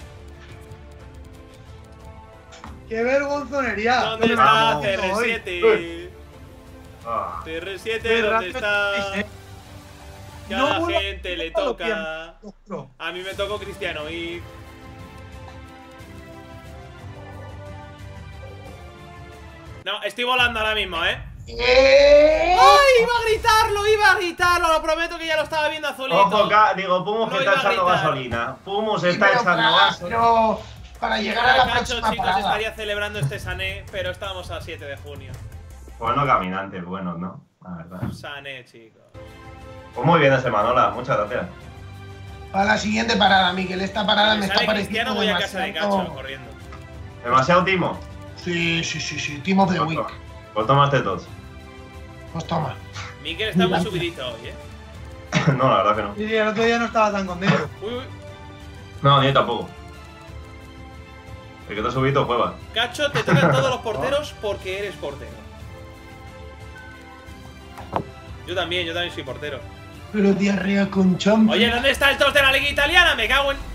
¡Qué vergonzonería! ¿Dónde está vamos. CR7? ah, CR7, Qué ¿dónde rápido está? estáis, ¿eh? Que a No la vuelvo- gente le no lo toca. pienso, juro. A mí me tocó Cristiano y. No, estoy volando ahora mismo, ¿eh? ¡Ay! Iba a gritarlo, lo prometo que ya lo estaba viendo azulito. ojo, digo, Pumus Lo que iba está a echando gritar. gasolina. Pumus Sí, está pero echando gasolina. pero para llegar a la Cacho, próxima chicos, parada. estaría celebrando este Sané, pero estamos a 7 de junio. Bueno, caminantes, bueno, ¿no? La verdad. Sané, chicos. Pues muy bien ese Manola, muchas gracias. Para la siguiente parada, Miguel. Esta parada Si me me está sale Cristiano, pareciendo voy a casa de Cacho demasiado. corriendo. Demasiado timo. Sí. Team of the Pues, Week. pues tomaste todos. Pues toma. Mikel está muy subidito hoy, ¿eh? No, la verdad que no. Sí, el otro día no estaba tan contento. Uy, uy. No, ni yo tampoco. El que te ha subido juega. Cacho, te tocan todos los porteros porque eres portero. Yo también soy portero. Pero diarrea con champ. Oye, ¿dónde está el tos de la liga italiana? Me cago en.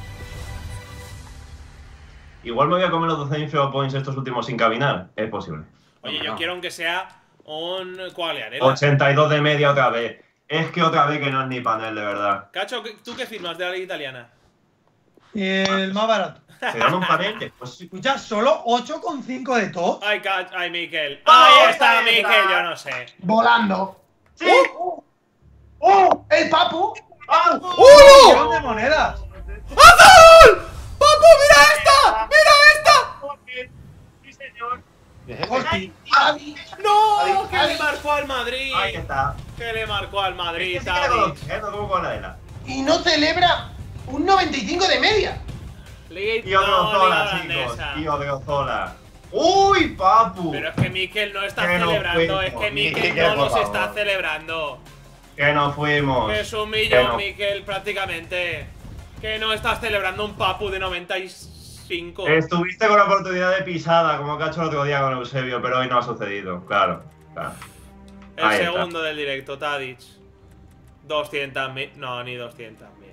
Igual me voy a comer los 12 info points estos últimos sin caminar. Es posible. Oye, yo quiero aunque sea un Qualiarela. 82 de media otra vez. Es que otra vez que no es ni panel, de verdad. Cacho, ¿tú qué firmas de la liga italiana? El más barato. Se dan un panel después. Escucha, solo 8,5 de todos. Ay, Mikel. ¡Oh, Ahí está, ahí está! Mikel, yo no sé. Volando. ¡Sí! ¡Oh! ¡El Papu! ¡Ah! ¡Un millón de monedas! ¡Azul! ¡Papu, mira esta! ¡Mira esta! ¡Sí, señor! Hostia. Adi. ¡No! ¡Que le marcó al Madrid! Ahí está. ¡Que le marcó al Madrid, Es que sí que la Tadic! conozco, ¿eh? No como con la de la. Y no celebra un 95 de media. Liga Y Odriozola, no, liga chicos. holandesa. Y Odriozola. ¡Uy, papu! Pero es que Mikel no está Que no celebrando, es fuimos, que Mikel Mikel, no los por está favor. celebrando. Que nos fuimos. Que es un Que millón, no. Mikel, prácticamente. Que no estás celebrando un papu de 90 y... 5. Estuviste con la oportunidad de pisada, como que ha hecho el otro día con Eusebio, pero hoy no ha sucedido. Claro, claro. El Ahí segundo del directo, Tadic. 200.000. No, ni 200.000.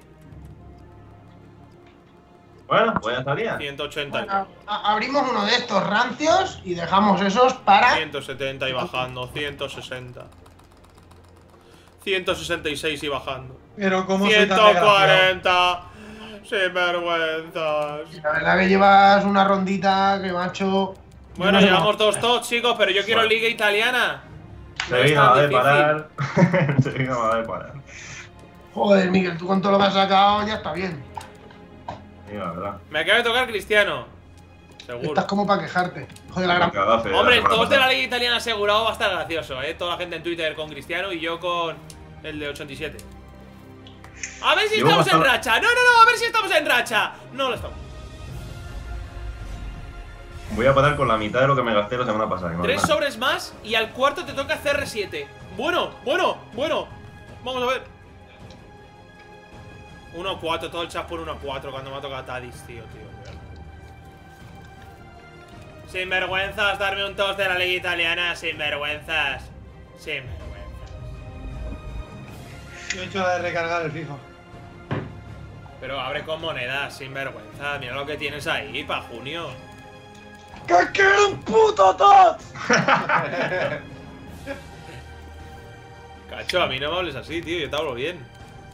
Bueno, pues ya estaría. 180. Bueno, abrimos uno de estos rancios y dejamos esos para. 170 y bajando. 160. 166 y bajando. Pero como soy tan desgraciado. 140. Sinvergüenzas. La verdad que llevas una rondita que, macho. Bueno, yo no sé llevamos cómo- 2 tots, chicos, pero yo quiero Bueno. liga italiana. No Se es vino tan a de difícil. parar. Se vino a de parar. Joder, Miguel, tú con todo lo que has sacado ya está bien. Sí, la verdad. Me acaba de tocar Cristiano. Seguro. Estás como para quejarte. Joder, la gran. Gaddafi, Hombre, el semana todos de la pasada. liga italiana asegurado va a estar gracioso, Toda la gente en Twitter con Cristiano y yo con el de 87. A ver si Llevo estamos en bastante- racha. No, a ver si estamos en racha. No lo estamos. Voy a parar con la mitad de lo que me gasté la semana pasada. 3 sobres más y al cuarto te toca CR7. Bueno. Vamos a ver. 1-4, todo el chat por 1-4 cuando me ha tocado Tadis, tío. Sinvergüenzas, darme un tos de la liga italiana. Sinvergüenzas. Yo he hecho la de recargar el FIFA. Pero abre con monedas, sinvergüenza. Mira lo que tienes ahí para junio. ¡Que quiero un puto tot! Cacho, a mí no me hables así, tío. Yo te hablo bien.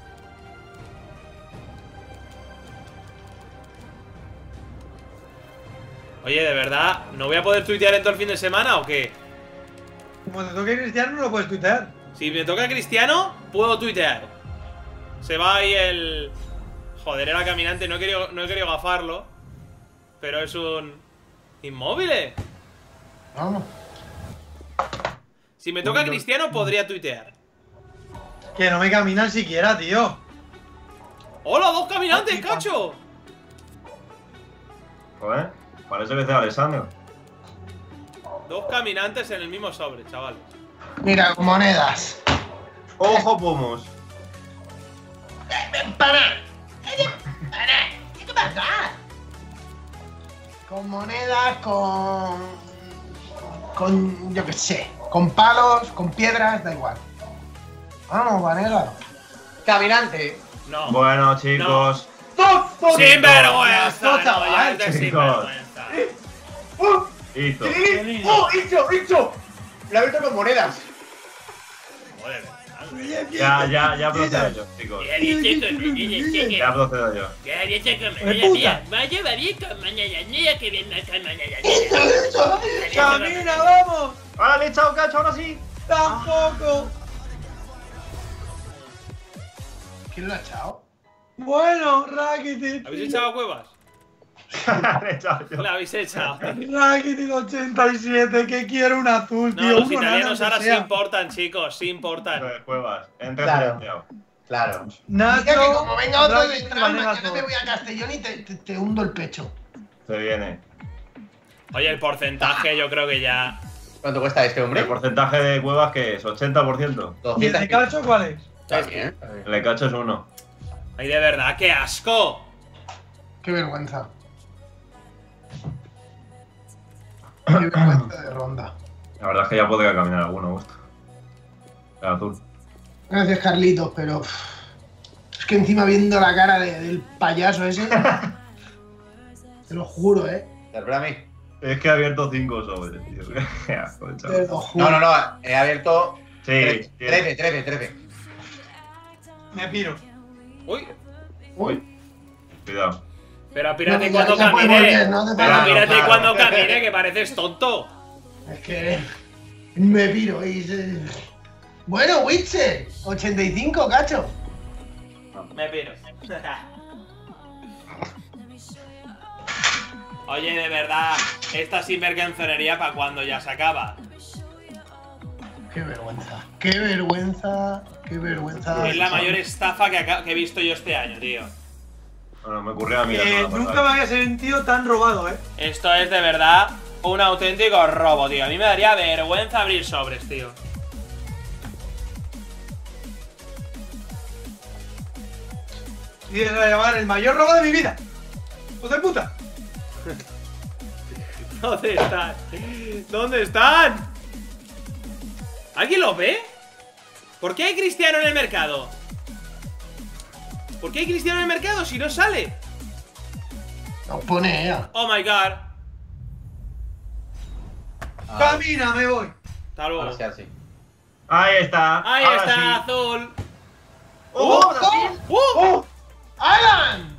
Oye, ¿de verdad? ¿No voy a poder tuitear en todo el fin de semana o qué? Como te toque Cristiano, no lo puedes tuitear. Si me toca Cristiano, puedo tuitear. Se va ahí el... Joder, era caminante. No he querido gafarlo. Pero es un... Inmóvil. Vamos. Si me toca Cristiano, podría tuitear. Que no me caminan siquiera, tío. ¡Hola, 2 caminantes, cacho! Joder, parece que es de Alessandro. 2 caminantes en el mismo sobre, chavales. Mira, con monedas. ¡Ojo, pomos! ¿Qué pasa? Con monedas, con yo qué sé, con palos, con piedras, da igual. Vamos, Vanega. Caminante. No. Bueno, chicos. ¡Sinvergüenza! No, No, chaval, ya es de chicos. sinvergüenza. Hizo. ¡Hicho! La he visto con monedas. Joder, Ya procedo yo, chicos. Ya procedo yo. ¡Camina, vamos! ¡Ahora le he echado cacho, ahora sí! ¡Tampoco! ¿Quién lo ha echado? Bueno, Rakitic. ¿Habéis echado cuevas? Le he echado yo. La habéis echado. Rakitic 87, que quiero un azul, No, tío. los un banana, italianos ahora aunque sí sea. importan, chicos, sí importan. Cuevas. Entre Claro. silenciado. Claro. Nacho, Mira que como venga otro Rakitic, detrás, Vanega, mañana todo. te voy a Castellón y te hundo el pecho. Se viene. Oye, el porcentaje yo creo que ya... ¿Cuánto cuesta este hombre? ¿El porcentaje de cuevas qué es? ¿80%? ¿Y el de Cacho cuál es? Está bien. El de cacho es 1. ¡Ay, de verdad, qué asco! Qué vergüenza. Qué vergüenza de ronda. La verdad es que ya podría caminar alguno, gusto. El azul. Gracias, Carlitos, pero. Es que encima viendo la cara del payaso ese. Te lo juro, Espera a mí. Es que he abierto 5 sobres, tío. Qué asco, Te chaval. lo juro. No. He abierto Sí, 13. Me piro. ¡Uy! Uy. Cuidado. Pero pírate No, cuando ya puedes camine. volver, no te Pero paras. pírate Claro. cuando camine, que pareces tonto. Es que. Me piro y. Bueno, Witcher, 85, cacho. Me piro. Oye, de verdad, esta sinvergüenzonería para cuando ya se acaba. Qué vergüenza. Qué vergüenza. Qué vergüenza. Es la mayor estafa que he visto yo este año, tío. Bueno, me ocurrió a mí la semana Nunca pasada. me había sentido tan robado, Esto es de verdad un auténtico robo, tío. A mí me daría vergüenza abrir sobres, tío. Y se va a llamar el mayor robo de mi vida. ¡Hijo de puta! ¿Dónde están? ¿Dónde están? ¿Alguien lo ve? ¿Por qué hay Cristiano en el mercado? ¿Por qué hay Cristiano en el mercado si no sale? No pone ella. Oh my god. Camina, me voy. Hasta luego. Ahora sí, ahora sí. Ahí está. Ahí ahora está, sí. azul. ¡Oh, Brasil! ¡Oh! ¡Alan!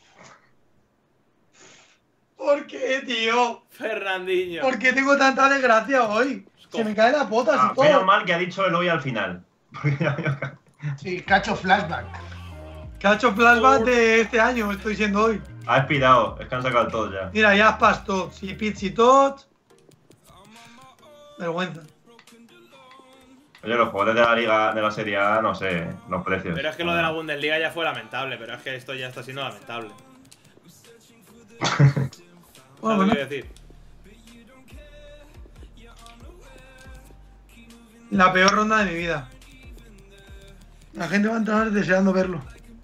¿Por qué, tío? Fernandinho. ¿Por qué tengo tanta desgracia hoy? Se me caen las botas y Menos todo. mal que ha dicho el hoy al final. Sí, cacho flashback. Cacho flashback de este año estoy siendo hoy. Ha expirado, es que han sacado todo ya. Mira, ya Pasto, si Pizzi Tot. Vergüenza. Oye, los jugadores de la liga, de la Serie A, no sé, los precios. Pero es que lo de la Bundesliga ya fue lamentable, pero es que esto ya está siendo lamentable. ¿Sabes Bueno, lo que bueno. quiero decir? La peor ronda de mi vida. La gente va a entrar deseando verlo.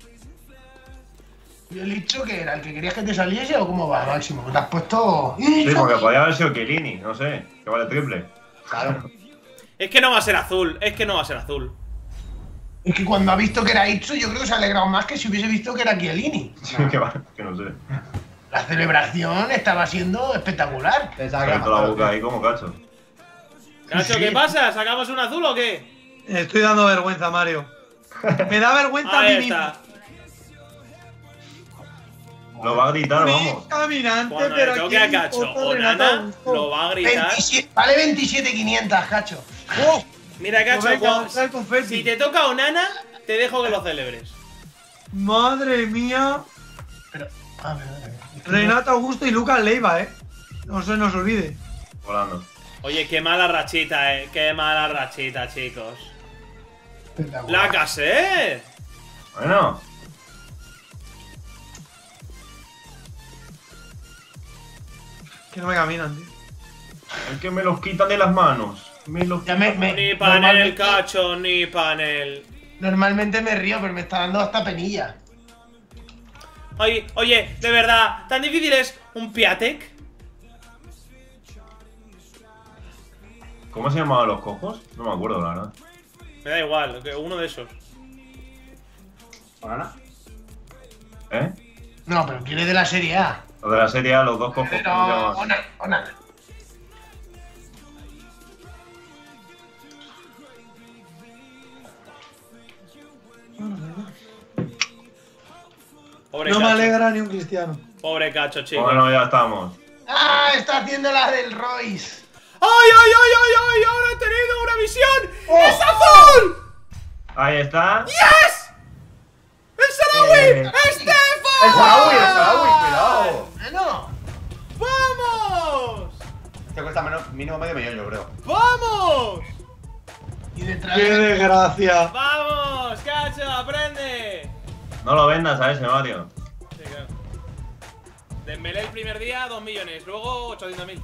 ¿Y el dicho que era? ¿El que querías que te saliese o cómo va, Máximo? Te has puesto. Sí, porque podía haber sido Chiellini, no sé, que vale triple. Claro. Es que no va a ser azul, es que no va a ser azul. Es que cuando ha visto que era Itsu, yo creo que se ha alegrado más que si hubiese visto que era Chiellini. que no sé. La celebración estaba siendo espectacular. Pensaba Se que ha era abierto la más boca ahí como cacho. Cacho, Sí. ¿qué pasa? ¿Sacamos un azul o qué? Estoy dando vergüenza, Mario. Me da vergüenza a mí Ahí mismo. está. Lo va a gritar, Mi vamos. caminante, Cuando pero le aquí toque a hay Cacho foto o de Renato Nana, Augusto. lo va a gritar. 27, vale 27.500, Cacho. ¡Oh! Mira, Cacho, Pues venga, cuando- vamos a ver confeti. si te toca Onana, te dejo que lo celebres. Madre mía. Pero, a ver. Renato Augusto y Lucas Leiva, No se nos olvide. Volando. Oye, qué mala rachita, qué mala rachita, chicos. Espectacular. ¡La casé! Bueno, Que no me caminan, tío. es que me los quitan de las manos. Me los Ya quitan. Ni panel, Cacho, ni panel. Normalmente me río, pero me está dando hasta penilla. Oye, de verdad, ¿tan difícil es un Piatek? ¿Cómo se llamaban los cojos? No me acuerdo, la verdad. Me da igual, uno de esos. Banana. ¿Eh? No, pero quiere de la Serie A. Los de la Serie A, los dos cojos. Pero, ¿cómo se llaman? Onana. Pobre No me Cacho. alegra ni un cristiano. Pobre Cacho, chicos. Bueno, ya estamos. ¡Ah! Está haciendo la del Royce. ¡Ay! ¡Ahora he tenido una visión! ¡Oh! ¡Es azul! Ahí está. ¡Yes! ¡El Sarawi! ¡El ¡Estefan! ¡El Sarawi, cuidado! Bueno, ¡Vamos! Este cuesta mínimo medio millón, yo creo. ¡Vamos! y detrás ¡Qué desgracia! ¡Vamos! ¡Cacho, aprende! No lo vendas a ese, Mario. Sí, claro. Dembélé el primer día, 2 millones. Luego, 800.000.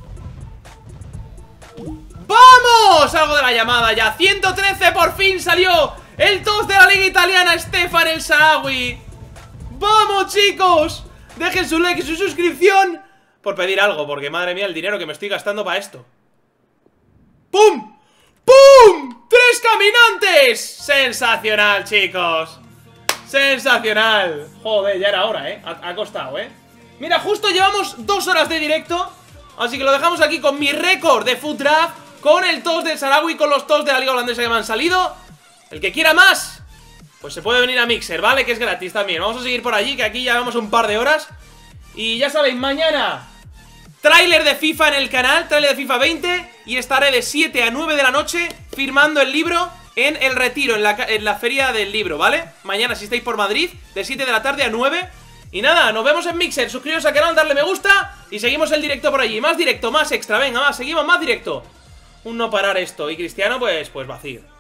¡Vamos! Algo de la llamada ya. 113 por fin salió el tos de la liga italiana, Stefan el Sarawi. ¡Vamos, chicos! Dejen su like y su suscripción por pedir algo, porque madre mía el dinero que me estoy gastando para esto. ¡Pum! ¡Pum! ¡3 caminantes! ¡Sensacional, chicos! ¡Sensacional! Joder, ya era hora, ha costado, Mira, justo llevamos 2 horas de directo. Así que lo dejamos aquí con mi récord de Food Draft, con el tos del Sarawi, con los tos de la liga holandesa que me han salido. El que quiera más, pues se puede venir a Mixer, ¿vale? Que es gratis también. Vamos a seguir por allí, que aquí ya llevamos un par de horas. Y ya sabéis, mañana tráiler de FIFA en el canal, tráiler de FIFA 20. Y estaré de 7 a 9 de la noche firmando el libro en El Retiro, en la feria del libro, ¿vale? Mañana si estáis por Madrid, de 7 de la tarde a 9. Y nada, nos vemos en Mixer, suscribiros al canal, darle me gusta y seguimos el directo por allí. Más directo, más extra, venga, más, seguimos más directo. Un no parar esto, y Cristiano pues vacío.